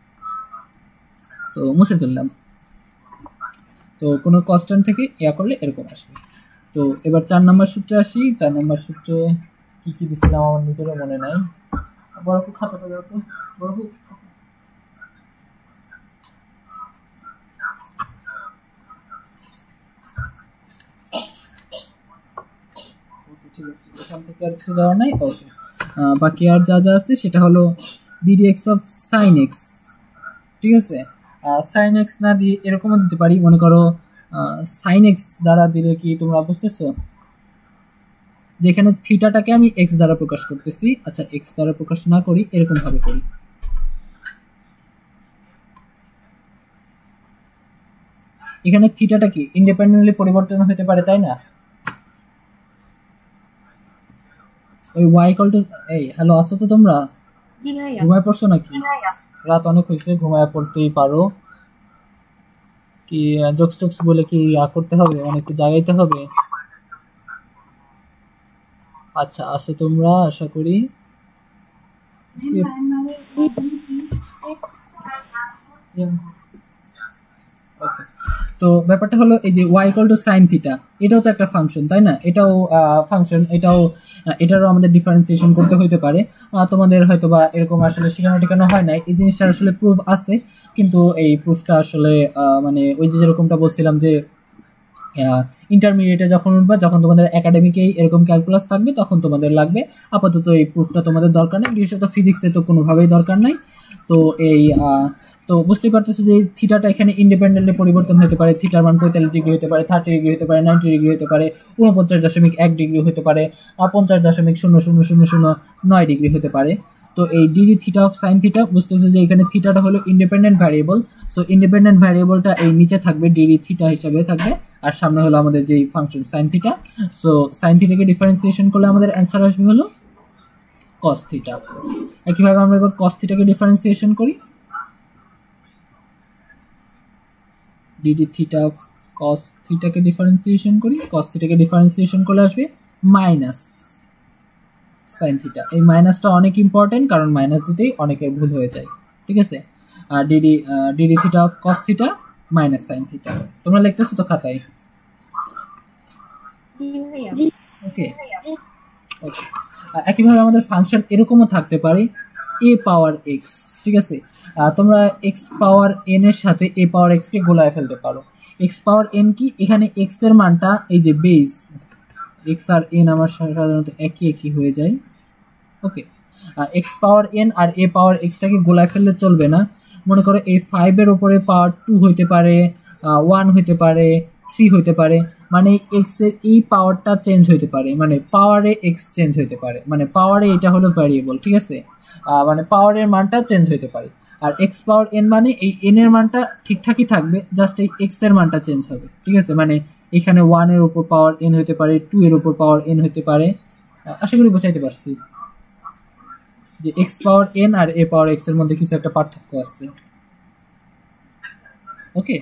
তো মুছে ফেললাম। তো কোনো কনস্ট্যান্ট থেকে ইয়া করলে এরকম আসবে। তো এবার চার নম্বর সূত্রে আসি। চার নম্বর সূত্রে কি কি দিছিলাম আমার নিজেরও মনে নাই। বরফ খাতাটা দাও তো, বরফ। ঠিক আছে, এখান থেকে আর কিছু দেওয়ার নাই। ওকে, বাকি আর যা যা আছে সেটা হলো d d x of sine x, ঠিক আছে। সাইন এক্স না দিয়ে এরকমও দিতে পারি, মনে করো সাইন এক্স দ্বারা দিলে কি তোমরা বুঝতেছো, যেখানে থিটাটাকে আমি এক্স দ্বারা প্রকাশ করতেছি, আচ্ছা এক্স দ্বারা প্রকাশ না করি, এরকম ভাবে করি। এখানে থিটাটা কি ইন্ডিপেন্ডেন্টলি পরিবর্তন হতে পারে, তাই না? ওই ওয়াই ইকুয়াল টু, এই হ্যালো আসো তো তোমরা? জি ভাইয়া। ঘুমায় পড়ছো নাকি? রাত অনেক হয়েছে, ঘুমায় পড়তেই পারো। কি জোকস টোকস বলে কি আ করতে হবে, অনেক জাগাইতে হবে? আচ্ছা আসো তোমরা, আশা করি। তো ব্যাপারটা হলো এই যে y equal to sine theta, এটাও তো একটা ফাংশন, তাই না? এটাও ফাংশন, এটাও এটারও আমাদের ডিফারেন্সিয়েশন করতে হইতে পারে। তোমাদের হয়তো বা এরকম আসলে শেখানো টেখানো হয় নাই, এই জিনিসটার আসলে প্রুফ আছে, কিন্তু এই প্রুফটা আসলে মানে ওই যে যেরকমটা বলছিলাম যে ইন্টারমিডিয়েটে যখন উঠবা, যখন তোমাদের একাডেমিকেই এরকম ক্যালকুলাস থাকবে তখন তোমাদের লাগবে। আপাতত এই প্রুফটা তোমাদের দরকার নেই, বিশেষত ফিজিক্সে তো কোনোভাবেই দরকার নাই। তো এই তো বুঝতেই পারতেছো যে থিটাটা এখানে ইন্ডিপেন্ডেন্টলি পরিবর্তন হতে পারে। থিটার মান পঁয়তাল্লিশ ডিগ্রি হতে পারে, থার্টি ডিগ্রি হতে পারে, নাইনটি ডিগ্রি হতে পারে, উনপঞ্চাশ দশমিক এক ডিগ্রি হতে পারে, পঞ্চাশ দশমিক শূন্য শূন্য শূন্য শূন্য নয় ডিগ্রি হতে পারে। তো এই d d theta of sine theta বুঝতেছে যে এখানে থিটাটা হলো ইন্ডিপেন্ডেন্ট ভ্যারিয়েবল, সো ইন্ডিপেন্ডেন্ট ভ্যারিয়েবলটা এই নিচে থাকবে ডিডি থিটা হিসাবে থাকবে, আর সামনে হলো আমাদের যেই function sine theta. So sine থিটাকে ডিফারেন্সিয়েশন করলে আমাদের অ্যান্সার আসবে হলো কস থিটা। একইভাবে আমরা এবার কস থিটাকে ডিফারেন্সিয়েশন করি, ডিডি থিটা অফ কস থিটাকে ডিফারেন্সিয়েশন করি, কস থিটাকে ডিফারেন্সিয়েশন করলে আসবে মাইনাস সাইন থিটা। এই মাইনাসটা অনেক ইম্পর্টেন্ট, কারণ মাইনাস দিতেই অনেকের ভুল হয়ে যায়, ঠিক আছে। D d d d theta of cos theta minus sine theta, তোমরা লিখতেছো তো খাতায়? জি ভাইয়া। ওকে ওকে। একইভাবে আমাদের ফাংশন এরকমও থাকতে পারে এ পাওয়ার এক্স, ঠিক আছে। তোমরা এক্স পাওয়ার এন এর সাথে এ পাওয়ার এক্স কে গোলায় ফেলতে পারো। এক্স পাওয়ার এন কি, এখানে এক্স এর মানটা এই যে বেস এক্স আর এন আমার সাধারণত একই একই হয়ে যায়, ওকে। এক্স পাওয়ার এন আর এ পাওয়ার এক্সটাকে গোলায় ফেললে চলবে না। মনে করো এই ফাইভের ওপরে পাওয়ার টু হইতে পারে, ওয়ান হইতে পারে, থ্রি হইতে পারে, মানে এক্স এর এই পাওয়ারটা চেঞ্জ হইতে পারে, মানে পাওয়ারে এক্স চেঞ্জ হইতে পারে, মানে পাওয়ারে এটা হলো ভ্যারিয়েবল, ঠিক আছে। মানে পাওয়ারের মানটা চেঞ্জ হইতে পারে। আর এক্স পাওয়ার এন মানে এই এন এর মানটা ঠিকঠাকই থাকবে, জাস্ট এই এক্স এর মানটা চেঞ্জ হবে, ঠিক আছে। মানে এখানে ওয়ান এর উপর পাওয়ার এন হইতে পারে, টু এর উপর পাওয়ার এন হইতে পারে। আশা করি বোঝাইতে পারছি যে এক্স পাওয়ার এন আর এ পাওয়ার এক্স এর মধ্যে কিছু একটা পার্থক্য আছে, ওকে।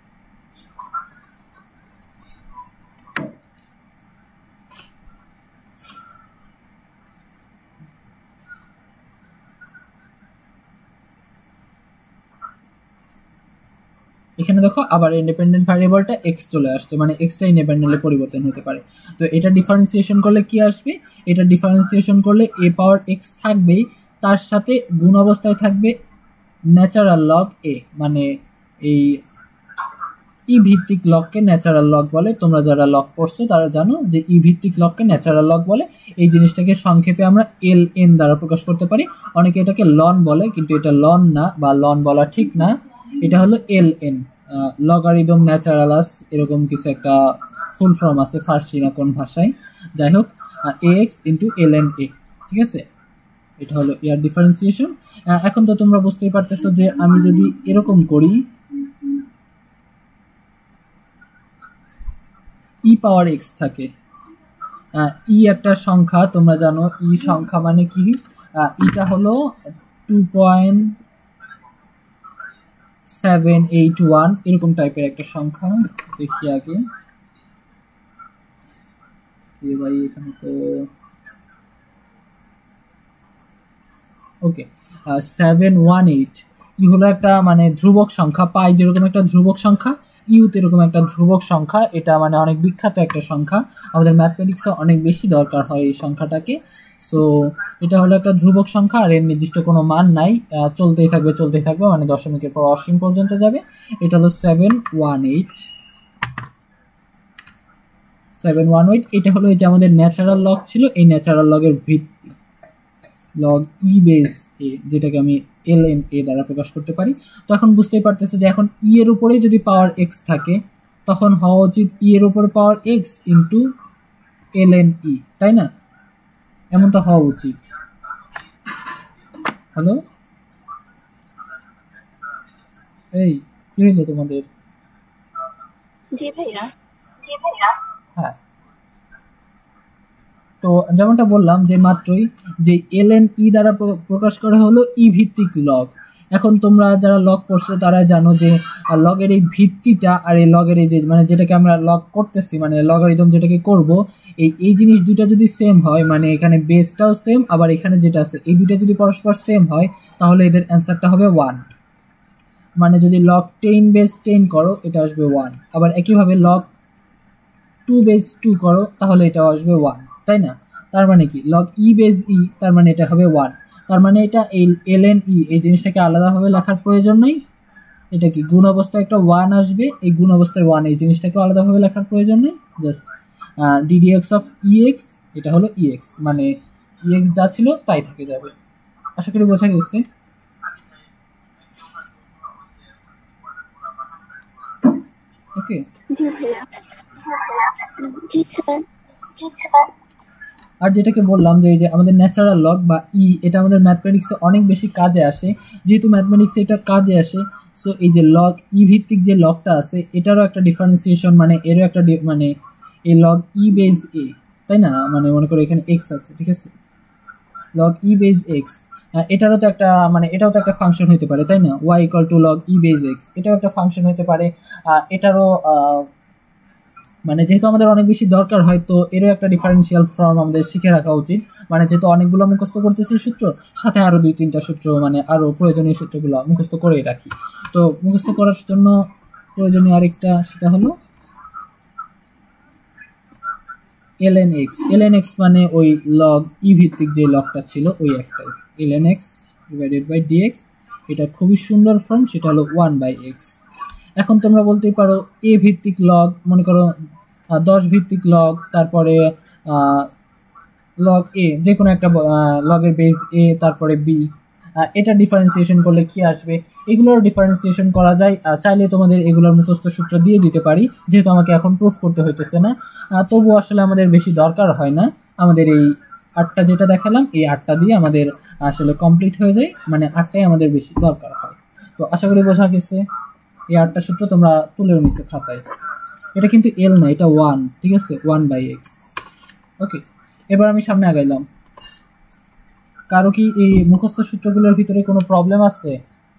এখানে দেখো আবার ইন্ডিপেন্ডেন্ট ভ্যারিয়েবলটা এক্স চলে আসছে, মানে এক্সটা ইন্ডিপেন্ডেন্টলি পরিবর্তন হতে পারে। তো এটা ডিফারেন্সিয়েশন করলে কি আসবে, এটা ডিফারেন্সিয়েশন করলে এ পাওয়ার এক্স থাকবেই, তার সাথে গুণ অবস্থায় থাকবে ন্যাচারাল লগ এ, মানে এই ই ভিত্তিক লগকে ন্যাচারাল লগ বলে। তোমরা যারা লগ পড়ছো তারা জানো যে ই ভিত্তিক লগকে ন্যাচারাল লগ বলে। এই জিনিসটাকে সংক্ষেপে আমরা এল এন দ্বারা প্রকাশ করতে পারি। অনেকে এটাকে লন বলে, কিন্তু এটা লন না বা লন বলা ঠিক না, এটা হলো এল এন, লগারিদম ন্যাচারালাস, এরকম কিছু একটা ফুল ফর্ম আছে ফার্সি না কোন ভাষায়, যাই হোক a x into l n a, ঠিক আছে। এটা হলো ইয়ার ডিফারেন্সিয়েশন। এখন তো তোমরা বুঝতেই পারতেছো যে আমি যদি এরকম করি ই পাওয়ার এক্স থাকে, ই একটা সংখ্যা, তোমরা জানো ই সংখ্যা মানে কি, ইটা হলো two point seven eight one এরকম টাইপের একটা সংখ্যা। দেখি আগে ভাই, এখানে তো ওকে সেভেন ওয়ান এইট ই হলো একটা মানে ধ্রুবক সংখ্যা, পাই যেরকম একটা ধ্রুবক সংখ্যা, ইউতে এরকম একটা ধ্রুবক সংখ্যা, এটা মানে অনেক বিখ্যাত একটা সংখ্যা, আমাদের ম্যাথমেটিক্সে অনেক বেশি দরকার হয় এই সংখ্যাটাকে। সো এটা হলো একটা ধ্রুবক সংখ্যা, আর এর নির্দিষ্ট কোনো মান নাই, চলতেই থাকবে চলতেই থাকবে, মানে দশমিকের পর অসীম পর্যন্ত যাবে। এটা হলো seven one eight seven one eight এটা হলো এই যে আমাদের ন্যাচারাল লগ ছিল, এই ন্যাচারাল লগের ভিত্তি লগ ই বেস এ, যেটাকে আমি এল এন এ দ্বারা প্রকাশ করতে পারি। তো এখন বুঝতেই পারতেছে যে এখন ই এর উপরে যদি পাওয়ার এক্স থাকে তখন হওয়া উচিত ই এর উপরে power x into l n e, তাই না? এমন তো হওয়া উচিত। হ্যালো, এই কি হইলো তোমাদের? জি ভাইয়া। জি ভাইয়া। হ্যাঁ, তো যেমনটা বললাম যে মাত্রই যে এল এন ই দ্বারা প্রকাশ করা হলো ই ভিত্তিক লগ। এখন তোমরা যারা লগ পড়ছো তারা জানো যে লগের এই ভিত্তিটা আর এই লগের এই যে মানে যেটাকে আমরা লগ করতেছি মানে লগারিদম যেটাকে করব, এই এই জিনিস দুইটা যদি সেম হয়, মানে এখানে বেসটাও সেম আবার এখানে যেটা আছে এই দুইটা যদি পরস্পর সেম হয় তাহলে এদের অ্যান্সারটা হবে ওয়ান। মানে যদি লগ টেন বেস টেন করো এটা আসবে ওয়ান, আবার একইভাবে লগ টু বেস টু করো তাহলে এটা আসবে ওয়ান, তাই না? তার মানে কি লগ ই বেস ই, তার মানে এটা হবে ওয়ান। তার মানে এটা এল এন ই এই জিনিসটাকে আলাদাভাবে লেখার প্রয়োজন নেই। এটা কি গুণ অবস্থায় একটা ওয়ান আসবে, এই গুণ অবস্থায় ওয়ান, এই জিনিসটাকে আলাদাভাবে লেখার প্রয়োজন নেই। জাস্ট ডিডিএক্স অফ ইএক্স এটা হলো ইএক্স, মানে ইএক্স যা ছিল তাই থেকে যাবে। আশা করি বোঝা গেছে। ওকে, জি ভাইয়া। জি ভাইয়া। জি স্যার। জি স্যার। আর যেটাকে বললাম যে এই যে আমাদের ন্যাচারাল লগ বা ই, এটা আমাদের ম্যাথমেটিক্সে অনেক বেশি কাজে আসে। যেহেতু ম্যাথমেটিক্সে এটা কাজে আসে, সো এই যে লগ ই ভিত্তিক যে লগটা আছে এটারও একটা ডিফারেন্সিয়েশন, মানে এরও একটা মানে এই লগ ই বেজ এ, তাই না? মানে মনে করো এখানে এক্স আছে, ঠিক আছে, লগ ই বেজ এক্স, এটারও তো একটা মানে এটাও তো একটা ফাংশন হতে পারে, তাই না? Y equal to log e base x, এটাও একটা ফাংশন হতে পারে। এটারও মানে যেহেতু আমাদের অনেক বেশি দরকার হয়, তো এরও একটা ডিফারেন্সিয়াল ফর্ম আমাদের শিখে রাখা উচিত। মানে যেহেতু অনেকগুলো মুখস্থ করতেছি সূত্র, সাথে আরও দুই তিনটা সূত্র মানে আরও প্রয়োজনীয় সূত্রগুলো মুখস্থ করেই রাখি। তো মুখস্থ করার জন্য প্রয়োজনীয় আরেকটা, সেটা হলো এলএন এক্স। এলএন এক্স মানে ওই লগ ই ভিত্তিক যে লগটা ছিল ওই একটাই, ln x divided by dx. এটা খুবই সুন্দর ফর্ম, সেটা হলো ওয়ান বাই এক্স। এখন তোমরা বলতেই পারো এ ভিত্তিক লগ, মনে করো দশ ভিত্তিক লগ, তারপরে লগ এ, যে কোনো একটা লগের বেস এ, তারপরে বি, এটা ডিফারেন্সিয়েশন করলে কি আসবে? এগুলোর ডিফারেন্সিয়েশন করা যায়। চাইলে তোমাদের এগুলোর মুখস্থ সূত্র দিয়ে দিতে পারি, যেহেতু আমাকে এখন প্রুফ করতে হইতেছে না। তবু আসলে আমাদের বেশি দরকার হয় না, আমাদের এই আটটা যেটা দেখালাম এই আটটা দিয়ে আমাদের আসলে কমপ্লিট হয়ে যায়, মানে আটটাই আমাদের বেশি দরকার হয়। তো আশা করি বোঝা গেছে। এই আটটা সূত্র তোমরা তুলেও নিছো খাতায়। এটা কিন্তু এল না, এটা ওয়ান, ঠিক আছে, ওয়ান বাই এক্স। ওকে, এবার আমি সামনে আগাইলাম। কারো কি এই মুখস্থ সূত্রগুলোর ভিতরে কোনো প্রবলেম আছে?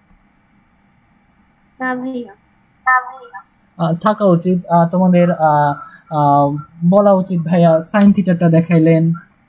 না ভাইয়া, থাকা উচিত তোমাদের, বলা উচিত ভাইয়া সাইন থিটাটা দেখাইলেন,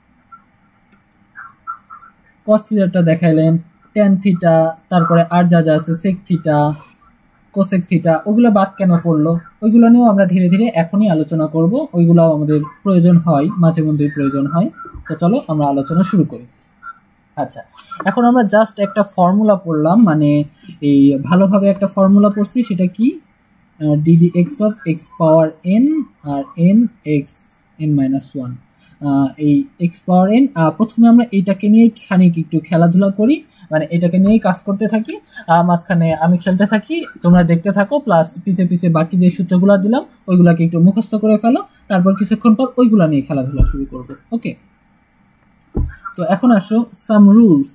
কস থিটাটা দেখাইলেন, ট্যান থিটা, তারপরে আর যা যা আছে সেক থিটা, কোসেক থিটা, ওগুলো বাদ কেন পড়লো? ওইগুলো নিয়েও আমরা ধীরে ধীরে এখনই আলোচনা করব। ওইগুলো আমাদের প্রয়োজন হয়, মাঝে মধ্যেই প্রয়োজন হয়। তো চলো আমরা আলোচনা শুরু করি। আচ্ছা, এখন আমরা জাস্ট একটা ফর্মুলা পড়লাম, মানে এই ভালোভাবে একটা ফর্মুলা পড়ছি। সেটা কি? D d x of x power n আর n x n minus one. এই এক্স পাওয়ার এন, প্রথমে আমরা এইটাকে নিয়েই খানিক একটু খেলাধুলা করি, মানে এটাকে নিয়েই কাজ করতে থাকি। মাঝখানে আমি খেলতে থাকি, তোমরা দেখতে থাকো, প্লাস পিছে পিছে বাকি যে সূত্রগুলো দিলাম ওইগুলাকে একটু মুখস্থ করে ফেলো। তারপর কিছুক্ষণ পর ওইগুলা নিয়ে খেলাধুলা শুরু করবো। ওকে, তো এখন আসো সাম রুলস।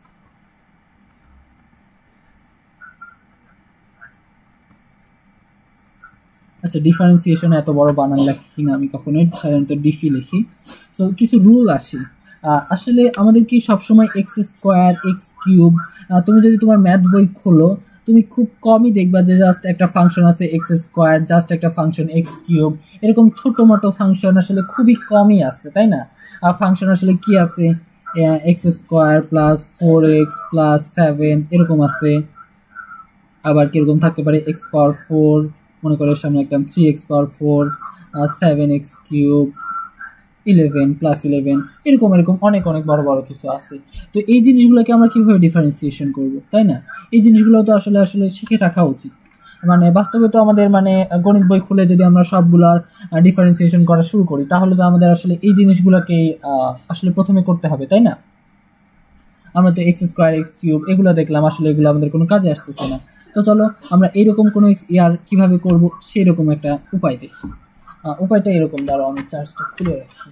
আচ্ছা, ডিফারেন্সিয়েশন এত বড় বানান লেখি না আমি কখনোই, সাধারণত ডিফি লিখি। সো কিছু রুল আসি। আসলে আমাদের কি সবসময় এক্স স্কোয়ার, এক্স কিউব, তুমি যদি তোমার ম্যাথ বই খোলো তুমি খুব কমই দেখবা যে জাস্ট একটা ফাংশন আছে এক্স স্কোয়ার, জাস্ট একটা ফাংশন এক্স কিউব, এরকম ছোট মোটো ফাংশন আসলে খুবই কমই আছে, তাই না? ফাংশন আসলে কি আছে, x square plus four x plus seven এরকম আছে। আবার কিরকম থাকতে পারে এক্স পাওয়ার ফোর, মনে করো সামনে একটা three x power four, seven x cube, eleven plus eleven, এরকম এরকম অনেক অনেক বড় বড় কিছু আছে। তো এই জিনিসগুলোকে আমরা কিভাবে ডিফারেন্সিয়েশন করব, তাই না? এই জিনিসগুলো তো আসলে আসলে শিখে রাখা উচিত। মানে বাস্তবে তো আমাদের মানে গণিত বই খুলে যদি আমরা সবগুলার ডিফারেন্সিয়েশন করা শুরু করি তাহলে তো আমাদের আসলে এই জিনিসগুলোকে আসলে প্রথমে করতে হবে, তাই না? আমরা তো এক্স স্কোয়ার, এক্স কিউব এগুলো দেখলাম, আসলে এগুলো আমাদের কোনো কাজে আসতেছে না। তো চলো আমরা এইরকম কোনো ইয়ার কিভাবে করব সেই রকম একটা উপায় দেখি। উপায়টা এরকম, দাঁড়াও আমি চার্জটা খুলে রাখি।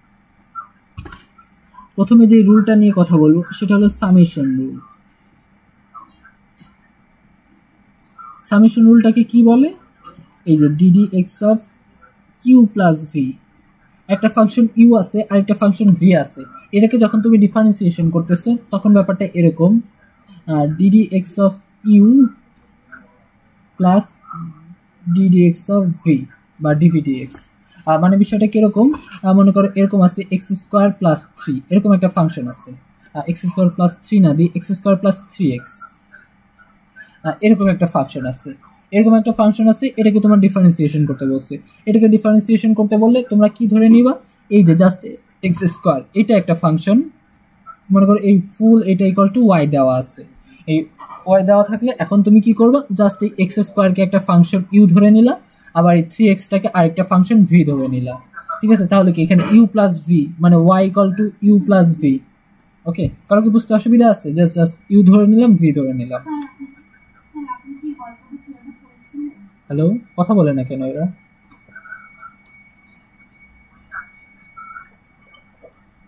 প্রথমে যে রুলটা নিয়ে কথা বলবো সেটা হলো সামেশন রুল। সামেশন রুলটাকে কি বলে? এই যে d d x of u plus v, একটা ফাংশন ইউ আছে আর একটা ফাংশন ভি আছে, এটাকে যখন তুমি ডিফারেন্সিয়েশন করতেছো তখন ব্যাপারটা এরকম, d d x of u plus d d x of v বা ডিভিডিএক্স। মানে বিষয়টা কিরকম, মনে করো এরকম আছে এক্স স্কোয়ার প্লাস থ্রি, এরকম একটা ফাংশন আছে, এক্স স্কোয়ার প্লাস থ্রি না দিয়ে x square plus three x, এরকম একটা ফাংশন আছে। এরকম একটা ফাংশন আছে, এটাকে তোমার ডিফারেন্সিয়েশন করতে বলছে। এটাকে ডিফারেন্সিয়েশন করতে বললে তোমরা কি ধরে নিবা, এই যে জাস্ট এক্স স্কোয়ার এটা একটা ফাংশন, মনে করো এই ফুল এটা ইকুয়াল টু ওয়াই দেওয়া আছে। এই ওয়াই দেওয়া থাকলে এখন তুমি কি করবে, জাস্ট এই এক্স স্কোয়ারকে একটা ফাংশন ইউ ধরে নিলা, আবার এই থ্রি এক্সটাকে আরেকটা ফাংশন ভি ধরে নিলা, ঠিক আছে? তাহলে কি এখানে ইউ প্লাস ভি মানে y equal to u plus v. Okay, কারো কি বুঝতে অসুবিধা আছে? জাস্ট জাস্ট ইউ ধরে নিলাম, ভি ধরে নিলাম। হ্যালো, কথা বলে না কেন এরা?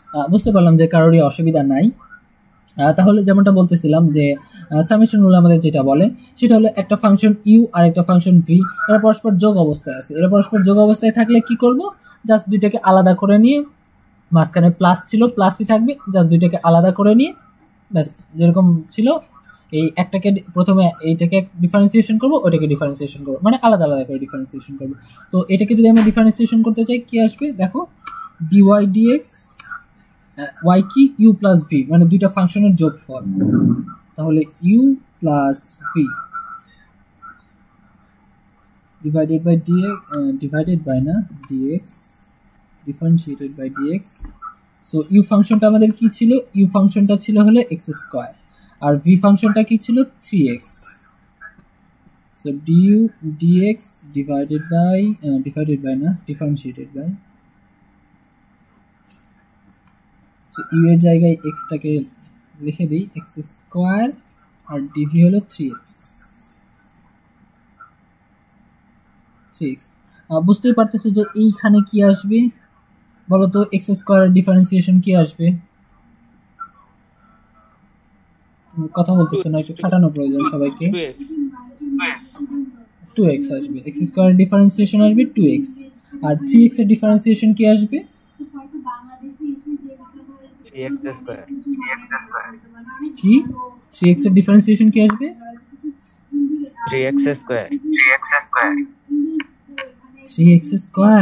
বুঝতে পারলাম যে কারোরই অসুবিধা নাই। তাহলে যেমনটা বলতেছিলাম যে সামেশন রুল আমাদের যেটা বলে সেটা হলো একটা ফাংশন ইউ আর একটা ফাংশন ভি এরা পরস্পর যোগ অবস্থায় আছে। এরা পরস্পর যোগ অবস্থায় থাকলে কি করব, জাস্ট দুইটাকে আলাদা করে নিয়ে মাঝখানে প্লাস ছিল প্লাসই থাকবে, জাস্ট দুইটাকে আলাদা করে নিয়ে ব্যাস যেরকম ছিল এই একটাকে প্রথমে এইটাকে ডিফারেন্সিয়েশন করব, ওইটাকে ডিফারেন্সিয়েশন করব, মানে আলাদা আলাদা করে ডিফারেন্সিয়েশন করব। তো এটাকে যদি আমরা ডিফারেন্সিয়েশন করতে চাই কি আসবে দেখো, ডিওয়াই ডিএক্স ওয়াই কি ইউ প্লাস ভি, মানে দুইটা ফাংশনের যোগফল। তাহলে u plus v divided by dx, divided by না dx, differentiated by dx. So u ফাংশনটা আমাদের কি ছিল, ইউ ফাংশনটা ছিল হলো এক্স স্কোয়ার আর ভি ফাংশনটা কি ছিল three x. So du dx divided by divided by না ডিফারেন্সিয়েটেড বাই, সো ইউ এর জায়গায় এক্সটাকে লিখে দিই এক্স স্কোয়ার আর ডিভি হলো থ্রি এক্স। থ্রি এক্স বুঝতেই পারতেছে যে এইখানে কি আসবে বলতো, এক্স স্কোয়ার ডিফারেন্সিয়েশন কি আসবে, কথা বলতেছে না, একটু খাটানো প্রয়োজন সবাইকে। টু এক্স আসবে, এক্স স্কোয়ার ডিফারেন্সিয়েশন আসবে টু এক্স, আর থ্রি এক্স এর ডিফারেন্সিয়েশন কি আসবে, থ্রি এক্স স্কয়ার। কি থ্রি এক্স এর ডিফারেন্সিয়েশন কি আসবে, three x square. Three x square.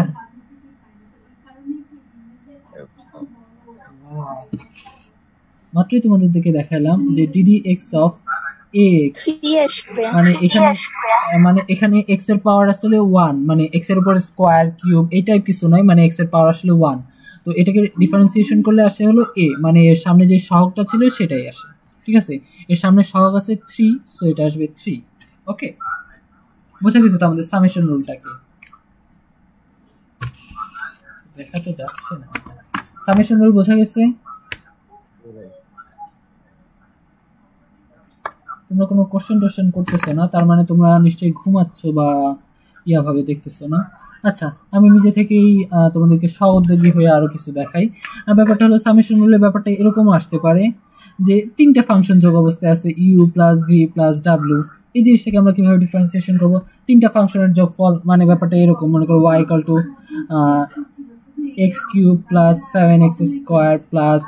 মাত্রই তোমাদের দিকে দেখালাম যে ডিডি এক্স অফ এক্স, মানে এখানে মানে এখানে এক্স এর পাওয়ার আসলে ওয়ান, মানে এক্স এর উপর স্কোয়ার কিউব এই টাইপ কিছু নয়, মানে এক্স এর পাওয়ার আসলে ওয়ান। তো এটাকে ডিফারেন্সিয়েশন করলে আসে হলো এ, মানে এর সামনে যে সহগটা ছিল সেটাই আসে, ঠিক আছে। এর সামনে সহগ আছে থ্রি, সো এটা আসবে থ্রি। ওকে, বুঝে গেছে তো আমাদের সামেশন রুলটাকে, দেখা তো যাচ্ছে না। সামেশন রুল বোঝা গেছে? তোমরা কোনো কোশ্চেন টোশ্চেন করতেছো না, তার মানে তোমরা নিশ্চয়ই ঘুমাচ্ছ বা ইয়া ভাবে দেখতেছো না। আচ্ছা, আমি নিজে থেকেই তোমাদেরকে সহযোগী হয়ে আরো কিছু দেখাই। ব্যাপারটা হলো সামেশন রুলের ব্যাপারটা এরকমও আসতে পারে যে তিনটা ফাংশন যোগ অবস্থায় আছে ইউ প্লাস ভি প্লাস ডাব্লিউ, এই জিনিসটাকে আমরা কিভাবে ডিফারেন্সিয়েশন করব, তিনটা ফাংশনের যোগফল, মানে ব্যাপারটা এরকম, মনে করো y equal to x cube plus seven x square plus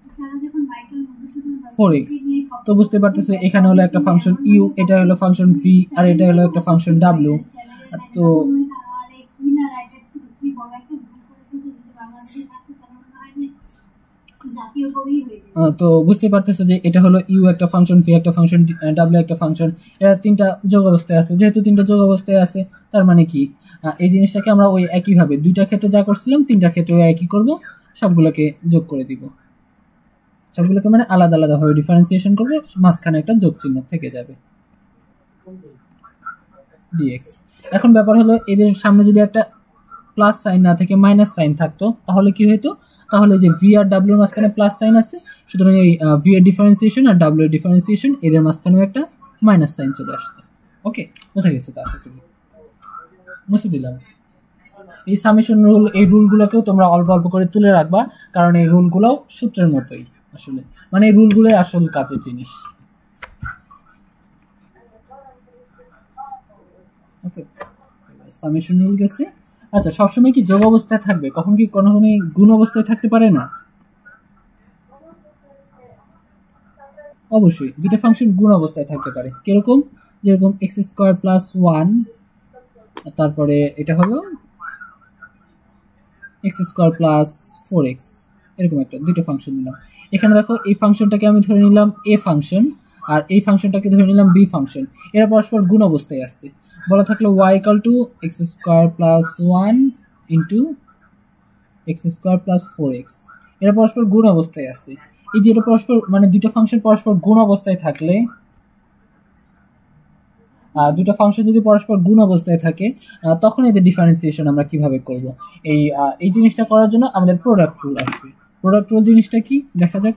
four x. তো বুঝতে পারতেছো এখানে হলো একটা ফাংশন ইউ, এটা হলো ফাংশন ভি, আর এটা হলো একটা ফাংশন ডাব্লিউ। তো তো বুঝতে পারতেছো যে এটা হলো ইউ একটা ফাংশন, ভি একটা ফাংশন, ডাব্লিউ একটা ফাংশন, এরা তিনটা যোগ অবস্থায় আছে। যেহেতু তিনটা যোগ অবস্থায় আছে তার মানে কি এই জিনিসটাকে আমরা ওই একইভাবে দুইটা ক্ষেত্রে যা করছিলাম তিনটা ক্ষেত্রে একই করব, সবগুলোকে যোগ করে দিব, সবগুলোকে মানে আলাদা আলাদা ভাবে ডিফারেন্সিয়েশন করবে, মাঝখানে একটা যোগ চিহ্ন থেকে যাবে ডিএক্স। এখন ব্যাপার হলো এদের সামনে যদি একটা প্লাস সাইন না থেকে মাইনাস সাইন থাকতো তাহলে কি হতো, তাহলে যে ভি আর ডাব্লিউর মাঝখানে প্লাস সাইন আছে, সুতরাং এই ভি এর ডিফারেন্সিয়েশন আর ডাব্লিউ এর ডিফারেন্সিয়েশন এদের মাঝখানেও একটা মাইনাস সাইন চলে আসতো। ওকে, বোঝা গেছে তো? আশা করি মুছে দিলাম। এই সামেশন রুল, এই রুলগুলোকেও তোমরা অল্প অল্প করে তুলে রাখবা, কারণ এই রুলগুলোও সূত্রের মতোই আসলে, মানে এই রুলগুলোই আসল কাজের জিনিস। ওকে, সামেশন রুল গেছে। আচ্ছা, সবসময় কি যোগ অবস্থায় থাকবে? কখন কি কোনো কোনো গুণ অবস্থায় থাকতে পারে না? অবশ্যই দুটো ফাংশন গুণ অবস্থায় থাকতে পারে। কিরকম? যেরকম এক্স স্কোয়ার প্লাস ওয়ান, তারপরে এটা হলো x square plus four x, এরকম একটা দুটো ফাংশন দিলাম। এখানে দেখো এই ফাংশনটাকে আমি ধরে নিলাম এ ফাংশন, আর এই ফাংশনটাকে ধরে নিলাম বি ফাংশন। এরা পরস্পর গুণ অবস্থায় আসছে। বলা থাকলো y equal to x square plus one into x square plus four x, এরা পরস্পর গুণ অবস্থায় আছে। এই যে এটা পরস্পর মানে দুটো ফাংশন পরস্পর গুণ অবস্থায় থাকলে, দুটো ফাংশন যদি পরস্পর গুণ অবস্থায় থাকে তখন এদের ডিফারেন্সিয়েশন আমরা কিভাবে করব, এই এই জিনিসটা করার জন্য আমাদের প্রোডাক্ট রুল আসবে। প্রোডাক্ট রুল জিনিসটা কি দেখা যাক।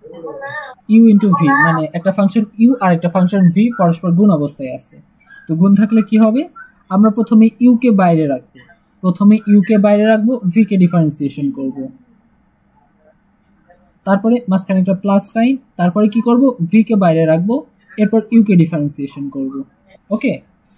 ইউ ইন্টু ভি, মানে একটা ফাংশন ইউ আর একটা ফাংশন ভি পরস্পর গুণ অবস্থায় আছে। তো গুণ থাকলে কি হবে, আমরা প্রথমে ইউ কে বাইরে রাখবো, প্রথমে ইউ কে বাইরে রাখবো, ভি কে ডিফারেন্সিয়েশন করব, তারপরে মাঝখানে একটা প্লাস সাইন, তারপরে কি করব, ভি কে বাইরে রাখবো, এরপর ইউ কে ডিফারেন্সিয়েশন করব। ওকে,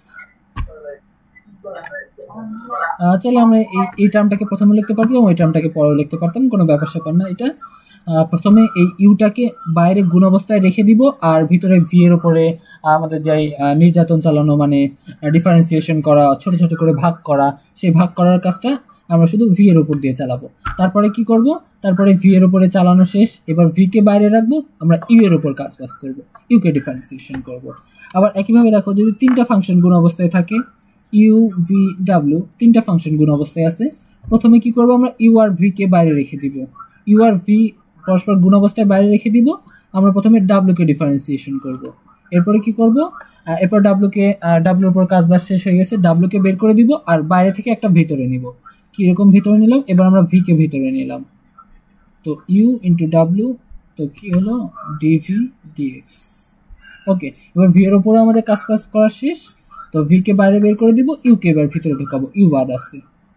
চলো আমরা এই এই টার্মটাকে প্রথমে লিখতে পারবো এবং ওই টার্মটাকে পরে লিখতে পারতাম, কোনো ব্যাপার স্যাপার না এটা। প্রথমে এই ইউটাকে বাইরে গুণ অবস্থায় রেখে দিব, আর ভিতরে ভি এর উপরে আমাদের যাই নির্যাতন চালানো, মানে ডিফারেন্সিয়েশন করা, ছোট ছোট করে ভাগ করা, সেই ভাগ করার কাজটা আমরা শুধু ভি এর উপর দিয়ে চালাবো। তারপরে কি করব, তারপরে ভি এর উপরে চালানো শেষ, এবার ভি কে বাইরে রাখবো, আমরা ইউ এর উপর কাজ কাজ করব, ইউ কে ডিফারেন্সিয়েশন করব। আবার একইভাবে দেখো, যদি তিনটা ফাংশন গুণ অবস্থায় থাকে, ইউ ভি ডাব্লিউ, তিনটা ফাংশন গুণ অবস্থায় আছে, প্রথমে কি করব, আমরা ইউ আর ভি কে বাইরে রেখে দিব, ইউ আর ভি পরস্পর গুণ অবস্থায় বাইরে রেখে দিব, আমরা প্রথমে ডাব্লিউ কে ডিফারেন্সিয়েশন করব। এরপরে কি করব, এরপর ডাব্লিউ কে ডাব্লিউর উপর কাজ বাজ শেষ হয়ে গেছে, ডাব্লিউ কে বের করে দিব, আর বাইরে থেকে একটা ভিতরে নিব। কিরকম ভিতরে নিলাম, এবার আমরা ভি কে ভিতরে নিলাম, তো ইউ ইন্টু ডাব্লিউ, তো কি হলো, ডিভি ডিএক্স। ওকে, এবার ভি এর উপরে আমাদের কাজ কাজ করা শেষ, তো ভি কে বাইরে বের করে দিব, ইউ কে এবার ভিতরে ঢুকাবো, ইউ বাদ আছে।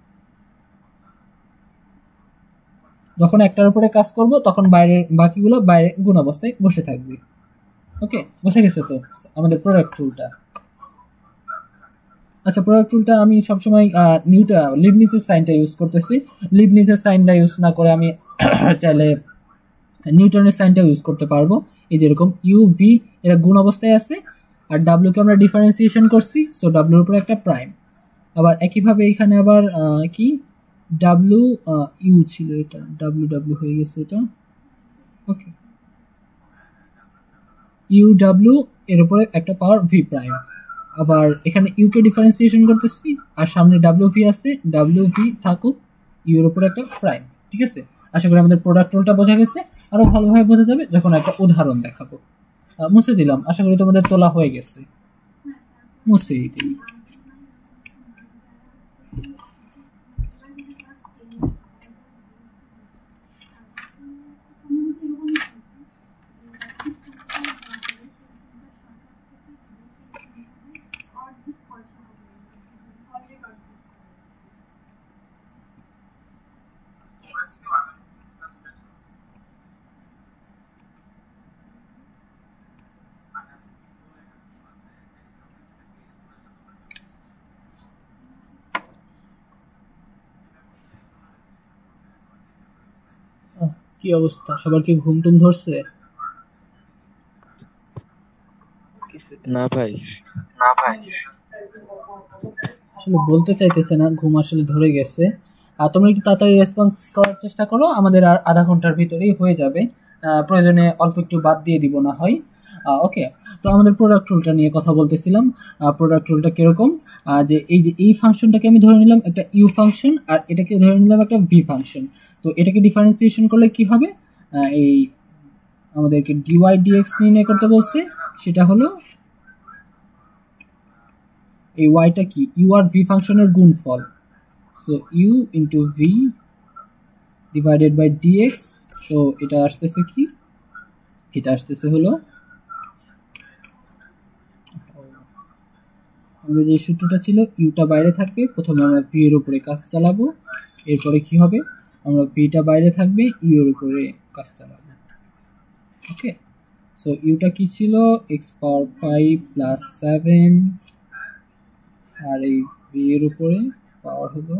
যখন একটার উপরে কাজ করব তখন বাইরের বাকিগুলো বাইরে গুণ অবস্থায় বসে থাকবে। ওকে, বসে গেছে তো আমাদের প্রোডাক্ট টুলটা। আচ্ছা, প্রোডাক্ট টুলটা আমি সবসময় নিউটা লিবনিজের সাইনটা ইউজ করতেছি, লিবনিজের সাইনটা ইউজ না করে আমি চাইলে নিউটনের সাইনটা ইউজ করতে পারবো। এই যেরকম ইউ ভি এরা গুণ অবস্থায় আছে, আর ডাব্লিউ কে আমরা ডিফারেন্সিয়েশন করছি, সো ডাব্লিউর উপরে একটা প্রাইম। আবার একইভাবে এখানে আবার কি ডাব্লিউ ইউ ছিল, এটা ডাব্লিউ ডাব্লিউ হয়ে গেছে এটা। ওকে, ইউ ডাব্লিউ এর উপরে একটা পাওয়ার ভি প্রাইম, আবার এখানে ইউ কে ডিফারেন্সিয়েশন করতেছি, আর সামনে ডাব্লিউ ভি আছে, ডাব্লিউ ভি থাকুক, ইউ এর উপরে একটা প্রাইম। ঠিক আছে, আশা করি আমাদের প্রোডাক্ট রোলটা বোঝা গেছে। আরো ভালোভাবে বোঝা যাবে যখন একটা উদাহরণ দেখাবো। মুছে দিলাম, আশা করি তোমাদের তোলা হয়ে গেছে, মুছেই দিই। কি অবস্থা, সবার কি ঘুম টুম ধরছে? না ভাই, না ভাই, আসলে বলতে চাইতেছে না, ঘুম আসলে ধরে গেছে। আর তোমরা একটু তাড়াতাড়ি রেসপন্স করার চেষ্টা করো, আমাদের আর আধা ঘন্টার ভিতরেই হয়ে যাবে, প্রয়োজনে অল্প একটু বাদ দিয়ে দিব না হয়। ওকে, তো আমাদের প্রোডাক্ট রুলটা নিয়ে কথা বলতেছিলাম। প্রোডাক্ট রুলটা কিরকম, যে এই যে এই ফাংশনটাকে আমি ধরে নিলাম একটা ইউ ফাংশন, আর এটাকে ধরে নিলাম একটা ভি ফাংশন। তো এটাকে ডিফারেন্সিয়েশন করলে কি হবে, এই আমাদেরকে ডিওয়াই ডিএক্স নির্ণয় করতে বলছে, সেটা হলো এই ওয়াইটা কি, ইউ আর ভি ফাংশনের গুণফল, so u into v divided by dx. So এটা আসতেছে কি, এটা আসতেছে হলো আমাদের যে সূত্রটা ছিল, ইউটা বাইরে থাকবে, প্রথমে আমরা ভি এর উপরে কাজ চালাবো, এরপরে কি হবে, আমরা ভিটা বাইরে থাকবে, ইউ এর উপরে কাজ চালাবো। ওকে, সো ইউটা কি ছিল, x power five plus seven, আর এই ভি এর উপরে পাওয়ার হলো,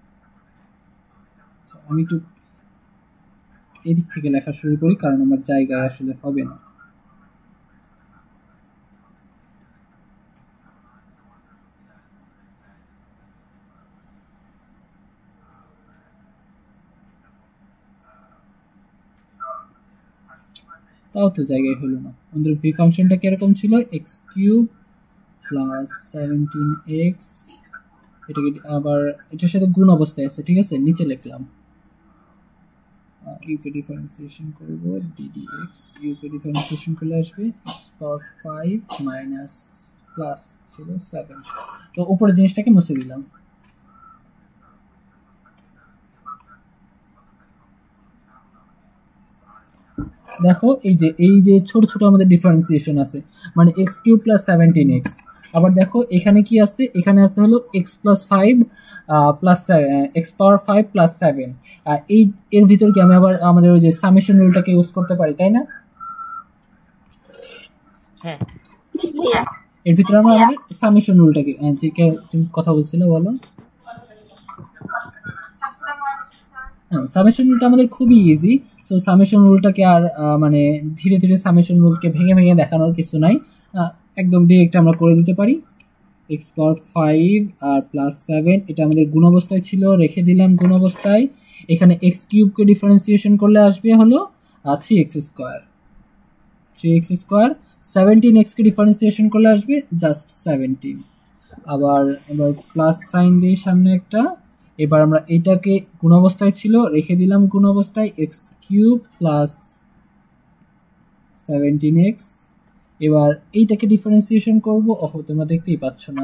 আমি একটু এদিক থেকে লেখা শুরু করি কারণ আমার জায়গায় আসলে হবে না। তাও তো জায়গায় হলো না। আমাদের ভি ফাংশনটা কিরকম ছিল, x cube plus seventeen x, এটাকে আবার এটার সাথে গুণ অবস্থায় আছে, ঠিক আছে, নিচে লিখলাম, ইউকে ডিফারেন্সিয়েশন করব ডিডিএক্স, ইউকে ডিফারেন্সিয়েশন করলে আসবে x power five minus plus ছিল সেভেন। তো উপরের জিনিসটাকে মুছে দিলাম। দেখো এই যে এই যে ছোট ছোট আমাদের ডিফারেন্সিয়েশন আছে, মানে x cube plus seventeen x. আবার দেখো এখানে কি আছে, এখানে আছে হলো x plus five plus x power five plus seven. এই এর ভিতর কি আমি আবার আমাদের ওই যে সামেশন রুলটাকে ইউজ করতে পারি, তাই না? হ্যাঁ জি ভাইয়া। এর ভিতরে আমরা আমাদের সামেশন রুলটাকে, যে তুমি কথা বলছিলে বলো। হ্যাঁ, সামেশন রুলটা আমাদের খুবই ইজি। সো সামেশন রুলটাকে আর আহ, মানে ধীরে ধীরে সামেশন রুলকে ভেঙে ভেঙে দেখানোর কিছু নাই, আহ, একদম ডিরেক্ট আমরা করে দিতে পারি। এক্স পাওয়ার ফাইভ আর প্লাস সেভেন, এটা আমাদের গুণ অবস্থায় ছিল, রেখে দিলাম গুণ অবস্থায়। এখানে এক্স কিউবকে ডিফারেন্সিয়েশন করলে আসবে হলো three x square, three x square. Seventeen এক্সকে ডিফারেন্সিয়েশন করলে আসবে জাস্ট সেভেন্টিন। আবার এবার প্লাস সাইন দিয়ে সামনে একটা। এবার আমরা এইটাকে গুণ অবস্থায় ছিল, রেখে দিলাম গুণ অবস্থায়, x cube plus seventeen x. এবার এইটাকে ডিফারেন্সিয়েশন করব, ওহ তোমরা দেখতেই পাচ্ছ না।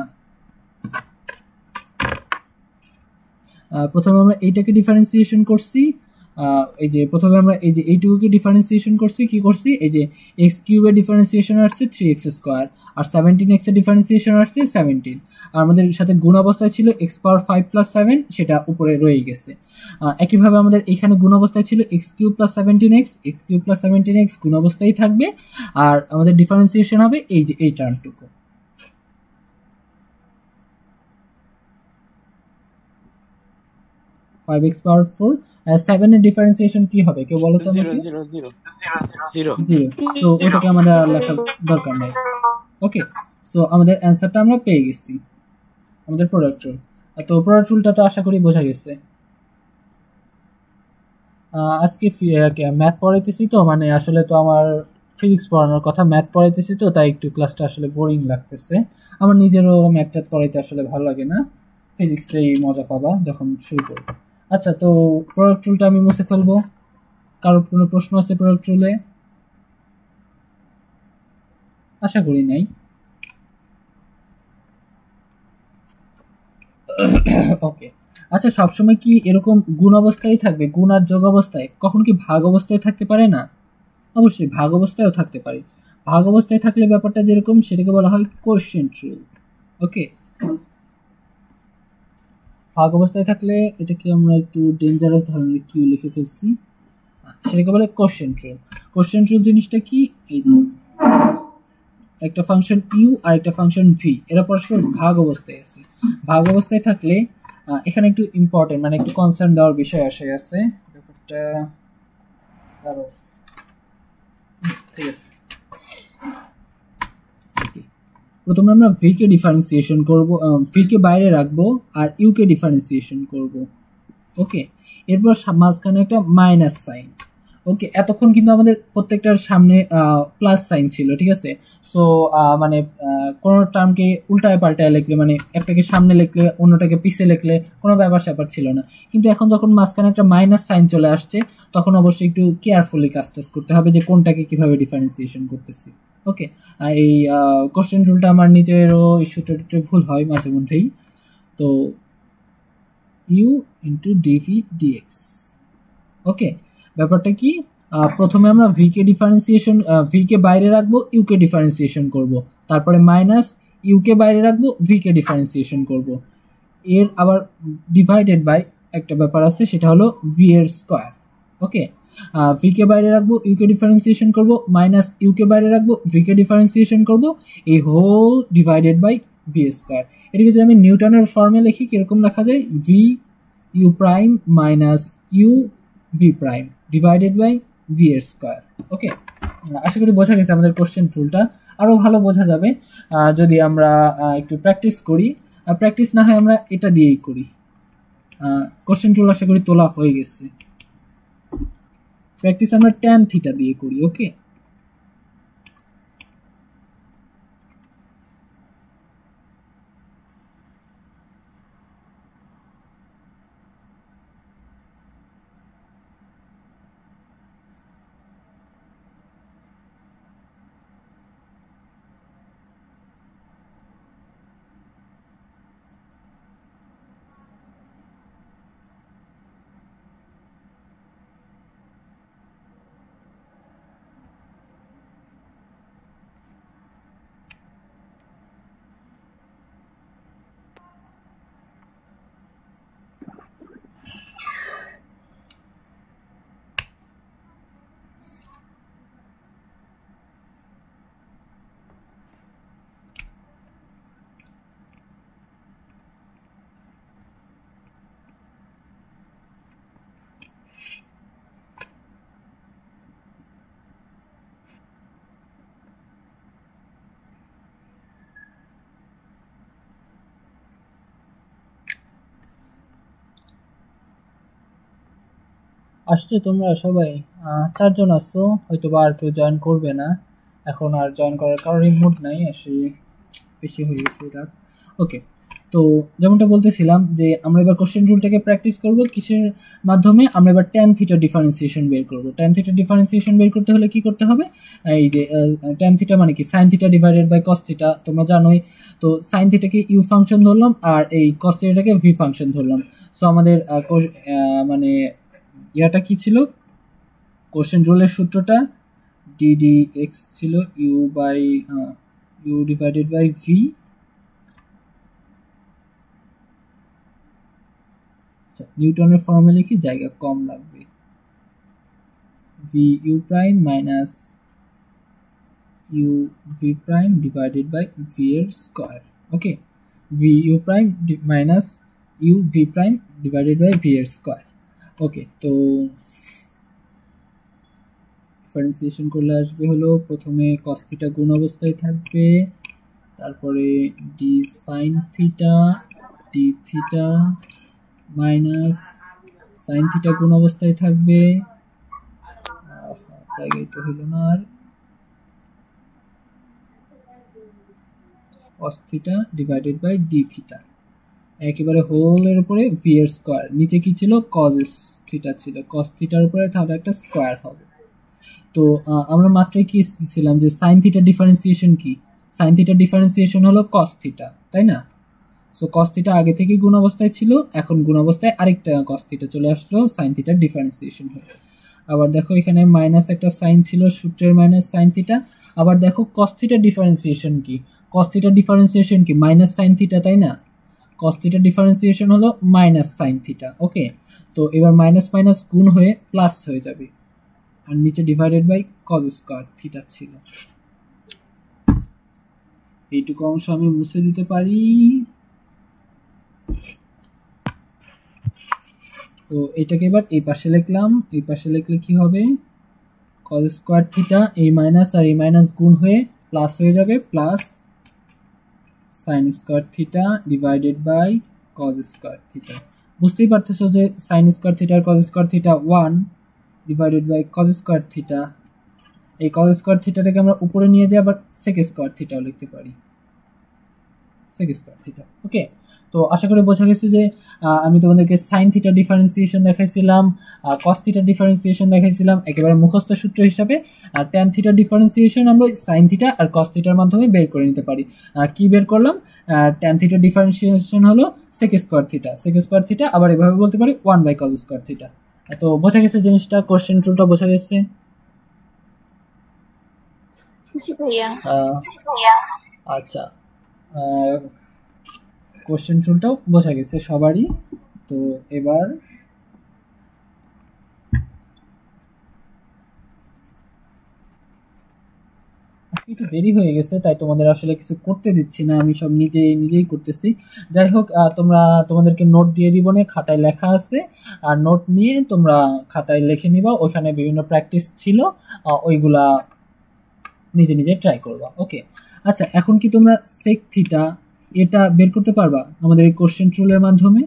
প্রথমে আমরা এইটাকে ডিফারেন্সিয়েশন করছি, এই যে প্রথমে আমরা এই যে এইটুকুকে ডিফারেন্সিয়েশন করছি, কি করছি, এই যে এক্স কিউবের ডিফারেন্সিয়েশন আসছে থ্রি এক্স স্কোয়ার, আর সেভেন্টিন এক্স এর ডিফারেন্সিয়েশন আসছে সেভেন্টিন। আর আমাদের সাথে গুণ অবস্থায় ছিল x power five plus seven, সেটা উপরে রয়ে গেছে। একইভাবে আমাদের এখানে গুণ অবস্থায় ছিল x cube plus seventeen x, x cube plus seventeen x গুণ অবস্থায় থাকবে, আর আমাদের ডিফারেন্সিয়েশন হবে এই যে এই টার্মটুকু। Five x power four, seven এর ডিফারেন্সিয়েশন কি হবে কেউ বলো তো আমাকে? Zero zero zero zero. So ওটাকে আমাদের আর লেখার দরকার নাই। ওকে, সো আমাদের অ্যান্সারটা আমরা পেয়ে গেছি, আমাদের প্রোডাক্ট রুল। তো প্রোডাক্ট রুলটা তো আশা করি বোঝা গেছে। আজকে ম্যাথ পড়াইতেছি তো, মানে আসলে তো আমার ফিজিক্স পড়ানোর কথা, ম্যাথ পড়াইতেছি তো, তাই একটু ক্লাসটা আসলে বোরিং লাগতেছে। আমার নিজেরও ম্যাথ ট্যাথ পড়াইতে আসলে ভালো লাগে না, ফিজিক্সেই মজা পাবা যখন শুরু করবো। আচ্ছা, তো প্রোডাক্ট রুলটা আমি মুছে ফেলবো। কারোর কোনো প্রশ্ন আছে প্রোডাক্ট রুলে? আশা করি নাই। ওকে, আচ্ছা সবসময় কি এরকম গুণ অবস্থায় থাকবে, গুণ আর যোগ অবস্থায়? কখন কি ভাগ অবস্থায় থাকতে পারে না? অবশ্যই ভাগ অবস্থায়ও থাকতে পারে। ভাগ অবস্থায় থাকলে ব্যাপারটা যেরকম, সেটাকে বলা হয় কোশ্চেন্ট রুল। ওকে, ভাগ অবস্থায় থাকলে এটাকে আমরা একটু ডেঞ্জারাস ধরনের কিউ লিখে ফেলছি, সেটাকে বলে কোশ্চেন্ট রুল। কোশ্চেন্ট রুল জিনিসটা কি, এই যে একটা ফাংশন ইউ আর একটা ফাংশন ভি, এরা পরস্পর ভাগ অবস্থায় আছে। ভাগ অবস্থায় থাকলে এখানে একটু ইম্পর্টেন্ট, মানে একটু কনসার্ন দেওয়ার বিষয় আসে আছে ব্যাপারটা। ঠিক আছে, প্রথমে আমরা ভি কে ডিফারেন্সিয়েশন করব, ভি কে বাইরে রাখবো আর ইউ কে ডিফারেন্সিয়েশন করব। ওকে, এরপর মাঝখানে একটা মাইনাস সাইন। ওকে, এতক্ষণ কিন্তু আমাদের প্রত্যেকটার সামনে প্লাস সাইন ছিল, ঠিক আছে। সো মানে কোনো টার্মকে উল্টায় পাল্টায় লিখলে, মানে একটাকে সামনে লিখলে অন্যটাকে পিছে লিখলে কোনো ব্যাপার স্যাপার ছিল না। কিন্তু এখন যখন মাঝখানে একটা মাইনাস সাইন চলে আসছে, তখন অবশ্যই একটু কেয়ারফুলি কাজ টাজ করতে হবে যে কোনটাকে কিভাবে ডিফারেন্সিয়েশন করতেছি। ওকে, এই কোশ্চেন রুলটা আমার নিজেরও ইস্যুটা একটু ভুল হয় মাঝে মধ্যেই। তো u into dv dx. Okay, ব্যাপারটা কি, প্রথমে আমরা ভি কে ডিফারেন্সিয়েশন, ভি কে বাইরে রাখবো, ইউ কে ডিফারেন্সিয়েশন করব, তারপরে মাইনাস ইউ কে বাইরে রাখবো, ভি কে ডিফারেন্সিয়েশন করব। এর আবার ডিভাইডেড বাই একটা ব্যাপার আছে, সেটা হলো ভি এর স্কোয়ার। ওকে, ভি কে বাইরে রাখবো, ইউ কে ডিফারেন্সিয়েশন করব, মাইনাস ইউ কে বাইরে রাখবো, ভি কে ডিফারেন্সিয়েশন করব, এই whole divided by v square. এটাকে যদি আমি নিউটনের ফর্মে লিখি কিরকম লেখা যায়, v u prime minus u v prime divided by v এর স্কোয়ার। ওকে, আশা করি বোঝা গেছে। আমাদের কোশ্চেন রুলটা আরো ভালো বোঝা যাবে যদি আমরা একটু প্র্যাকটিস করি। প্র্যাকটিস না হয় আমরা এটা দিয়েই করি। কোশ্চেন রুল আশা করি তোলা হয়ে গেছে। প্র্যাকটিস আমরা ট্যান থিটা দিয়ে করি। ওকে, আসছে তোমরা সবাই? আহ, চারজন আসছো, হয়তো বা আর কেউ জয়েন করবে না এখন, আর জয়েন করার কারোরই মুড নাই, আসি বেশি হয়ে গেছে রাত। ওকে, তো যেমনটা বলতেছিলাম যে আমরা এবার কোশ্চেন রুলটাকে প্র্যাকটিস করব কিসের মাধ্যমে? আমরা এবার ট্যান থিটা ডিফারেন্সিয়েশন বের করব। ট্যান থিটা ডিফারেন্সিয়েশন বের করতে হলে কি করতে হবে? এই যে ট্যান থিটা মানে কি sine theta divided by cos theta, তোমরা জানোই। তো সাইন থিটাকে ইউ ফাংশন ধরলাম আর এই কস থিটাকে ভি ফাংশন ধরলাম। সো আমাদের আহ, কোশ- আহ, মানে ইয়াটা কি ছিল? কোশ্চেন রুলের সূত্রটা ডিডি এক্স ছিল u by u divided by v. নিউটনের ফর্মে লিখি, জায়গা কম লাগবে। V u prime minus u v prime divided by v এর square. Okay, v u prime minus u v prime divided by v এর স্কোয়ার। ওকে, তো ডিফারেন্সিয়েশন করলে আসবে হলো প্রথমে কস থিটা গুণ অবস্থায় থাকবে, তারপরে d sine theta d theta minus sine theta গুণ অবস্থায় থাকবে, জায়গায় তো হলো না, আর cos theta divided by d theta, একেবারে হোলের উপরে ভি এর স্কোয়ার। নিচে কি ছিল? cos থিটা ছিল, cos থিটার উপরে তাহলে একটা স্কোয়ার হবে। তো আহ, আমরা মাত্রই কি ছিলাম যে সাইন থিটা ডিফারেন্সিয়েশন কি? সাইন থিটা ডিফারেন্সিয়েশন হলো cos থিটা, তাই না? সো cos থিটা আগে থেকে গুণ অবস্থায় ছিল, এখন গুণ অবস্থায় আরেকটা cos থিটা চলে আসলো সাইন থিটার ডিফারেন্সিয়েশন হয়ে। আবার দেখো এখানে মাইনাস একটা সাইন ছিল, সূত্রের মাইনাস সাইন থিটা। আবার দেখো cos থিটা ডিফারেন্সিয়েশন কি? cos থিটা ডিফারেন্সিয়েশন কি? মাইনাস সাইন থিটা, তাই না? cos থিটা ডিফারেন্সিয়েশন হলো মাইনাস সাইন থিটা। ওকে, তো এবার মাইনাস মাইনাস গুণ হয়ে প্লাস হয়ে যাবে, আর নিচে divided by cos square theta ছিল। এইটুকু অংশ আমি মুছে দিতে পারি। তো এটাকে এবার এই পাশে লিখলাম, এই পাশে লিখলে কি হবে? cos স্কয়ার থিটা এই মাইনাস আর এই মাইনাস গুণ হয়ে প্লাস হয়ে যাবে, plus sin square theta divided by cos square theta. বুঝতেই পারতেছো যে sin স্কয়ার থিটা আর cos square theta one divided by cos square theta. এই cos স্কয়ার থিটাটাকে আমরা উপরে নিয়ে যাই, আবার sec স্কয়ার থিটাও লিখতে পারি, sec স্কয়ার থিটা। ওকে, তো আশা করি বোঝা গেছে যে আহ, আমি তোমাদেরকে সাইন থিটা ডিফারেন্সিয়েশন দেখাইছিলাম, কস থিটা ডিফারেন্সিয়েশন দেখাইছিলাম একেবারে মুখস্থ সূত্র হিসাবে। আর ট্যান থিটা ডিফারেন্সিয়েশন আমরা সাইন থিটা আর কস থিটার মাধ্যমে বের করে নিতে পারি। আহ, কি বের করলাম? ট্যান থিটা ডিফারেন্সিয়েশন হলো sec square theta, sec square theta আবার এভাবে বলতে পারি one by cos square theta. তো বোঝা গেছে জিনিসটা, কোশ্চেন রুলটা বোঝা গেছে। জি ভাইয়া। আহ, আচ্ছা, কোশ্চেন রুলটাও বোঝা গেছে সবারই। তো এবার আজকে একটু দেরি হয়ে গেছে, তাই তোমাদের আসলে কিছু করতে দিচ্ছি না, আমি সব নিজেই নিজেই করতেছি। যাই হোক, আহ, তোমরা তোমাদেরকে নোট দিয়ে দিব, না খাতায় লেখা আছে, আর নোট নিয়ে তোমরা খাতায় লিখে নিবা, ওখানে বিভিন্ন প্র্যাকটিস ছিল, আহ, ওইগুলা নিজে নিজে ট্রাই করবা। ওকে, আচ্ছা, এখন কি তোমরা সেক থিটা এটা বের করতে পারবা আমাদের এই কোশ্চেন রুলের মাধ্যমে?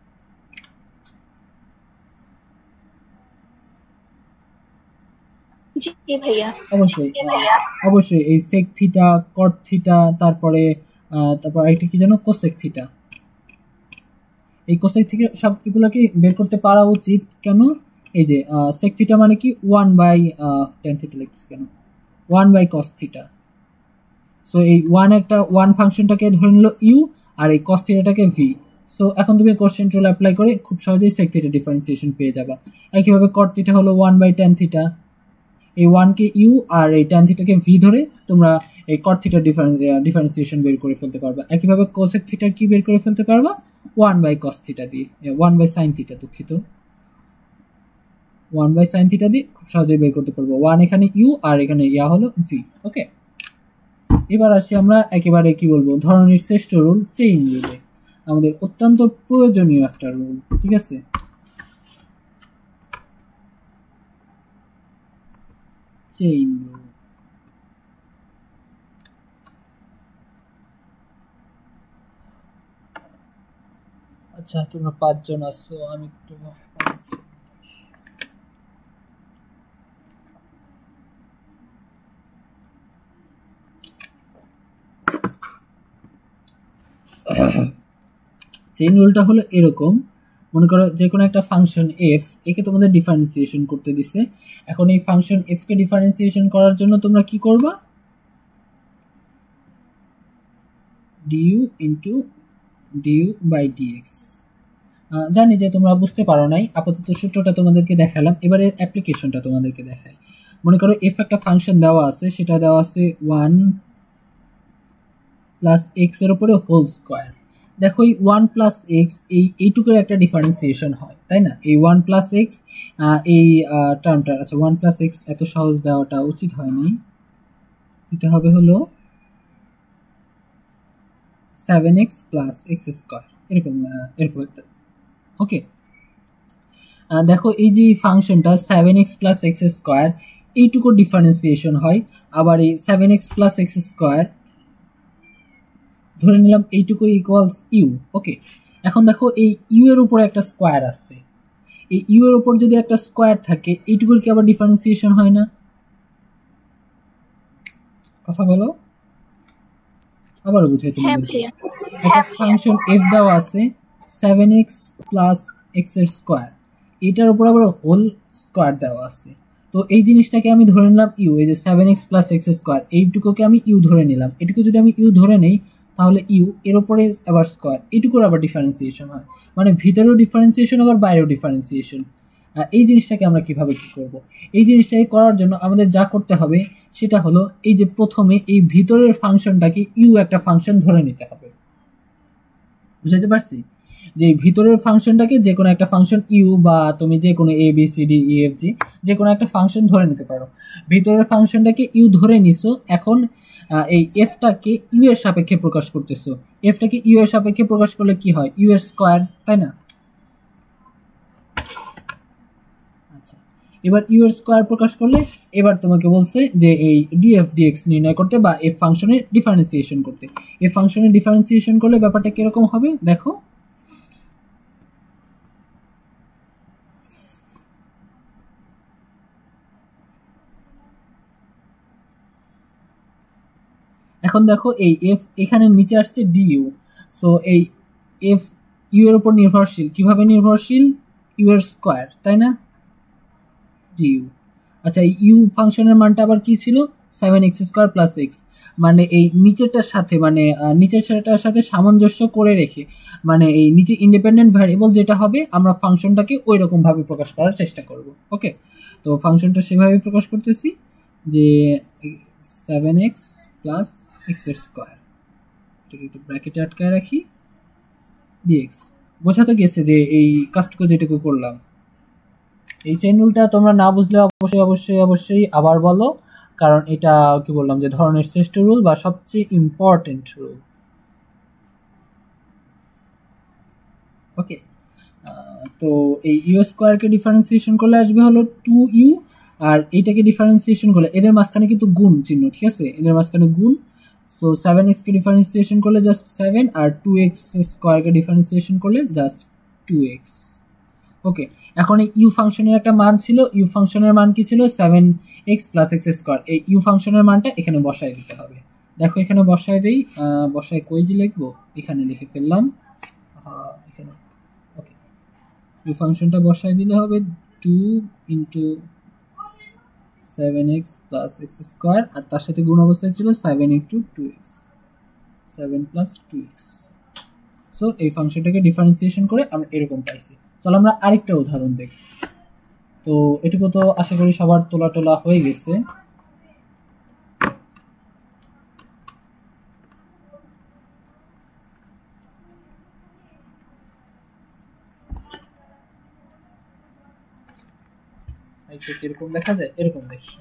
জি ভাইয়া। অবশ্যই, অবশ্যই এই সেক থিটা, কট থিটা, তারপরে আহ, তারপর আরেকটা কি জানো, কোসেক থিটা, এই কোসেক থিটা সবগুলোকে বের করতে পারা উচিত। কেন? এই যে সেক থিটা মানে কি ওয়ান বাই টেন থিটা লিখছি কেন, one by cos theta. So এই ওয়ান একটা ওয়ান ফাংশনটাকে ধরে নিল ইউ, আর এই কস থিটাটাকে ভি। সো এখন তুমি কোশ্চেন রুল অ্যাপ্লাই করে খুব সহজেই সেক থিটা ডিফারেন্সিয়েশন পেয়ে যাবা। একইভাবে কট থিটা হলো ওয়ান বাই টেন থিটা, এই ওয়ানকে ইউ আর এই টেন থিটাকে ভি ধরে তোমরা এই কট থিটা ডিফারেন্সিয়েশন বের করে ফেলতে পারবা। একইভাবে কোসেক থিটা কি বের করে ফেলতে পারবা? ওয়ান বাই কস থিটা দিয়ে, ওয়ান বাই সাইন থিটা, দুঃখিত, ওয়ান বাই সাইন থিটা দিয়ে খুব সহজেই বের করতে পারবো। ওয়ান এখানে ইউ আর এখানে ইয়া হলো ভি। ওকে, এবার আসি আমরা একেবারে কি বলবো ধরনের শ্রেষ্ঠ রুল, চেইন রুলে, আমাদের অত্যন্ত প্রয়োজনীয় একটা রুল। ঠিক আছে, চেইন রুল। আচ্ছা, তোমরা পাঁচজন আছো, আমি একটু চেইন রুলটা হলো এরকম, মনে করো যে কোনো একটা ফাংশন এফ, একে তোমাদের ডিফারেন্সিয়েশন করতে দিছে। এখন এই ফাংশন এফ কে ডিফারেন্সিয়েশন করার জন্য তোমরা কি করবা, du into du by dx. জানি যে তোমরা বুঝতে পারো নাই, আপাতত সূত্রটা তোমাদেরকে দেখালাম, এবারে অ্যাপ্লিকেশনটা তোমাদেরকে দেখাই। মনে করো এফ একটা ফাংশন দেওয়া আছে, সেটা দেওয়া আছে ওয়ান প্লাস এক্স এর উপরে হোল স্কোয়ার। দেখো এই ওয়ান প্লাস এক্স এই এইটুকুর একটা ডিফারেন্সিয়েশন হয়, তাই না? এই ওয়ান প্লাস এক্স এই টার্মটা, আচ্ছা ওয়ান প্লাস এক্স এত সহজ দেওয়াটা উচিত হয়নি, দিতে হবে হলো seven x plus x square, এরকম এরকম একটা। ওকে, দেখো এই যে ফাংশনটা seven x plus x square এইটুকু ডিফারেন্সিয়েশন হয়, আবার এই seven x plus x square ধরে নিলাম এইটুকু ইকুয়ালস ইউ। ওকে, এখন দেখো এই ইউ এর উপরে একটা স্কোয়ার আছে, এই ইউ এর উপর যদি একটা স্কোয়ার থাকে এইটুকুর কি আবার ডিফারেন্সিয়েশন হয় না? কথা বলো, আবার বুঝাই হ্যাঁ তোমাদের। ভাইয়া। একটা ফাংশন এফ দেওয়া আছে সেভেন এক্স প্লাস এক্স এর স্কোয়ার, এটার উপর আবার হোল স্কোয়ার দেওয়া আছে। তো এই জিনিসটাকে আমি ধরে নিলাম ইউ, এই যে seven x plus x square এইটুকুকে আমি ইউ ধরে নিলাম। এটুকু যদি আমি ইউ ধরে নেই তাহলে ইউ এর উপরে আবার স্কোয়ার, এইটুকুর আবার ডিফারেন্সিয়েশন হয়, মানে ভিতরেও ডিফারেন্সিয়েশন আবার বাইরেও ডিফারেন্সিয়েশন। এই জিনিসটাকে আমরা কিভাবে কি করব? এই জিনিসটাকে করার জন্য আমাদের যা করতে হবে সেটা হলো এই যে প্রথমে এই ভিতরের ফাংশনটাকে ইউ একটা ফাংশন ধরে নিতে হবে। বুঝাতে পারছি? যে ভিতরের ফাংশনটাকে যে কোনো একটা ফাংশন ইউ বা তুমি যে কোনো A B C D E F G যে কোনো একটা ফাংশন ধরে নিতে পারো। ভিতরের ফাংশনটাকে ইউ ধরে নিছো, এখন এই এফটাকে ইউ এর সাপেক্ষে প্রকাশ করতেছো। এফটাকে ইউ এর সাপেক্ষে প্রকাশ করলে কি হয়? ইউ এর স্কোয়ার, তাই না? আচ্ছা, এবার ইউ এর স্কোয়ার প্রকাশ করলে এবার তোমাকে বলছে যে এই ডিএফ ডিএক্স নির্ণয় করতে বা এফ ফাংশনের ডিফারেন্সিয়েশন করতে। এফ ফাংশনের ডিফারেন্সিয়েশন করলে ব্যাপারটা কিরকম হবে দেখো। এখন দেখো এই এফ এখানে নিচে আসছে ডিইউ, সো এই এফ ইউ এর উপর নির্ভরশীল। কিভাবে নির্ভরশীল? ইউ এর স্কোয়ার, তাই না? ডিইউ। আচ্ছা, ইউ ফাংশনের মানটা আবার কি ছিল? Seven x square plus x, মানে এই নিচেরটার সাথে মানে নিচের সেটার সাথে সামঞ্জস্য করে রেখে, মানে এই নিচে ইন্ডিপেন্ডেন্ট ভ্যারিয়েবল যেটা হবে আমরা ফাংশনটাকে ওই রকম ভাবে প্রকাশ করার চেষ্টা করব। ওকে, তো ফাংশনটা সেভাবে প্রকাশ করতেছি যে সেভেন এক্স প্লাস এক্স এর স্কোয়ার, এটাকে একটু ব্র্যাকেটে আটকায় রাখি, ডিএক্স। বোঝা তো গেছে যে এই কাজটুকু যেটুকু করলাম। এই চেইন রুলটা তোমরা না বুঝলে অবশ্যই অবশ্যই অবশ্যই আবার বলো, কারণ এটা কি বললাম যে ধরনের শ্রেষ্ঠ রুল বা সবচেয়ে ইম্পর্টেন্ট রুল। ওকে, তো এই ইউ স্কোয়ারকে ডিফারেন্সিয়েশন করলে আসবে হলো টু ইউ, আর এইটাকে ডিফারেন্সিয়েশন করলে এদের মাঝখানে কিন্তু গুণ চিহ্ন, ঠিক আছে? এদের মাঝখানে গুণ। সো সেভেন এক্স কে ডিফারেন্সিয়েশন করলে জাস্ট সেভেন, আর টু এক্স স্কোয়ারকে ডিফারেন্সিয়েশন করলে জাস্ট টু এক্স। ওকে, এখন এই ইউ ফাংশনের একটা মান ছিল, ইউ ফাংশনের মান কি ছিল? Seven x plus x square. এই ইউ ফাংশনের মানটা এখানে বসায় দিতে হবে। দেখো এখানে বসায় দেই, বসায় কই যে লিখবো, এখানে লিখে ফেললাম এখানে। ওকে, ইউ ফাংশনটা বসায় দিলে হবে two into seven x plus x square, আর তার সাথে গুণ অবস্থায় ছিল seven into two x, seven plus two x. So এই ফাংশনটাকে ডিফারেন্সিয়েশন করে আমরা এরকম পাইছি। চলো আমরা আরেকটা উদাহরণ দেখি। তো এটুকু তো আশা করি সবার তোলা টোলা হয়ে গেছে। এরকম দেখা যায়, এরকম দেখি।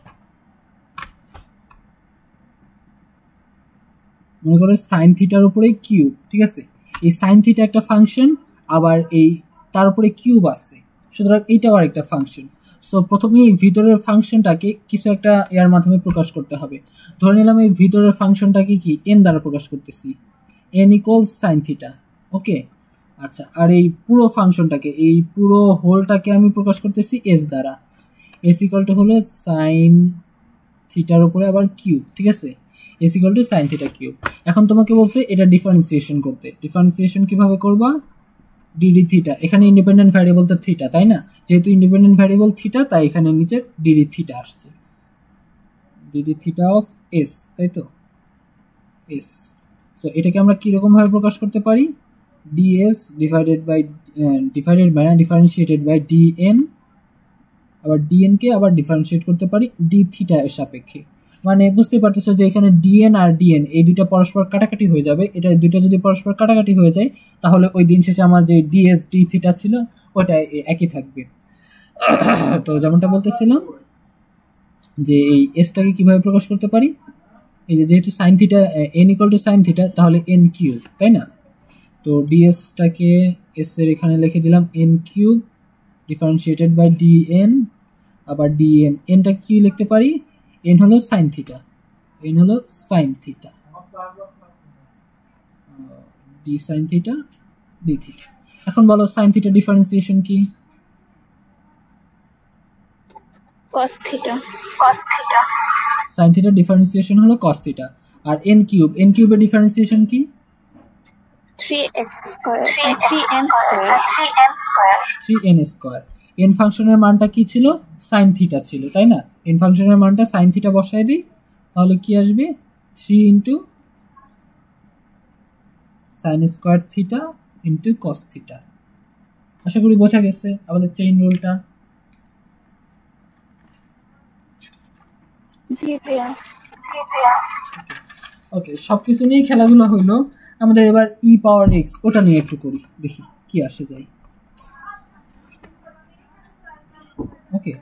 মনে করো সাইন থিটার উপরে কিউব, ঠিক আছে? এই সাইন থিটা একটা ফাংশন, আবার এই তার উপরে কিউব আছে, সুতরাং এইটাও আরেকটা ফাংশন। সো প্রথমে এই ভিতরের ফাংশনটাকে কিছু একটা এর মাধ্যমে প্রকাশ করতে হবে। ধরে নিলাম এই ভিতরের ফাংশনটাকে কি এন দ্বারা প্রকাশ করতেছি, n equals sine theta. Okay, আচ্ছা, আর এই পুরো ফাংশনটাকে, এই পুরো হোলটাকে আমি প্রকাশ করতেছি এস দ্বারা। এস ইকুয়াল টু হলো সাইন থিটার উপরে আবার কিউব, ঠিক আছে? S equal to sine theta cube. এখন তোমাকে বলছে এটা ডিফারেন্সিয়েশন করতে। ডিফারেন্সিয়েশন কিভাবে করবা? ডিডি থিটা, এখানে ইন্ডিপেন্ডেন্ট ভ্যারিয়েবল তো থিটা, তাই না? যেহেতু ইন্ডিপেন্ডেন্ট ভ্যারিয়েবল থিটা, তাই এখানে নিচে ডিডি থিটা আসছে, ডিডি থিটা অফ এস, তাই তো, এস। সো এটাকে আমরা কিরকম ভাবে প্রকাশ করতে পারি? Ds divided by divided by না ডিফারেন্সিয়েটেড বাই ডিএন, আবার ডিএন কে আবার ডিফারেন্সিয়েট করতে পারি ডি থিটা এর সাপেক্ষে। মানে বুঝতে পারতেছো যে এখানে ডিএন আর ডিএন এই দুইটা পরস্পর কাটাকাটি হয়ে যাবে। এটা দুইটা যদি পরস্পর কাটাকাটি হয়ে যায় তাহলে ওই দিন শেষে আমার যে ডিএস ডি থিটা ছিল ওটা একই থাকবে। তো যেমনটা বলতেছিলাম যে এই এসটাকে কিভাবে প্রকাশ করতে পারি? এই যে যেহেতু sine theta n equal to sine theta, তাহলে এন কিউব, তাই না? তো ডিএসটাকে এস এর এখানে লিখে দিলাম n cube differentiated by dn, আবার ডিএন, এনটা কি লিখতে পারি? এন হলো সাইন থিটা, এন হলো sine theta, d sine theta d theta. এখন বলো সাইন থিটা ডিফারেন্সিয়েশন কি? cos theta cos theta sine theta differentiation হলো cos থিটা। আর এন কিউব, এন কিউবের ডিফারেন্সিয়েশন কি? Three x square three n square three n square. N ফাংশনের মানটা কি ছিল? সাইন থিটা ছিল, তাই না? এন ফাংশনের মানটা সাইন থিটা বসায় দিই, তাহলে কি আসবে? Three into sine square theta into cos theta. আশা করি বোঝা গেছে আমাদের চেইন রুলটা। জি ভাইয়া ওকে, সবকিছু নিয়ে খেলাধুলা হইলো। আমাদের এবার ই পাওয়ার এক্স, ওটা নিয়ে একটু করি, দেখি কি আসে যায়। ওকে,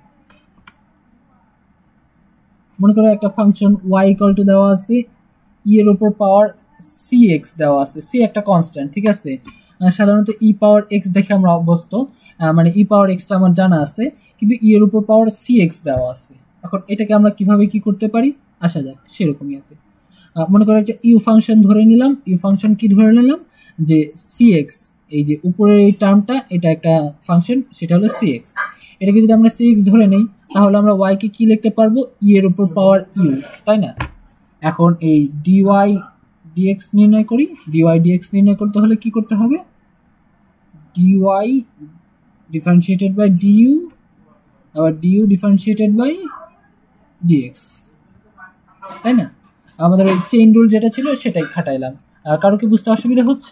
মনে করো একটা ফাংশন y ইকুয়াল টু দেওয়া আছে, ই এর উপর পাওয়ার সি এক্স দেওয়া আছে, সি একটা কনস্ট্যান্ট, ঠিক আছে? সাধারণত ই পাওয়ার এক্স দেখে আমরা অভ্যস্ত, মানে ই পাওয়ার এক্সটা আমার জানা আছে, কিন্তু ই এর উপর পাওয়ার সি এক্স দেওয়া আছে। এখন এটাকে আমরা কিভাবে কি করতে পারি আসা যাক সেরকমই আছে। মনে করো একটা ইউ ফাংশন ধরে নিলাম, ইউ ফাংশন কি ধরে নিলাম যে সি এক্স, এই যে উপরের এই টার্মটা এটা একটা ফাংশন, সেটা হলো সি এক্স। এটাকে যদি আমরা সি এক্স ধরে নেই তাহলে আমরা ওয়াই কে কি লিখতে পারবো? ই এর উপর পাওয়ার ইউ, তাই না? এখন এই ডিওয়াই ডিএক্স নির্ণয় করি। ডিওয়াই ডিএক্স নির্ণয় করতে হলে কি করতে হবে? ডিওয়াই ডিফারেন্সিয়েটেড বাই ডিইউ, আবার ডিইউ ডিফারেন্সিয়েটেড বাই ডিএক্স, তাই না? আমাদের ওই চেইন রুল যেটা ছিল সেটাই খাটাইলাম। কারো কি বুঝতে অসুবিধা হচ্ছে?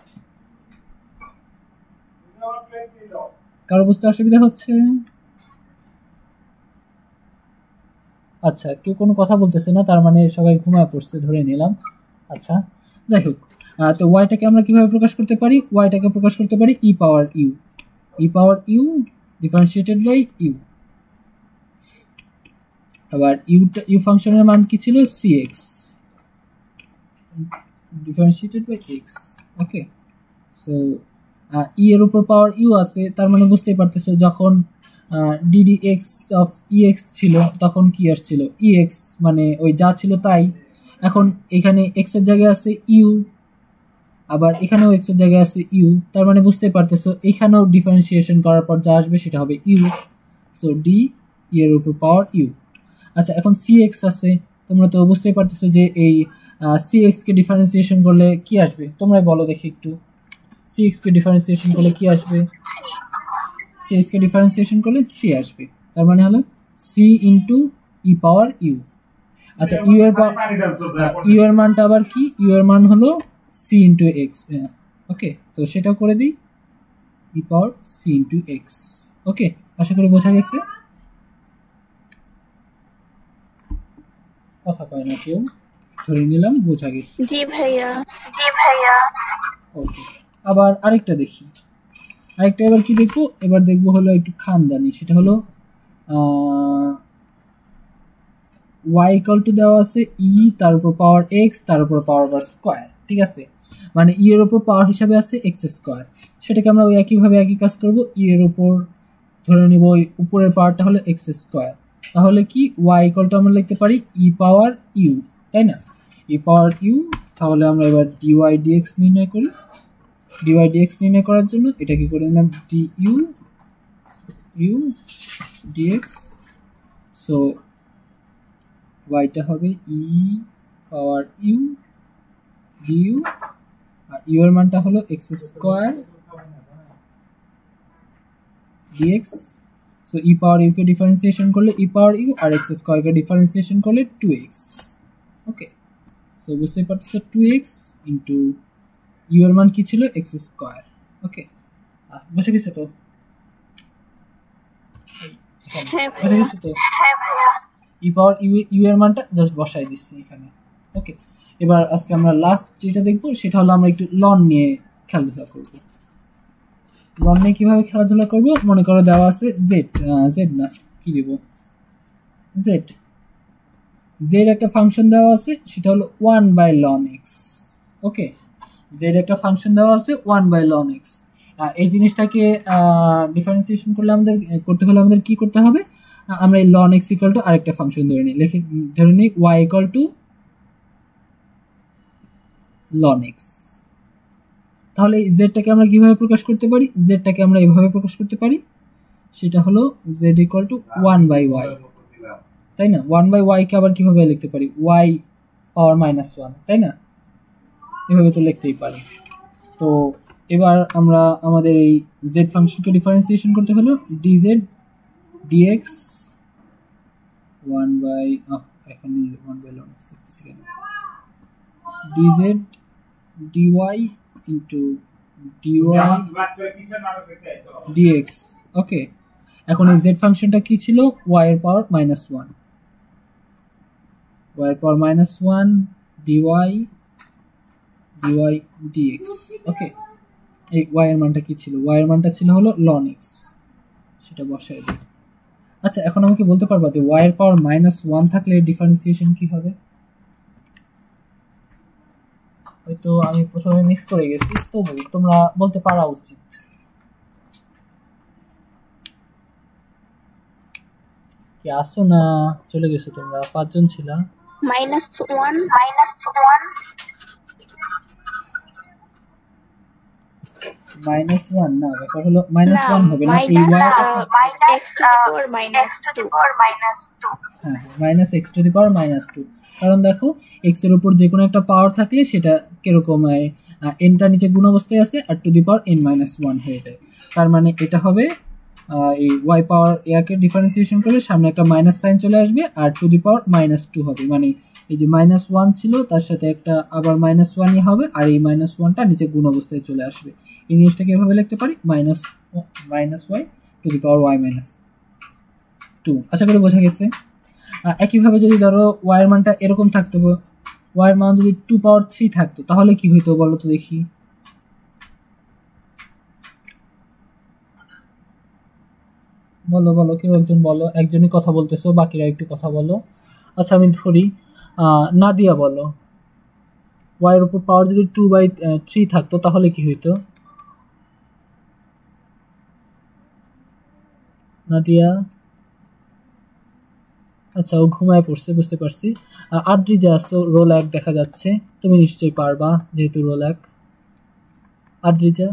কারো বুঝতে অসুবিধা হচ্ছে? আচ্ছা, কেউ কোনো কথা বলতেছে না, তার মানে সবাই ঘুমায় পড়ছে ধরে নিলাম। আচ্ছা, যাই হোক, তো ওয়াইটাকে আমরা কিভাবে প্রকাশ করতে পারি? ওয়াইটাকে প্রকাশ করতে পারি e power u, e power u differentiated by u. আবার ইউটা, ইউ ফাংশনের মান কি ছিল? C x differentiated by x. Okay, so e এর উপর পাওয়ার ইউ আছে, তার মানে বুঝতেই পারতেছো যখন d d x of e x ছিল তখন কি আসছিল? ই এক্স, মানে ওই যা ছিল তাই। এখন এখানে এক্স এর জায়গায় আছে ইউ, আবার এখানেও এক্স এর জায়গায় আছে ইউ, তার মানে বুঝতেই পারতেছো এখানেও ডিফারেন্সিয়েশন করার পর যা আসবে সেটা হবে ইউ। সো ডি ই এর উপর পাওয়ার ইউ। আচ্ছা, এখন সি এক্স আছে, তোমরা তো বুঝতেই পারতেছো যে এই সি এক্স কে ডিফারেন্সিয়েশন করলে কি আসবে? তোমরা বলো দেখি একটু, সি এক্স কে ডিফারেন্সিয়েশন করলে কি আসবে? সি এক্স কে ডিফারেন্সিয়েশন করলে সি আসবে, তার মানে হলো c into e power u. আচ্ছা, ইউ এর ইউ এর মানটা আবার কি? ইউ এর মান হলো সি ইন্টু এক্স। ওকে, তো সেটাও করে দিই, e power c into x. Okay, আশা করি বোঝা গেছে। কথা কয় না কেউ, ধরে নিলাম বোঝা গেছে। জি ভাইয়া জি ভাইয়া ওকে, আবার আরেকটা দেখি, আরেকটা এবার কি দেখবো? এবার দেখবো হলো একটু খানদানি, সেটা হলো ওয়াই ইকুয়াল টু দেওয়া আছে ই, তার উপর পাওয়ার এক্স, তার উপর পাওয়ার বার স্কোয়ার, ঠিক আছে? মানে ই এর উপর পাওয়ার হিসাবে আছে এক্স স্কোয়ার, সেটাকে আমরা ওই একইভাবে একই কাজ করবো। ই এর উপর ধরে নিব ওই উপরের পাওয়ারটা হলো এক্স স্কোয়ার, তাহলে কি ওয়াই ইকুয়াল টু আমরা লিখতে পারি ই পাওয়ার ইউ, তাই না? E power u. তাহলে আমরা এবার ডিওয়াই ডিএক্স নির্ণয় করি। ডিওয়াই ডিএক্স নির্ণয় করার জন্য এটা কি করে নিলাম? D u u dx. So ওয়াইটা হবে ই পাওয়ার ইউ ডিইউ, আর ইউ এর মানটা হলো x square dx. So e power u কে ডিফারেন্সিয়েশন করলে ই পাওয়ার ইউ, আর এক্স স্কোয়ারকে ডিফারেন্সিয়েশন করলে টু এক্স। ওকে, সো বুঝতেই পারতেছো টু এক্স ইন্টু ইউ এর মান কি ছিল এক্স স্কোয়ার। ওকে, বসে গেছে তো, বসে গেছে তো। ই পাওয়ার ইউ ইউ এর মানটা জাস্ট বসাই দিচ্ছি এখানে। ওকে, এবার আজকে আমরা লাস্ট যেটা দেখবো সেটা হলো আমরা একটু লন নিয়ে খেলাধুলা করবো। লন নিয়ে কিভাবে খেলাধুলা করবো, মনে করো দেওয়া আছে জেড, জেড না কি দেব, জেড জেড একটা ফাংশন দেওয়া আছে, সেটা হলো one by ln x. Okay, z একটা ফাংশন দেওয়া আছে ওয়ান বাই লন এক্স। এই জিনিসটাকে ডিফারেন্সিয়েশন করলে আমাদের করতে হলে আমাদের কি করতে হবে, আমরা এই লন এক্স ইকুয়াল টু আরেকটা ফাংশন ধরে নিই, লিখে ধরে নিই y equal to ln x. তাহলে জেডটাকে আমরা কিভাবে প্রকাশ করতে পারি, জেডটাকে আমরা এভাবে প্রকাশ করতে পারি, সেটা হলো z equal to one by y, তাই না? ওয়ান বাই ওয়াই কে আবার কিভাবে লিখতে পারি, ওয়াই পাওয়ার মাইনাস ওয়ান, তাই না? এভাবে তো লিখতেই পারি। তো এবার আমরা আমাদের এই জেড ফাংশনকে ডিফারেন্সিয়েশন করতে হলো ডিজেড ডিএক্স ওয়ান বাই এখন ওয়ান বাই লন এক্স লিখতেছি কেন, dz dy into dy dx. Okay, এখন এই জেড ফাংশনটা কি ছিল, ওয়াই এর পাওয়ার মাইনাস ওয়ান, ওয়াই এর power minus one dy dy dx. Okay, এই ওয়াই এর মানটা কি ছিল, ওয়াই এর মানটা ছিল হলো লন এক্স, সেটা বসাই দিই। আচ্ছা, এখন আমাকে বলতে পারবা যে ওয়াই এর পাওয়ার মাইনাস ওয়ান থাকলে ডিফারেন্সিয়েশন কি হবে? হয়তো আমি প্রথমে মিস করে গেছি, তবু তোমরা বলতে পারা উচিত। কি আসো না, চলে গেছো তোমরা, পাঁচজন ছিল। Minus one minus one minus one না, ব্যাপার হলো মাইনাস ওয়ান হবে না, এই y x to the power minus two. হ্যাঁ, minus x to the power minus two. কারণ দেখো এক্স এর উপর যে কোনো একটা পাওয়ার থাকলে সেটা কিরকম হয়, এনটা নিচে গুণ অবস্থায় আছে আর to the power n minus one হয়ে যায়। তার মানে এটা হবে এই ওয়াই পাওয়ার ইয়াকে ডিফারেন্সিয়েশন করলে সামনে একটা মাইনাস সাইন চলে আসবে আর to the power minus two হবে, মানে এই যে মাইনাস ওয়ান ছিল তার সাথে একটা আবার মাইনাস ওয়ানই হবে, আর এই মাইনাস ওয়ানটা নিচে গুণ অবস্থায় চলে আসবে। এই জিনিসটাকে এভাবে লিখতে পারি minus minus y to the power y minus two. আশা করি বোঝা গেছে। একইভাবে যদি ধরো ওয়াই এর মানটা এরকম থাকতো, ওয়াই এর মান যদি টু পাওয়ার থ্রি থাকতো তাহলে কি হইতো বলো তো দেখি। বলো বলো, কেউ একজন বলো, একজনই কথা বলতেছো, বাকিরা একটু কথা বলো। আচ্ছা আমি ধরি নাদিয়া বলো, ওয়াই এর উপর পাওয়ার যদি টু বাই থ্রি থাকতো তাহলে কি হইতো? নাদিয়া, আচ্ছা ও ঘুমায় পড়ছে, বুঝতে পারছি। আদ্রিজা আসো, রোল এক দেখা যাচ্ছে, তুমি নিশ্চয়ই পারবা যেহেতু রোল এক। আদ্রিজা,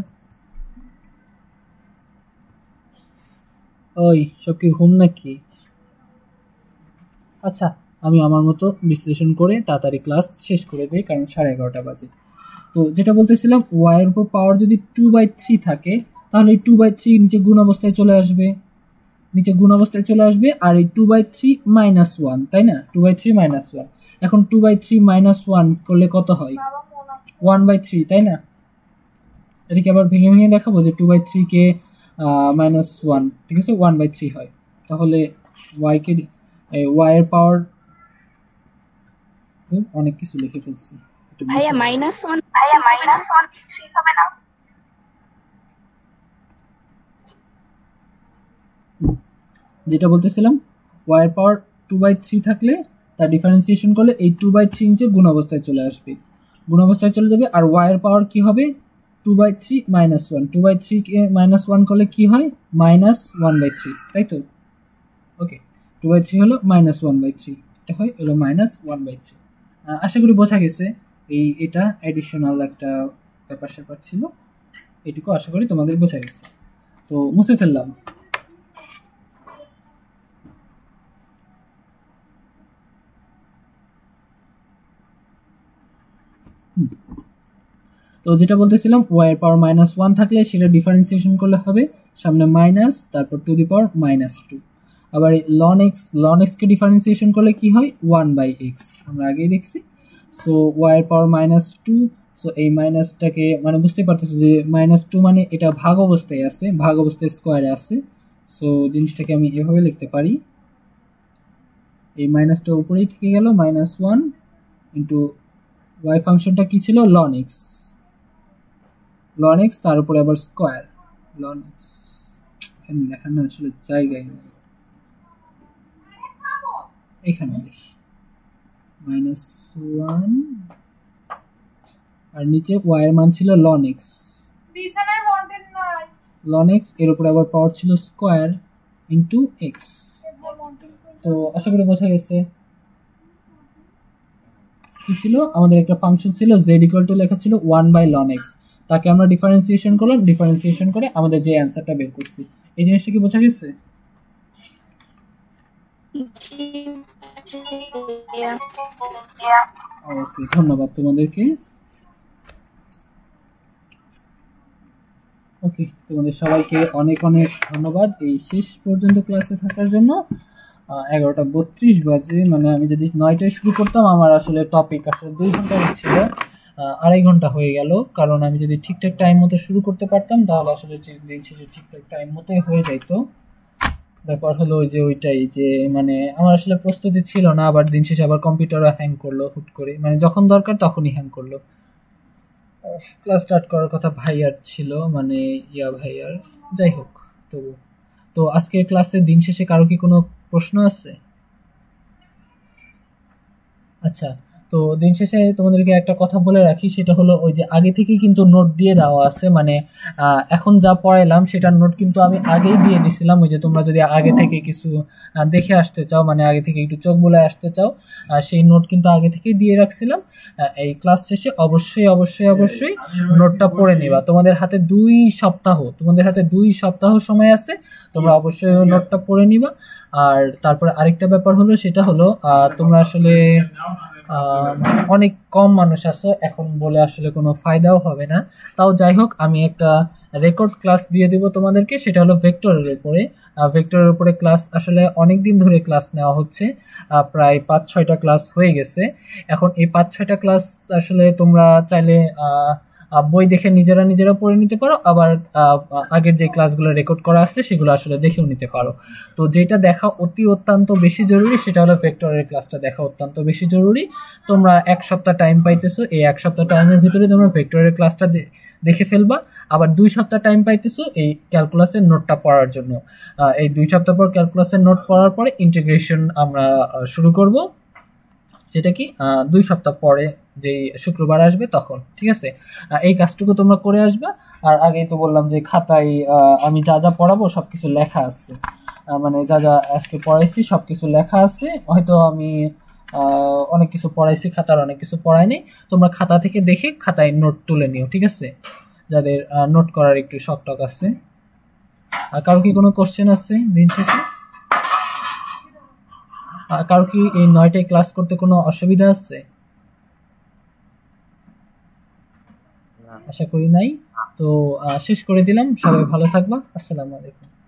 ওই সব কি ঘুম নাকি? আচ্ছা আমি আমার মতো বিশ্লেষণ করে তাড়াতাড়ি ক্লাস শেষ করে দিই, কারণ সাড়ে এগারোটা বাজে। তো যেটা বলতেছিলাম, ওয়াই এর উপর পাওয়ার যদি টু বাই থ্রি থাকে তাহলে এই টু বাই থ্রি নিচে গুণ অবস্থায় চলে আসবে, নিচে গুণ অবস্থায় চলে আসবে, আর এই two by three minus one, তাই না? Two by three minus one, এখন two by three minus one করলে কত হয়? ওয়ান বাই থ্রি, তাই না? এটাকে আবার ভেঙে ভেঙে দেখাবো যে টু বাই থ্রি কে মাইনাস ওয়ান, ঠিক আছে, ওয়ান বাই থ্রি হয়। তাহলে ওয়াই কে ওয়াই এর পাওয়ার অনেক কিছু লিখে ফেলছি, ভাইয়া মাইনাস ওয়ান ভাইয়া মাইনাস ওয়ান থ্রি হবে না? যেটা বলতেছিলাম, ওয়াই এর পাওয়ার টু বাই থ্রি থাকলে তার ডিফারেন্সিয়েশন করলে এই টু বাই থ্রি নিচে গুণ অবস্থায় চলে আসবে, গুণ অবস্থায় চলে যাবে, আর ওয়াই এর পাওয়ার কি হবে? Two by three minus one, two by three কে মাইনাস ওয়ান করলে কি হয়? মাইনাস ওয়ান বাই থ্রি, তাই তো? ওকে, টু বাই থ্রি হলো মাইনাস ওয়ান বাই থ্রি, এটা হয় হলো মাইনাস ওয়ান বাই থ্রি। আশা করি বোঝা গেছে। এই এটা অ্যাডিশনাল একটা ব্যাপার স্যাপার ছিল, এটুকু আশা করি তোমাদের বোঝা গেছে। তো মুছে ফেললাম। তো যেটা বলতেছিলাম ওয়াই এর পাওয়ার মাইনাস ওয়ান থাকলে সেটা ডিফারেন্সিয়েশন করলে হবে সামনে মাইনাস তারপর to the power minus two. আবার লন এক্স লন এক্সকে ডিফারেন্সিয়েশন করলে কি হয় ওয়ান বাই এক্স, আমরা আগেই দেখছি। সো ওয়াই এর পাওয়ার মাইনাস টু, সো এই মাইনাসটাকে মানে বুঝতে পারতেছো যে মাইনাস টু মানে এটা ভাগ অবস্থায় আছে, ভাগ অবস্থায় স্কোয়ারে আছে। সো জিনিসটাকে আমি এভাবে লিখতে পারি, এই মাইনাসটা উপরেই থেকে গেল মাইনাস ওয়ান ইন্টু ওয়াই ফাংশনটা কি ছিল লন এক্স, লন এক্স তার উপরে আবার স্কোয়ার লন এক্স, এখানে লেখানো আসলে জায়গায় নেই, এখানে লিখি মাইনাস ওয়ান আর নিচে ওয়াই এর মান ছিল লন এক্স, লন এক্স এর উপরে আবার পাওয়ার ছিল স্কোয়ার ইন্টু এক্স। তো আশা করি বোঝা গেছে কি ছিল, আমাদের একটা ফাংশন ছিল জেড ইকুয়াল টু লেখা ছিল ওয়ান বাই লন এক্স, তাকে আমরা ডিফারেন্সিয়েশন করলাম, ডিফারেন্সিয়েশন করে আমাদের যে অ্যান্সারটা বের করছি। এই জিনিসটা কি বোঝা গেছে? ওকে, ধন্যবাদ তোমাদেরকে। ওকে, তোমাদের সবাইকে অনেক অনেক ধন্যবাদ এই শেষ পর্যন্ত ক্লাসে থাকার জন্য। এগারোটা বত্রিশ বাজে, মানে আমি যদি নয়টায় শুরু করতাম আমার আসলে টপিক আসলে দুই ঘন্টা ছিল, আড়াই ঘন্টা হয়ে গেল, কারণ আমি যদি ঠিকঠাক টাইম মতো শুরু করতে পারতাম তাহলে আসলে দিন শেষে ঠিকঠাক টাইম মতোই হয়ে যাইতো। ব্যাপার হলো ওই যে ওইটাই যে মানে আমার আসলে প্রস্তুতি ছিল না, আবার দিন শেষে আবার কম্পিউটারও হ্যাং করলো হুট করে, মানে যখন দরকার তখনই হ্যাং করলো। ক্লাস স্টার্ট করার কথা ভাইয়ার ছিল, মানে ইয়া ভাইয়ার, যাই হোক। তো তো আজকের ক্লাসে দিন শেষে কারো কি কোনো প্রশ্ন আছে? আচ্ছা, তো দিন শেষে তোমাদেরকে একটা কথা বলে রাখি, সেটা হলো ওই যে আগে থেকেই কিন্তু নোট দিয়ে দেওয়া আছে, মানে এখন যা পড়াইলাম সেটার নোট কিন্তু আমি আগেই দিয়ে দিছিলাম। ওই যে তোমরা যদি আগে থেকে কিছু দেখে আসতে চাও, মানে আগে থেকে একটু চোখ বুলায় আসতে চাও, সেই নোট কিন্তু আগে থেকেই দিয়ে রাখছিলাম। এই ক্লাস শেষে অবশ্যই অবশ্যই অবশ্যই নোটটা পড়ে নিবা। তোমাদের হাতে দুই সপ্তাহ তোমাদের হাতে দুই সপ্তাহ সময় আছে, তোমরা অবশ্যই নোটটা পড়ে নিবা। আর তারপরে আরেকটা ব্যাপার হলো, সেটা হলো তোমরা আসলে অনেক কম মানুষ আছো এখন বলে আসলে কোনো ফায়দাও হবে না, তাও যাই হোক আমি একটা রেকর্ড ক্লাস দিয়ে দিব তোমাদেরকে, সেটা হলো ভেক্টরের উপরে। ভেক্টরের উপরে ক্লাস আসলে অনেক দিন ধরে ক্লাস নেওয়া হচ্ছে, প্রায় পাঁচ ছয়টা ক্লাস হয়ে গেছে। এখন এই পাঁচ ছয়টা ক্লাস আসলে তোমরা চাইলে বই দেখে নিজেরা নিজেরা পড়ে নিতে পারো, আবার আগের যে ক্লাসগুলো রেকর্ড করা আছে সেগুলো আসলে দেখেও নিতে পারো। তো যেটা দেখা অতি অত্যন্ত বেশি জরুরি সেটা হলো ভেক্টরের ক্লাসটা দেখা অত্যন্ত বেশি জরুরি। তোমরা এক সপ্তাহ টাইম পাইতেছো, এই এক সপ্তাহ টাইমের ভিতরে তোমরা ভেক্টরের ক্লাসটা দেখে ফেলবা, আবার দুই সপ্তাহ টাইম পাইতেছো এই ক্যালকুলাসের নোটটা পড়ার জন্য। এই দুই সপ্তাহ পর ক্যালকুলাসের নোট পড়ার পরে ইন্টিগ্রেশন আমরা শুরু করব, যেটা কি দুই সপ্তাহ পরে যে শুক্রবার আসবে তখন, ঠিক আছে? এই কাজটুকু তোমরা করে আসবা। আর আগেই তো বললাম যে খাতায় আমি যা যা পড়াবো সব কিছু লেখা আছে, মানে যা যা আজকে পড়াইছি সব কিছু লেখা আছে। হয়তো আমি অনেক কিছু পড়াইছি, খাতার অনেক কিছু পড়াইনি, তোমরা খাতা থেকে দেখে খাতায় নোট তুলে নিও, ঠিক আছে? যাদের নোট করার একটু শখ টক আছে। আর কারো কি কোনো কোশ্চেন আছে দিন শেষে? কারো কি এই নয়টায় ক্লাস করতে কোনো অসুবিধা আছে? আশা করি নাই। তো শেষ করে দিলাম, সবাই ভালো থাকবা, আসসালামু আলাইকুম।